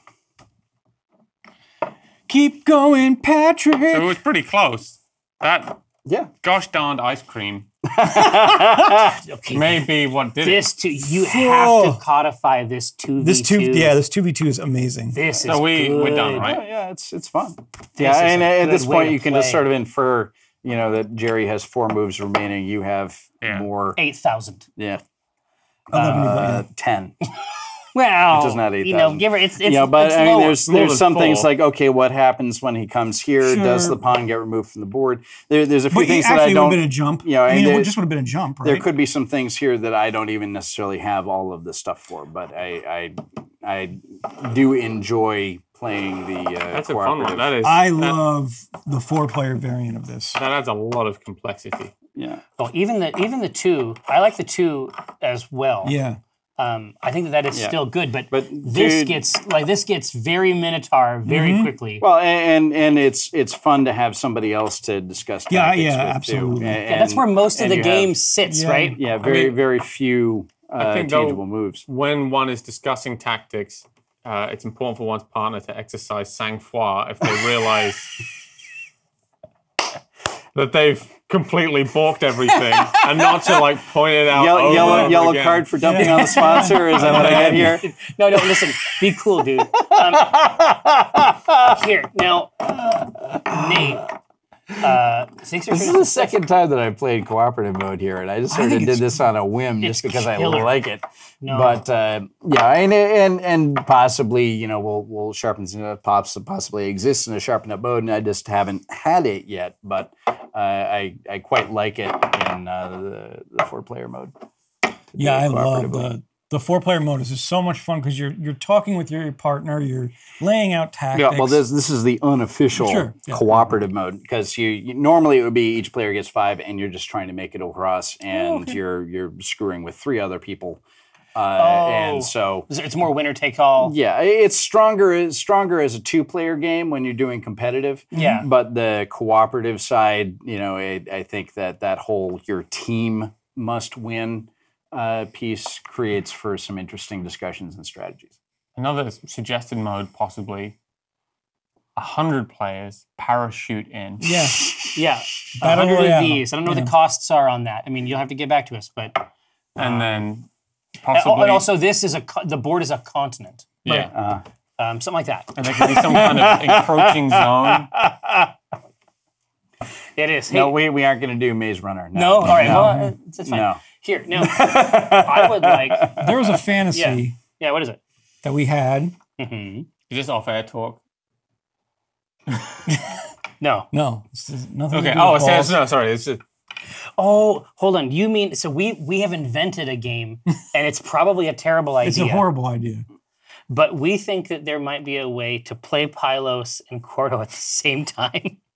[SPEAKER 2] Keep going, Patrick.
[SPEAKER 4] So it was pretty close. That
[SPEAKER 3] Yeah.
[SPEAKER 4] gosh darned ice cream
[SPEAKER 1] Okay.
[SPEAKER 4] may be what did it.
[SPEAKER 1] This two, you have
[SPEAKER 2] Whoa.
[SPEAKER 1] to codify this two v two.
[SPEAKER 2] This two, yeah, this two v two is amazing.
[SPEAKER 1] This is
[SPEAKER 4] So we-
[SPEAKER 1] good.
[SPEAKER 4] we're done, right?
[SPEAKER 3] Oh, yeah, it's it's fun.
[SPEAKER 1] This
[SPEAKER 3] yeah,
[SPEAKER 1] is
[SPEAKER 3] and
[SPEAKER 1] a
[SPEAKER 3] at
[SPEAKER 1] good
[SPEAKER 3] this
[SPEAKER 1] way
[SPEAKER 3] point
[SPEAKER 1] to
[SPEAKER 3] you can just
[SPEAKER 1] play.
[SPEAKER 3] sort of infer, you know, that Jerry has four moves remaining. You have
[SPEAKER 4] Yeah.
[SPEAKER 3] more.
[SPEAKER 1] eight thousand.
[SPEAKER 3] Yeah.
[SPEAKER 2] eleven
[SPEAKER 3] Uh, ten.
[SPEAKER 1] Well,
[SPEAKER 3] Which is not
[SPEAKER 1] you know,
[SPEAKER 3] eight thousand.
[SPEAKER 1] give her, it's, it's,
[SPEAKER 3] Yeah, but
[SPEAKER 1] it's
[SPEAKER 3] I mean,
[SPEAKER 1] lower.
[SPEAKER 3] there's
[SPEAKER 4] More
[SPEAKER 3] there's
[SPEAKER 4] than
[SPEAKER 3] some things
[SPEAKER 4] four.
[SPEAKER 3] like, okay, what happens when he comes here? Does
[SPEAKER 2] Sure.
[SPEAKER 3] the pawn get removed from the board? There, there's a few
[SPEAKER 2] But
[SPEAKER 3] things
[SPEAKER 2] actually,
[SPEAKER 3] that I
[SPEAKER 2] it would
[SPEAKER 3] don't.
[SPEAKER 2] have been a jump.
[SPEAKER 3] Yeah,
[SPEAKER 2] I
[SPEAKER 3] and
[SPEAKER 2] mean, it
[SPEAKER 3] there-
[SPEAKER 2] would- just would have been a jump, right?
[SPEAKER 3] There could be some things here that I don't even necessarily have all of the stuff for, but I I, I do enjoy playing the. Uh,
[SPEAKER 4] That's a fun one.
[SPEAKER 3] cooperative.
[SPEAKER 4] That is.
[SPEAKER 2] I
[SPEAKER 4] that,
[SPEAKER 2] love the four-player variant of this.
[SPEAKER 4] that adds a lot of complexity.
[SPEAKER 3] Yeah.
[SPEAKER 1] Oh, even the even the two, I like the two as well.
[SPEAKER 2] Yeah.
[SPEAKER 1] Um, I think that that is
[SPEAKER 3] Yeah.
[SPEAKER 1] still good, but,
[SPEAKER 3] But,
[SPEAKER 1] this
[SPEAKER 3] dude-
[SPEAKER 1] gets like this gets very Minotaur very
[SPEAKER 2] Mm-hmm.
[SPEAKER 1] quickly.
[SPEAKER 3] Well, and and it's it's fun to have somebody else to discuss.
[SPEAKER 2] Yeah,
[SPEAKER 3] tactics
[SPEAKER 2] yeah,
[SPEAKER 3] with, too.
[SPEAKER 2] absolutely.
[SPEAKER 3] And-
[SPEAKER 1] yeah, that's where most of
[SPEAKER 3] and
[SPEAKER 1] the
[SPEAKER 3] you
[SPEAKER 1] game
[SPEAKER 3] have-
[SPEAKER 1] sits,
[SPEAKER 2] Yeah.
[SPEAKER 1] right?
[SPEAKER 3] Yeah, very
[SPEAKER 4] mean,
[SPEAKER 3] very few uh,
[SPEAKER 4] think though-
[SPEAKER 3] tangible moves.
[SPEAKER 4] When one is discussing tactics, uh, it's important for one's partner to exercise sang-froid if they realize that they've completely balked everything and not to like point it out.
[SPEAKER 3] Yellow
[SPEAKER 4] over
[SPEAKER 3] yellow,
[SPEAKER 4] and over
[SPEAKER 3] yellow
[SPEAKER 4] again.
[SPEAKER 3] card for dumping on the sponsor. Is that what I get here?
[SPEAKER 1] No, no, listen, be cool, dude. Um, here now, Nate. Uh, thanks for
[SPEAKER 3] This is the second time that I've played cooperative mode here, and I just sort of
[SPEAKER 2] think
[SPEAKER 3] did
[SPEAKER 2] it's-
[SPEAKER 3] this on a whim
[SPEAKER 1] it's
[SPEAKER 3] just because
[SPEAKER 1] killer.
[SPEAKER 3] I like it.
[SPEAKER 1] No.
[SPEAKER 3] But uh, yeah, and and and possibly you know we'll we'll sharpen it up. Pops possibly exists in a sharpened up mode, and I just haven't had it yet. But uh, I I quite like it in uh, the the four player mode.
[SPEAKER 2] Yeah, I love
[SPEAKER 3] cooperative mode.
[SPEAKER 2] the the four-player mode. Is just so much fun because you're you're talking with your partner, you're laying out tactics.
[SPEAKER 3] Yeah, well, this this is the unofficial
[SPEAKER 2] Sure, yeah.
[SPEAKER 3] cooperative mode because you, you normally it would be each player gets five, and you're just trying to make it across, and
[SPEAKER 2] Oh, okay.
[SPEAKER 3] you're you're screwing with three other people, uh,
[SPEAKER 1] Oh.
[SPEAKER 3] and so
[SPEAKER 1] It's more winner take all.
[SPEAKER 3] yeah, it's stronger it's stronger as a two player game when you're doing competitive.
[SPEAKER 1] Yeah.
[SPEAKER 3] But the cooperative side, you know, it, I think that that whole your team must win uh, piece creates for some interesting discussions and strategies.
[SPEAKER 4] Another suggested mode, possibly a hundred players parachute in.
[SPEAKER 2] Yeah.
[SPEAKER 1] Yeah, a
[SPEAKER 2] Battle
[SPEAKER 1] hundred of
[SPEAKER 2] Royale.
[SPEAKER 1] these. I don't know what
[SPEAKER 2] Yeah.
[SPEAKER 1] the costs are on that. I mean, you'll have to get back to us, but
[SPEAKER 4] And then
[SPEAKER 1] and,
[SPEAKER 4] possibly
[SPEAKER 1] and also this is a co- the board is a continent,
[SPEAKER 4] yeah,
[SPEAKER 3] Uh,
[SPEAKER 1] um, something like that.
[SPEAKER 4] and there could be some kind of encroaching zone.
[SPEAKER 1] It is. Hey,
[SPEAKER 3] no, we, we aren't going to do Maze Runner. No,
[SPEAKER 1] no, all right,
[SPEAKER 3] no,
[SPEAKER 1] well, uh, it's, it's fine.
[SPEAKER 3] no.
[SPEAKER 1] Here now, I would like.
[SPEAKER 2] There was a fantasy
[SPEAKER 1] Yeah. Yeah, what is it?
[SPEAKER 2] that we had.
[SPEAKER 1] Mm-hmm.
[SPEAKER 4] Is this off-air talk?
[SPEAKER 1] No.
[SPEAKER 2] No, this is nothing.
[SPEAKER 4] Okay.
[SPEAKER 2] To do
[SPEAKER 4] Oh,
[SPEAKER 2] with
[SPEAKER 4] it's,
[SPEAKER 2] balls.
[SPEAKER 4] no, sorry. It's just,
[SPEAKER 1] Oh, hold on. You mean so we we have invented a game, and it's probably a terrible idea.
[SPEAKER 2] It's a horrible idea.
[SPEAKER 1] But we think that there might be a way to play Pylos and Quarto at the same time.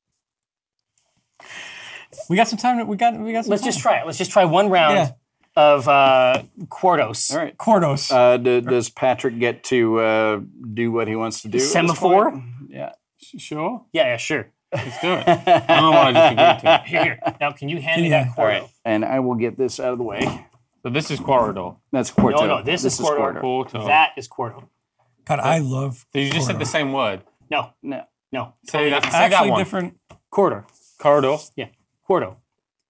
[SPEAKER 2] We got some time. To, we got. We got. Some
[SPEAKER 1] Let's
[SPEAKER 2] time.
[SPEAKER 1] just try it. Let's just try one round
[SPEAKER 2] Yeah.
[SPEAKER 1] of uh, Quartos.
[SPEAKER 3] All right.
[SPEAKER 2] Quartos.
[SPEAKER 3] Uh, d- does Patrick get to uh, do what he wants to do? at this
[SPEAKER 1] Semaphore?
[SPEAKER 3] point? Yeah.
[SPEAKER 4] Sure.
[SPEAKER 1] Yeah, yeah, sure.
[SPEAKER 4] Let's do it. I don't know what I just agreed to.
[SPEAKER 1] Here, here. Now, can you hand me
[SPEAKER 2] Yeah.
[SPEAKER 1] that
[SPEAKER 3] All
[SPEAKER 1] Quarto?
[SPEAKER 3] right. And I will get this out of the way.
[SPEAKER 4] So this is Quoridor.
[SPEAKER 3] That's Quarto.
[SPEAKER 1] No, no, this, is Quarto.
[SPEAKER 3] Quarto.
[SPEAKER 4] Quarto.
[SPEAKER 1] That is Quarto.
[SPEAKER 2] God, I love.
[SPEAKER 4] So you just said
[SPEAKER 2] Quarto.
[SPEAKER 4] the same word.
[SPEAKER 1] No,
[SPEAKER 3] No.
[SPEAKER 1] no.
[SPEAKER 4] Say that, say
[SPEAKER 2] Actually,
[SPEAKER 4] that one.
[SPEAKER 2] different.
[SPEAKER 1] Quarter.
[SPEAKER 4] Corridor.
[SPEAKER 1] Yeah, Quarto.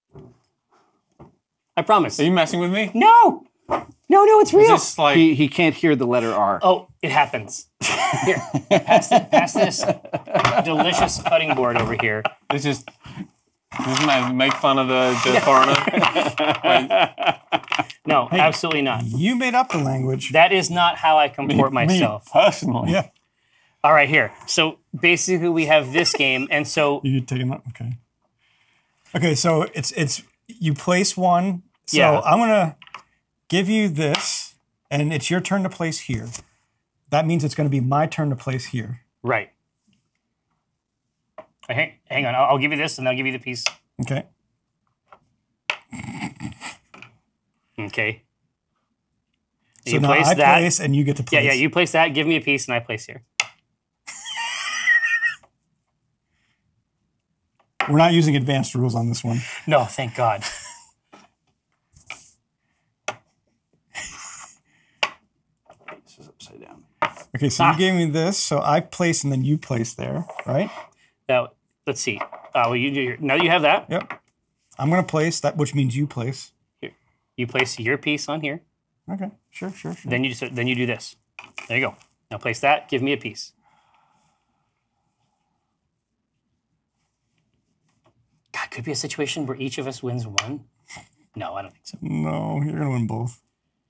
[SPEAKER 1] I promise.
[SPEAKER 4] Are you messing with me?
[SPEAKER 1] No! No, no, it's
[SPEAKER 4] Is
[SPEAKER 1] real.
[SPEAKER 4] this like...
[SPEAKER 3] He, he can't hear the letter R.
[SPEAKER 1] Oh, it happens. Here, pass, the, pass this delicious cutting board over here.
[SPEAKER 4] This is... This is make fun of the, the foreigner.
[SPEAKER 1] No, absolutely not.
[SPEAKER 2] You made up the language.
[SPEAKER 1] That is not how I comport myself.
[SPEAKER 4] Me personally.
[SPEAKER 2] Yeah.
[SPEAKER 1] All right, here. So basically, we have this game, and so
[SPEAKER 2] You take him up. Okay. Okay, so it's it's you place one. So
[SPEAKER 1] Yeah.
[SPEAKER 2] I'm gonna give you this, and it's your turn to place here. That means it's going to be my turn to place here.
[SPEAKER 1] right. Hang, hang on, I'll, I'll give you this, and I'll give you the piece.
[SPEAKER 2] Okay.
[SPEAKER 1] Okay.
[SPEAKER 2] So
[SPEAKER 1] You
[SPEAKER 2] now
[SPEAKER 1] place
[SPEAKER 2] I
[SPEAKER 1] that.
[SPEAKER 2] place, and you get to
[SPEAKER 1] Yeah,
[SPEAKER 2] place.
[SPEAKER 1] yeah. You place that. Give me a piece, and I place here.
[SPEAKER 2] We're not using advanced rules on this one.
[SPEAKER 1] No, thank God.
[SPEAKER 3] This is upside down.
[SPEAKER 2] Okay, so
[SPEAKER 1] Ah.
[SPEAKER 2] you gave me this, so I place, and then you place there, right?
[SPEAKER 1] Now, let's see. Uh, well, you do your, now you have that.
[SPEAKER 2] Yep. I'm going to place that, which means you place.
[SPEAKER 1] Here. You place your piece on here.
[SPEAKER 2] Okay, sure, sure, sure.
[SPEAKER 1] Then you just, then you do this. There you go. Now place that. Give me a piece. God, could be a situation where each of us wins one. No, I don't think so.
[SPEAKER 2] No, you're going to win both.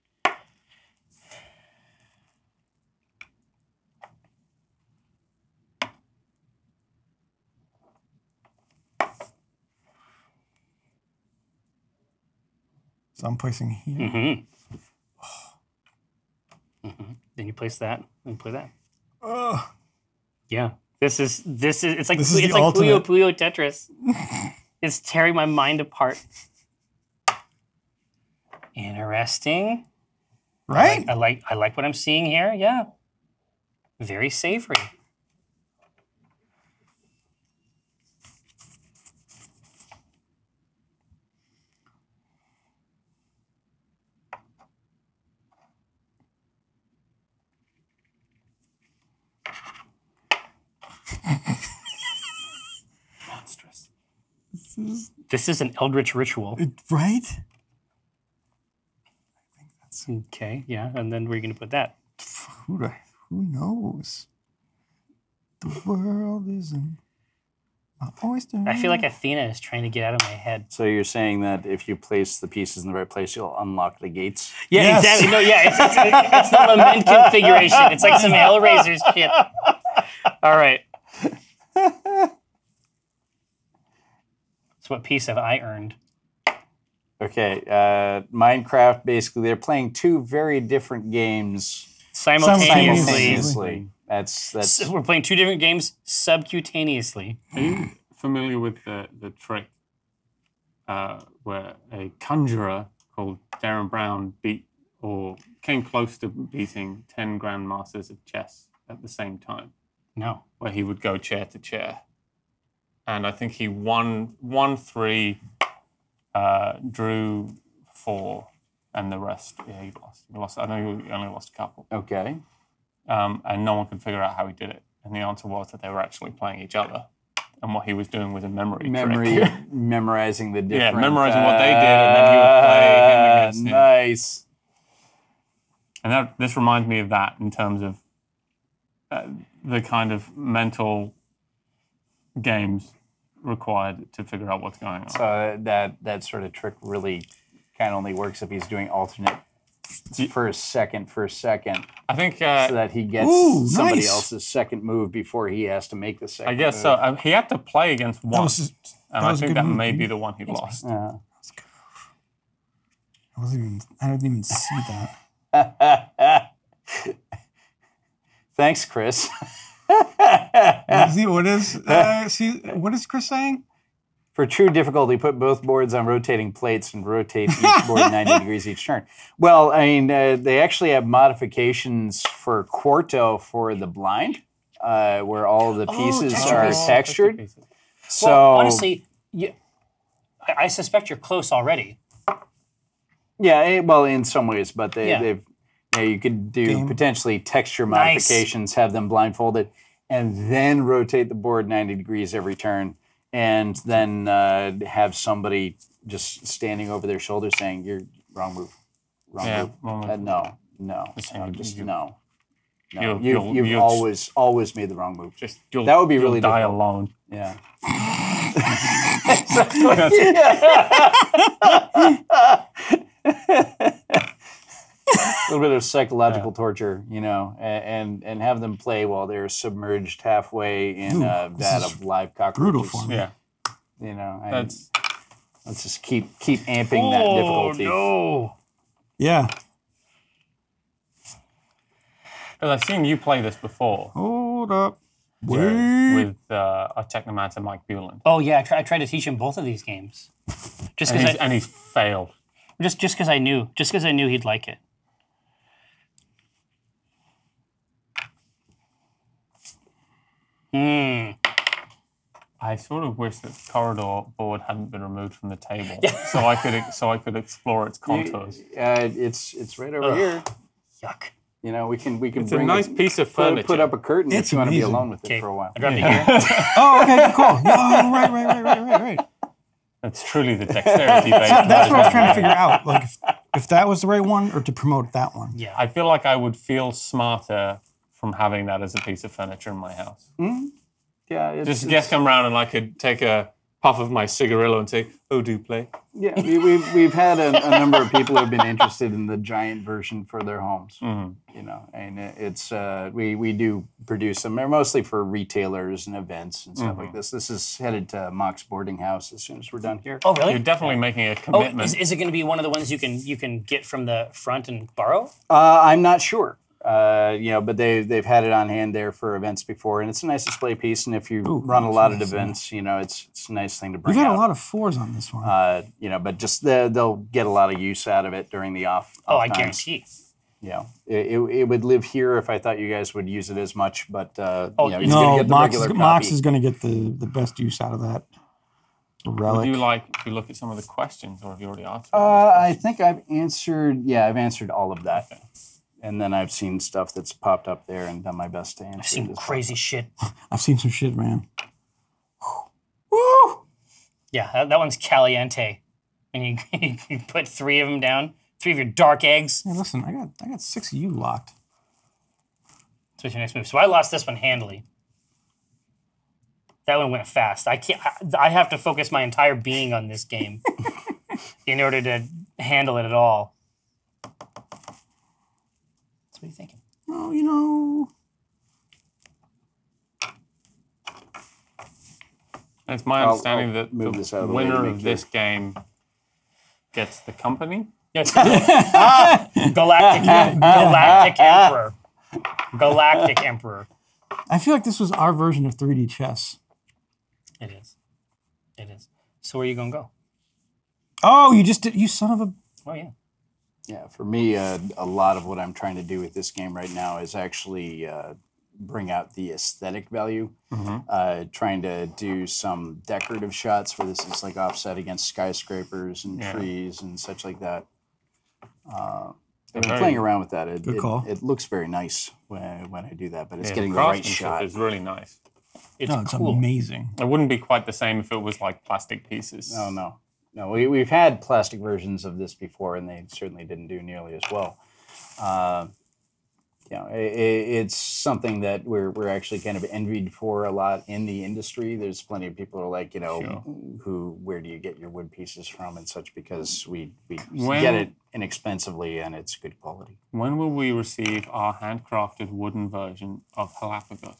[SPEAKER 2] So I'm placing here.
[SPEAKER 1] Mm-hmm. Mm-hmm. Then you place that and play that.
[SPEAKER 2] Ugh.
[SPEAKER 1] Yeah. This is this is it's like
[SPEAKER 2] This is
[SPEAKER 1] it's
[SPEAKER 2] the
[SPEAKER 1] like
[SPEAKER 2] ultimate.
[SPEAKER 1] Puyo Puyo Tetris. It's tearing my mind apart. Interesting.
[SPEAKER 2] Right?
[SPEAKER 1] I like I like what I'm seeing here. Yeah. Very savory.
[SPEAKER 4] Monstrous.
[SPEAKER 2] This is,
[SPEAKER 1] This is an eldritch ritual.
[SPEAKER 2] it, right?
[SPEAKER 1] Okay, yeah, and then we're gonna put that.
[SPEAKER 2] Who, the, who knows? The world isn't my oyster.
[SPEAKER 1] I feel like Athena is trying to get out of my head.
[SPEAKER 3] So you're saying that if you place the pieces in the right place, you'll unlock the gates?
[SPEAKER 1] Yeah,
[SPEAKER 2] Yes.
[SPEAKER 1] exactly. No, yeah, it's, it's, it's the lament configuration. It's like some Hellraiser's shit. All right. So what piece have I earned?
[SPEAKER 3] Okay, uh, Minecraft, basically, they're playing two very different games
[SPEAKER 1] Simultaneously.
[SPEAKER 3] simultaneously. That's, that's
[SPEAKER 1] So we're playing two different games subcutaneously.
[SPEAKER 4] Are you familiar with the, the trick uh, where a conjurer called Darren Brown beat or came close to beating ten grandmasters of chess at the same time,
[SPEAKER 1] No.
[SPEAKER 4] where he would go chair to chair? And I think he won, won three, uh, drew four, and the rest, yeah, he lost. He lost. I know he only lost a couple.
[SPEAKER 3] okay.
[SPEAKER 4] Um, and no one could figure out how he did it. And the answer was that they were actually playing each other. And what he was doing was a memory
[SPEAKER 3] Memory,
[SPEAKER 4] trick.
[SPEAKER 3] memorizing the different...
[SPEAKER 4] Yeah, memorizing what they did, and then he would play him against him.
[SPEAKER 3] Nice.
[SPEAKER 4] And that, this reminds me of that in terms of uh, the kind of mental games required to figure out what's going on.
[SPEAKER 3] So that, that sort of trick really kind of only works if he's doing alternate first, second, first, second,
[SPEAKER 4] I think, uh,
[SPEAKER 3] so that he gets
[SPEAKER 2] Ooh,
[SPEAKER 3] somebody
[SPEAKER 2] nice.
[SPEAKER 3] else's second move before he has to make the second
[SPEAKER 4] I guess
[SPEAKER 3] move.
[SPEAKER 4] so. Um, he had to play against
[SPEAKER 2] That
[SPEAKER 4] one,
[SPEAKER 2] was, just, that
[SPEAKER 4] and I
[SPEAKER 2] was a
[SPEAKER 4] think
[SPEAKER 2] good
[SPEAKER 4] that
[SPEAKER 2] move.
[SPEAKER 4] may be the one he lost.
[SPEAKER 3] Yeah.
[SPEAKER 2] I wasn't even. I didn't even see that.
[SPEAKER 3] Thanks, Chris.
[SPEAKER 2] Is he- what is? Uh, see, what is Chris saying?
[SPEAKER 3] For true difficulty, put both boards on rotating plates and rotate each board ninety degrees each turn. Well, I mean, uh, they actually have modifications for Quarto for the blind, uh, where all of the pieces
[SPEAKER 1] texture
[SPEAKER 3] are
[SPEAKER 1] pieces.
[SPEAKER 3] textured. So
[SPEAKER 1] Well, honestly, you, I, I suspect you're close already.
[SPEAKER 3] yeah, eh, well, in some ways, but they,
[SPEAKER 1] Yeah.
[SPEAKER 3] they've yeah, you could do
[SPEAKER 2] Game.
[SPEAKER 3] potentially texture
[SPEAKER 1] Nice.
[SPEAKER 3] modifications, have them blindfolded, and then rotate the board ninety degrees every turn. And then uh, have somebody just standing over their shoulder saying, "You're wrong move, wrong
[SPEAKER 4] Yeah,
[SPEAKER 3] move."
[SPEAKER 4] wrong move.
[SPEAKER 3] Uh, no, no,
[SPEAKER 4] saying
[SPEAKER 3] no,
[SPEAKER 4] you-
[SPEAKER 3] just
[SPEAKER 4] you-
[SPEAKER 3] no. No,
[SPEAKER 4] you'll-
[SPEAKER 3] you,
[SPEAKER 4] you'll-
[SPEAKER 3] you've
[SPEAKER 4] you'll-
[SPEAKER 3] always always made the wrong move.
[SPEAKER 4] Just you'll,
[SPEAKER 3] That would be
[SPEAKER 4] you'll
[SPEAKER 3] really
[SPEAKER 4] die
[SPEAKER 3] difficult.
[SPEAKER 4] alone.
[SPEAKER 3] Yeah. A little bit of psychological torture, you know, a- and and have them play while they're submerged halfway in
[SPEAKER 2] Ooh,
[SPEAKER 3] a
[SPEAKER 2] this
[SPEAKER 3] vat
[SPEAKER 2] is
[SPEAKER 3] of live cockroaches.
[SPEAKER 2] brutal for me.
[SPEAKER 4] Yeah,
[SPEAKER 3] You know, and
[SPEAKER 4] that's
[SPEAKER 3] let's just keep keep amping that difficulty.
[SPEAKER 1] Oh, no.
[SPEAKER 2] Yeah.
[SPEAKER 4] because I've seen you play this before
[SPEAKER 2] Hold up.
[SPEAKER 4] Jerry,
[SPEAKER 2] Wait.
[SPEAKER 4] with uh, our technomancer Mike Bueland,
[SPEAKER 1] Oh, yeah, I, try, I tried to teach him both of these games. Just
[SPEAKER 4] and
[SPEAKER 1] because
[SPEAKER 4] he's,
[SPEAKER 1] I,
[SPEAKER 4] and he's failed.
[SPEAKER 1] just, just 'cause I knew. Just because I knew he'd like it. Hmm.
[SPEAKER 4] I sort of wish that the corridor board hadn't been removed from the table, so I could ex- so I could explore its contours.
[SPEAKER 3] Uh, it's it's right over
[SPEAKER 1] Ugh.
[SPEAKER 3] here.
[SPEAKER 1] Yuck.
[SPEAKER 3] You know, we can we can
[SPEAKER 4] It's a
[SPEAKER 3] bring
[SPEAKER 4] nice
[SPEAKER 3] it,
[SPEAKER 4] piece of
[SPEAKER 3] put,
[SPEAKER 4] furniture.
[SPEAKER 3] put up a curtain
[SPEAKER 2] It's
[SPEAKER 3] if you want to be
[SPEAKER 2] amazing.
[SPEAKER 3] alone with
[SPEAKER 1] Okay,
[SPEAKER 3] it for a while.
[SPEAKER 1] I dropped it here.
[SPEAKER 2] Oh, okay, good call. Oh, right, right, right, right, right, right.
[SPEAKER 4] It's truly the dexterity based.
[SPEAKER 2] That's what I was trying to figure out. Like, if, if that was the right one, or to promote that one.
[SPEAKER 1] Yeah.
[SPEAKER 4] I feel like I would feel smarter from having that as a piece of furniture in my house.
[SPEAKER 3] Yeah, it's,
[SPEAKER 4] Just
[SPEAKER 3] it's-
[SPEAKER 4] guests come round and I could take a puff of my cigarillo and say, "Oh, do play."
[SPEAKER 3] yeah. We, we've we've had a, a number of people who have been interested in the giant version for their homes.
[SPEAKER 4] Mm-hmm.
[SPEAKER 3] You know, and it, it's uh, we we do produce them. They're mostly for retailers and events and stuff
[SPEAKER 4] Mm-hmm.
[SPEAKER 3] like this. This is headed to Mock's boarding house as soon as we're done here.
[SPEAKER 1] Oh, really?
[SPEAKER 4] You're definitely making a
[SPEAKER 1] Oh,
[SPEAKER 4] commitment.
[SPEAKER 1] is, is it going to be one of the ones you can you can get from the front and borrow?
[SPEAKER 3] Uh, I'm not sure. Uh, you know, but they they've had it on hand there for events before, and it's a nice display piece. And if you
[SPEAKER 2] Ooh,
[SPEAKER 3] run a lot of
[SPEAKER 2] nice, yeah.
[SPEAKER 3] events, you know, it's it's a nice thing to bring
[SPEAKER 2] We've had
[SPEAKER 3] out.
[SPEAKER 2] a lot of fours on this one.
[SPEAKER 3] Uh, you know, but just the, they'll get a lot of use out of it during the off.
[SPEAKER 1] Oh,
[SPEAKER 3] off
[SPEAKER 1] I
[SPEAKER 3] times.
[SPEAKER 1] guarantee.
[SPEAKER 3] Yeah, it, it, it would live here if I thought you guys would use it as much, but uh,
[SPEAKER 1] Oh,
[SPEAKER 3] you know, he's gonna
[SPEAKER 2] no,
[SPEAKER 3] get the
[SPEAKER 2] Mox,
[SPEAKER 3] regular
[SPEAKER 2] Mox
[SPEAKER 3] copy.
[SPEAKER 2] is going to get the, the best use out of that
[SPEAKER 4] Would
[SPEAKER 2] relic.
[SPEAKER 4] you like if you look at some of the questions, or have you already answered?
[SPEAKER 3] Uh,
[SPEAKER 4] all these
[SPEAKER 3] I think I've answered. Yeah, I've answered all of that, and then I've seen stuff that's popped up there and done my best to answer.
[SPEAKER 1] I've seen
[SPEAKER 3] it as
[SPEAKER 1] crazy shit.
[SPEAKER 2] I've seen some shit, man. Woo!
[SPEAKER 1] Yeah, that, that one's caliente. And you, you put three of them down, three of your dark eggs.
[SPEAKER 2] Hey, listen, I got I got six of you locked.
[SPEAKER 1] So what's your next move? So I lost this one handily. That one went fast. I can't. I, I have to focus my entire being on this game in order to handle it at all. So what are you thinking?
[SPEAKER 2] Oh, you know.
[SPEAKER 4] And it's my
[SPEAKER 3] I'll-
[SPEAKER 4] understanding
[SPEAKER 3] I'll
[SPEAKER 4] that
[SPEAKER 3] move
[SPEAKER 4] the
[SPEAKER 3] this out of the way to
[SPEAKER 4] winner
[SPEAKER 3] make
[SPEAKER 4] of this game gets the company.
[SPEAKER 1] Yes. Galactic, Galactic Emperor. Galactic Emperor.
[SPEAKER 2] I feel like this was our version of three D chess.
[SPEAKER 1] It is. It is. So where are you gonna go?
[SPEAKER 2] Oh, you just did, you son of a.
[SPEAKER 1] Oh yeah.
[SPEAKER 3] Yeah, for me, uh, a lot of what I'm trying to do with this game right now is actually uh, bring out the aesthetic value. Uh, trying to do some decorative shots where this is like offset against skyscrapers and
[SPEAKER 4] Yeah.
[SPEAKER 3] trees and such like that. Uh, I've been
[SPEAKER 4] Very-
[SPEAKER 3] playing around with that. It,
[SPEAKER 2] Good
[SPEAKER 3] it,
[SPEAKER 2] call.
[SPEAKER 3] it looks very nice when, when I do that, but it's
[SPEAKER 4] Yeah,
[SPEAKER 3] getting the right
[SPEAKER 4] craftsmanship
[SPEAKER 3] shot.
[SPEAKER 4] is really nice.
[SPEAKER 1] It's
[SPEAKER 2] No, it's
[SPEAKER 1] cool.
[SPEAKER 2] amazing.
[SPEAKER 4] It wouldn't be quite the same if it was like plastic pieces.
[SPEAKER 3] Oh no, no. We we've had plastic versions of this before, and they certainly didn't do nearly as well. Uh, you know, i i- it's something that we're we're actually kind of envied for a lot in the industry. There's plenty of people who are like, you know,
[SPEAKER 4] Sure.
[SPEAKER 3] who where do you get your wood pieces from and such, because we we
[SPEAKER 4] When-
[SPEAKER 3] get it inexpensively and it's good quality.
[SPEAKER 4] When will we receive our handcrafted wooden version of Galapagos?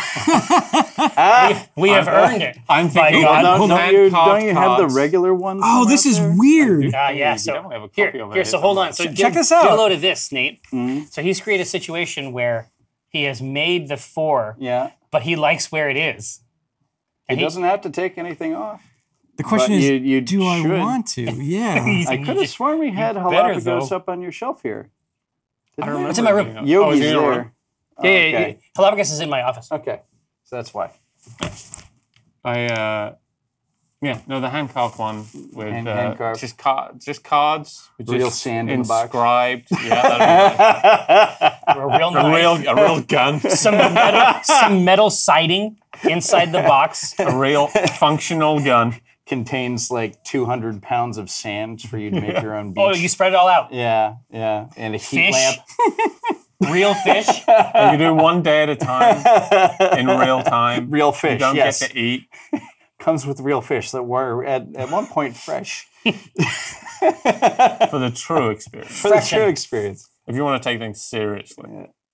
[SPEAKER 1] We have earned it.
[SPEAKER 4] I'm
[SPEAKER 1] By
[SPEAKER 4] thinking
[SPEAKER 1] God.
[SPEAKER 3] Don't, don't you,
[SPEAKER 4] hand-carved
[SPEAKER 3] don't you have the
[SPEAKER 4] cards.
[SPEAKER 3] regular ones?
[SPEAKER 2] Oh,
[SPEAKER 3] from
[SPEAKER 2] this
[SPEAKER 3] out
[SPEAKER 2] is
[SPEAKER 3] there?
[SPEAKER 2] weird.
[SPEAKER 1] Ah, yeah.
[SPEAKER 4] You
[SPEAKER 1] So
[SPEAKER 4] don't have a
[SPEAKER 1] here,
[SPEAKER 4] copy of it
[SPEAKER 1] here. So
[SPEAKER 4] here
[SPEAKER 1] hold
[SPEAKER 4] somewhere.
[SPEAKER 1] on. So
[SPEAKER 2] Check
[SPEAKER 1] get,
[SPEAKER 2] this
[SPEAKER 1] Get
[SPEAKER 2] out.
[SPEAKER 1] a load of this, Nate.
[SPEAKER 3] Mhm.
[SPEAKER 1] So he's created a situation where he has made the four,
[SPEAKER 3] Yeah,
[SPEAKER 1] but he likes where it is.
[SPEAKER 3] he
[SPEAKER 1] And he,
[SPEAKER 3] doesn't have to take anything off.
[SPEAKER 2] The question
[SPEAKER 3] But
[SPEAKER 2] is,
[SPEAKER 3] you- you
[SPEAKER 2] do
[SPEAKER 3] should.
[SPEAKER 2] I want to? Yeah.
[SPEAKER 3] I could have sworn we had
[SPEAKER 4] better,
[SPEAKER 3] Galapagos
[SPEAKER 4] though.
[SPEAKER 3] up on your shelf here.
[SPEAKER 4] I don't
[SPEAKER 1] It's in my room.
[SPEAKER 4] remember.
[SPEAKER 3] Yogi's
[SPEAKER 4] Oh, it's in your
[SPEAKER 3] there.
[SPEAKER 4] room?
[SPEAKER 1] Yeah, yeah, yeah.
[SPEAKER 3] Okay.
[SPEAKER 1] Galapagos is in my office.
[SPEAKER 3] Okay, so that's why.
[SPEAKER 4] I uh, yeah, no, the hand carved one with
[SPEAKER 3] Hand-
[SPEAKER 4] uh,
[SPEAKER 3] hand carved.
[SPEAKER 4] just card, just cards, with
[SPEAKER 3] Real
[SPEAKER 4] just
[SPEAKER 3] sand in the box.
[SPEAKER 4] inscribed. Yeah, that'd
[SPEAKER 1] A real
[SPEAKER 4] be nice. a
[SPEAKER 1] knife.
[SPEAKER 4] real, a real gun,
[SPEAKER 1] Some metal, some metal siding inside the box.
[SPEAKER 4] a real functional gun.
[SPEAKER 3] Contains like two hundred pounds of sand for you to make your own beach.
[SPEAKER 1] Oh, you spread it all out.
[SPEAKER 3] Yeah, yeah, and a heat
[SPEAKER 1] Fish.
[SPEAKER 3] lamp.
[SPEAKER 1] Real fish.
[SPEAKER 4] And you do one day at a time in real time.
[SPEAKER 3] Real
[SPEAKER 4] You
[SPEAKER 3] fish,
[SPEAKER 4] don't
[SPEAKER 3] yes.
[SPEAKER 4] get to eat.
[SPEAKER 3] Comes with real fish that were at, at one point fresh.
[SPEAKER 4] For the true experience.
[SPEAKER 3] For the
[SPEAKER 1] Freshen.
[SPEAKER 3] true experience.
[SPEAKER 4] If you want to take things seriously.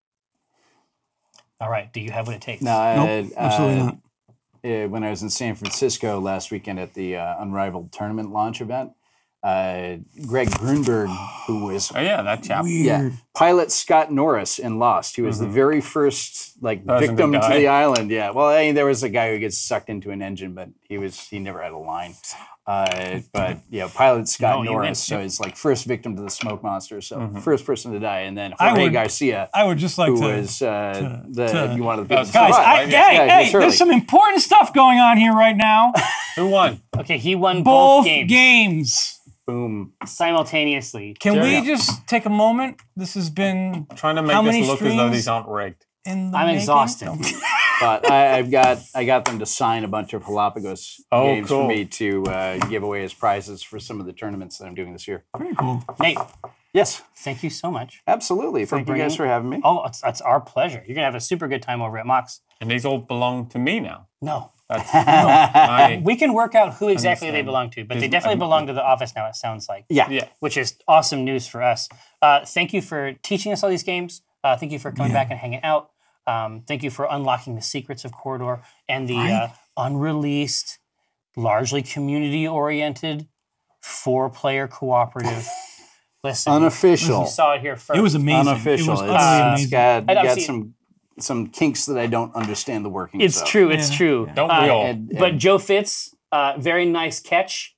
[SPEAKER 1] All right. Do you have what it takes?
[SPEAKER 3] No, I,
[SPEAKER 2] Nope, absolutely
[SPEAKER 3] uh,
[SPEAKER 2] not.
[SPEAKER 3] uh, when I was in San Francisco last weekend at the uh, Unrivaled tournament launch event, uh, Greg Grunberg, who was
[SPEAKER 4] Oh yeah, that chap.
[SPEAKER 2] Weird.
[SPEAKER 3] yeah, pilot Scott Norris in Lost, he was the very first like
[SPEAKER 4] Person to
[SPEAKER 3] victim to
[SPEAKER 4] die.
[SPEAKER 3] the island. Yeah, well, I mean, there was a guy who gets sucked into an engine, but he was he never had a line. Uh, but yeah, pilot Scott
[SPEAKER 1] No, you
[SPEAKER 3] Norris,
[SPEAKER 1] meant-
[SPEAKER 3] so he's like first victim to the smoke monster, so
[SPEAKER 4] Mm-hmm.
[SPEAKER 3] first person to die, and then
[SPEAKER 2] I
[SPEAKER 3] Jorge
[SPEAKER 2] would-
[SPEAKER 3] Garcia,
[SPEAKER 2] I would just like
[SPEAKER 3] who
[SPEAKER 2] to.
[SPEAKER 3] was uh, the
[SPEAKER 2] to-
[SPEAKER 3] you wanted the people
[SPEAKER 4] Guys,
[SPEAKER 3] to
[SPEAKER 2] Guys,
[SPEAKER 3] survive.
[SPEAKER 2] I,
[SPEAKER 4] Yeah,
[SPEAKER 2] hey,
[SPEAKER 3] yeah,
[SPEAKER 2] hey,
[SPEAKER 3] yeah, surely.
[SPEAKER 2] there's some important stuff going on here right now.
[SPEAKER 4] Who won?
[SPEAKER 1] Okay, he won
[SPEAKER 2] Both
[SPEAKER 1] both games
[SPEAKER 2] games.
[SPEAKER 3] Boom.
[SPEAKER 1] simultaneously.
[SPEAKER 2] Can
[SPEAKER 4] There
[SPEAKER 2] we
[SPEAKER 4] you go.
[SPEAKER 2] just take a moment? This has been
[SPEAKER 4] Trying to make
[SPEAKER 2] How
[SPEAKER 4] this
[SPEAKER 2] many
[SPEAKER 4] look as though
[SPEAKER 2] streams?
[SPEAKER 4] these aren't rigged.
[SPEAKER 2] in the
[SPEAKER 1] I'm
[SPEAKER 2] making.
[SPEAKER 1] exhausted.
[SPEAKER 3] But I, I've got I got them to sign a bunch of Galapagos
[SPEAKER 4] Oh,
[SPEAKER 3] games
[SPEAKER 4] cool.
[SPEAKER 3] for me to uh, give away as prizes for some of the tournaments that I'm doing this year.
[SPEAKER 2] Very cool.
[SPEAKER 1] Nate,
[SPEAKER 3] Yes,
[SPEAKER 1] thank you so much.
[SPEAKER 3] absolutely. Thank you guys
[SPEAKER 1] bringing-
[SPEAKER 3] for having me.
[SPEAKER 1] Oh, it's, it's our pleasure. You're gonna have a super good time over at Mox.
[SPEAKER 4] And these all belong to me now.
[SPEAKER 1] No,
[SPEAKER 4] That's my,
[SPEAKER 1] we can work out who exactly they
[SPEAKER 4] Understand.
[SPEAKER 1] belong to, but they
[SPEAKER 4] Is-
[SPEAKER 1] definitely
[SPEAKER 4] um,
[SPEAKER 1] belong to the office now. It sounds like.
[SPEAKER 3] Yeah.
[SPEAKER 4] yeah.
[SPEAKER 1] Which is awesome news for us. Uh, thank you for teaching us all these games. Uh, thank you for coming back and hanging out. Um, thank you for unlocking the secrets of Quoridor and the uh, unreleased, largely community-oriented, four-player cooperative. Listen,
[SPEAKER 3] Unofficial.
[SPEAKER 1] you saw it here first.
[SPEAKER 2] It was amazing.
[SPEAKER 3] Unofficial.
[SPEAKER 2] It was
[SPEAKER 3] It's,
[SPEAKER 2] utterly
[SPEAKER 3] it's
[SPEAKER 2] amazing.
[SPEAKER 3] got,
[SPEAKER 1] I'd
[SPEAKER 3] got
[SPEAKER 1] obviously-
[SPEAKER 3] some some kinks that I don't understand the workings
[SPEAKER 1] It's
[SPEAKER 3] of.
[SPEAKER 1] true. It's
[SPEAKER 2] Yeah.
[SPEAKER 1] true.
[SPEAKER 4] Don't
[SPEAKER 1] Uh,
[SPEAKER 4] we all?
[SPEAKER 3] And-
[SPEAKER 1] But
[SPEAKER 3] and-
[SPEAKER 1] Joe Fitz, uh, very nice catch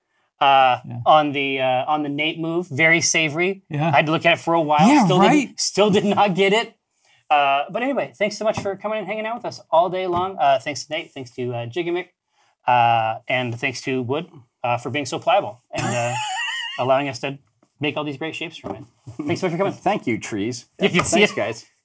[SPEAKER 1] uh, on the uh, on the Nate move. Very savory.
[SPEAKER 2] Yeah.
[SPEAKER 1] I had to look at it for a while.
[SPEAKER 2] Yeah,
[SPEAKER 1] still
[SPEAKER 2] right.
[SPEAKER 1] Did, still did not get it. Uh, but anyway, thanks so much for coming and hanging out with us all day long. Uh, thanks to Nate. Thanks to uh, Gigamic. Uh, and thanks to Wood uh, for being so pliable and uh, allowing us to make all these great shapes from it. Thanks so much for coming.
[SPEAKER 3] Thank you, trees.
[SPEAKER 1] You can see
[SPEAKER 3] Thanks,
[SPEAKER 1] it.
[SPEAKER 3] guys.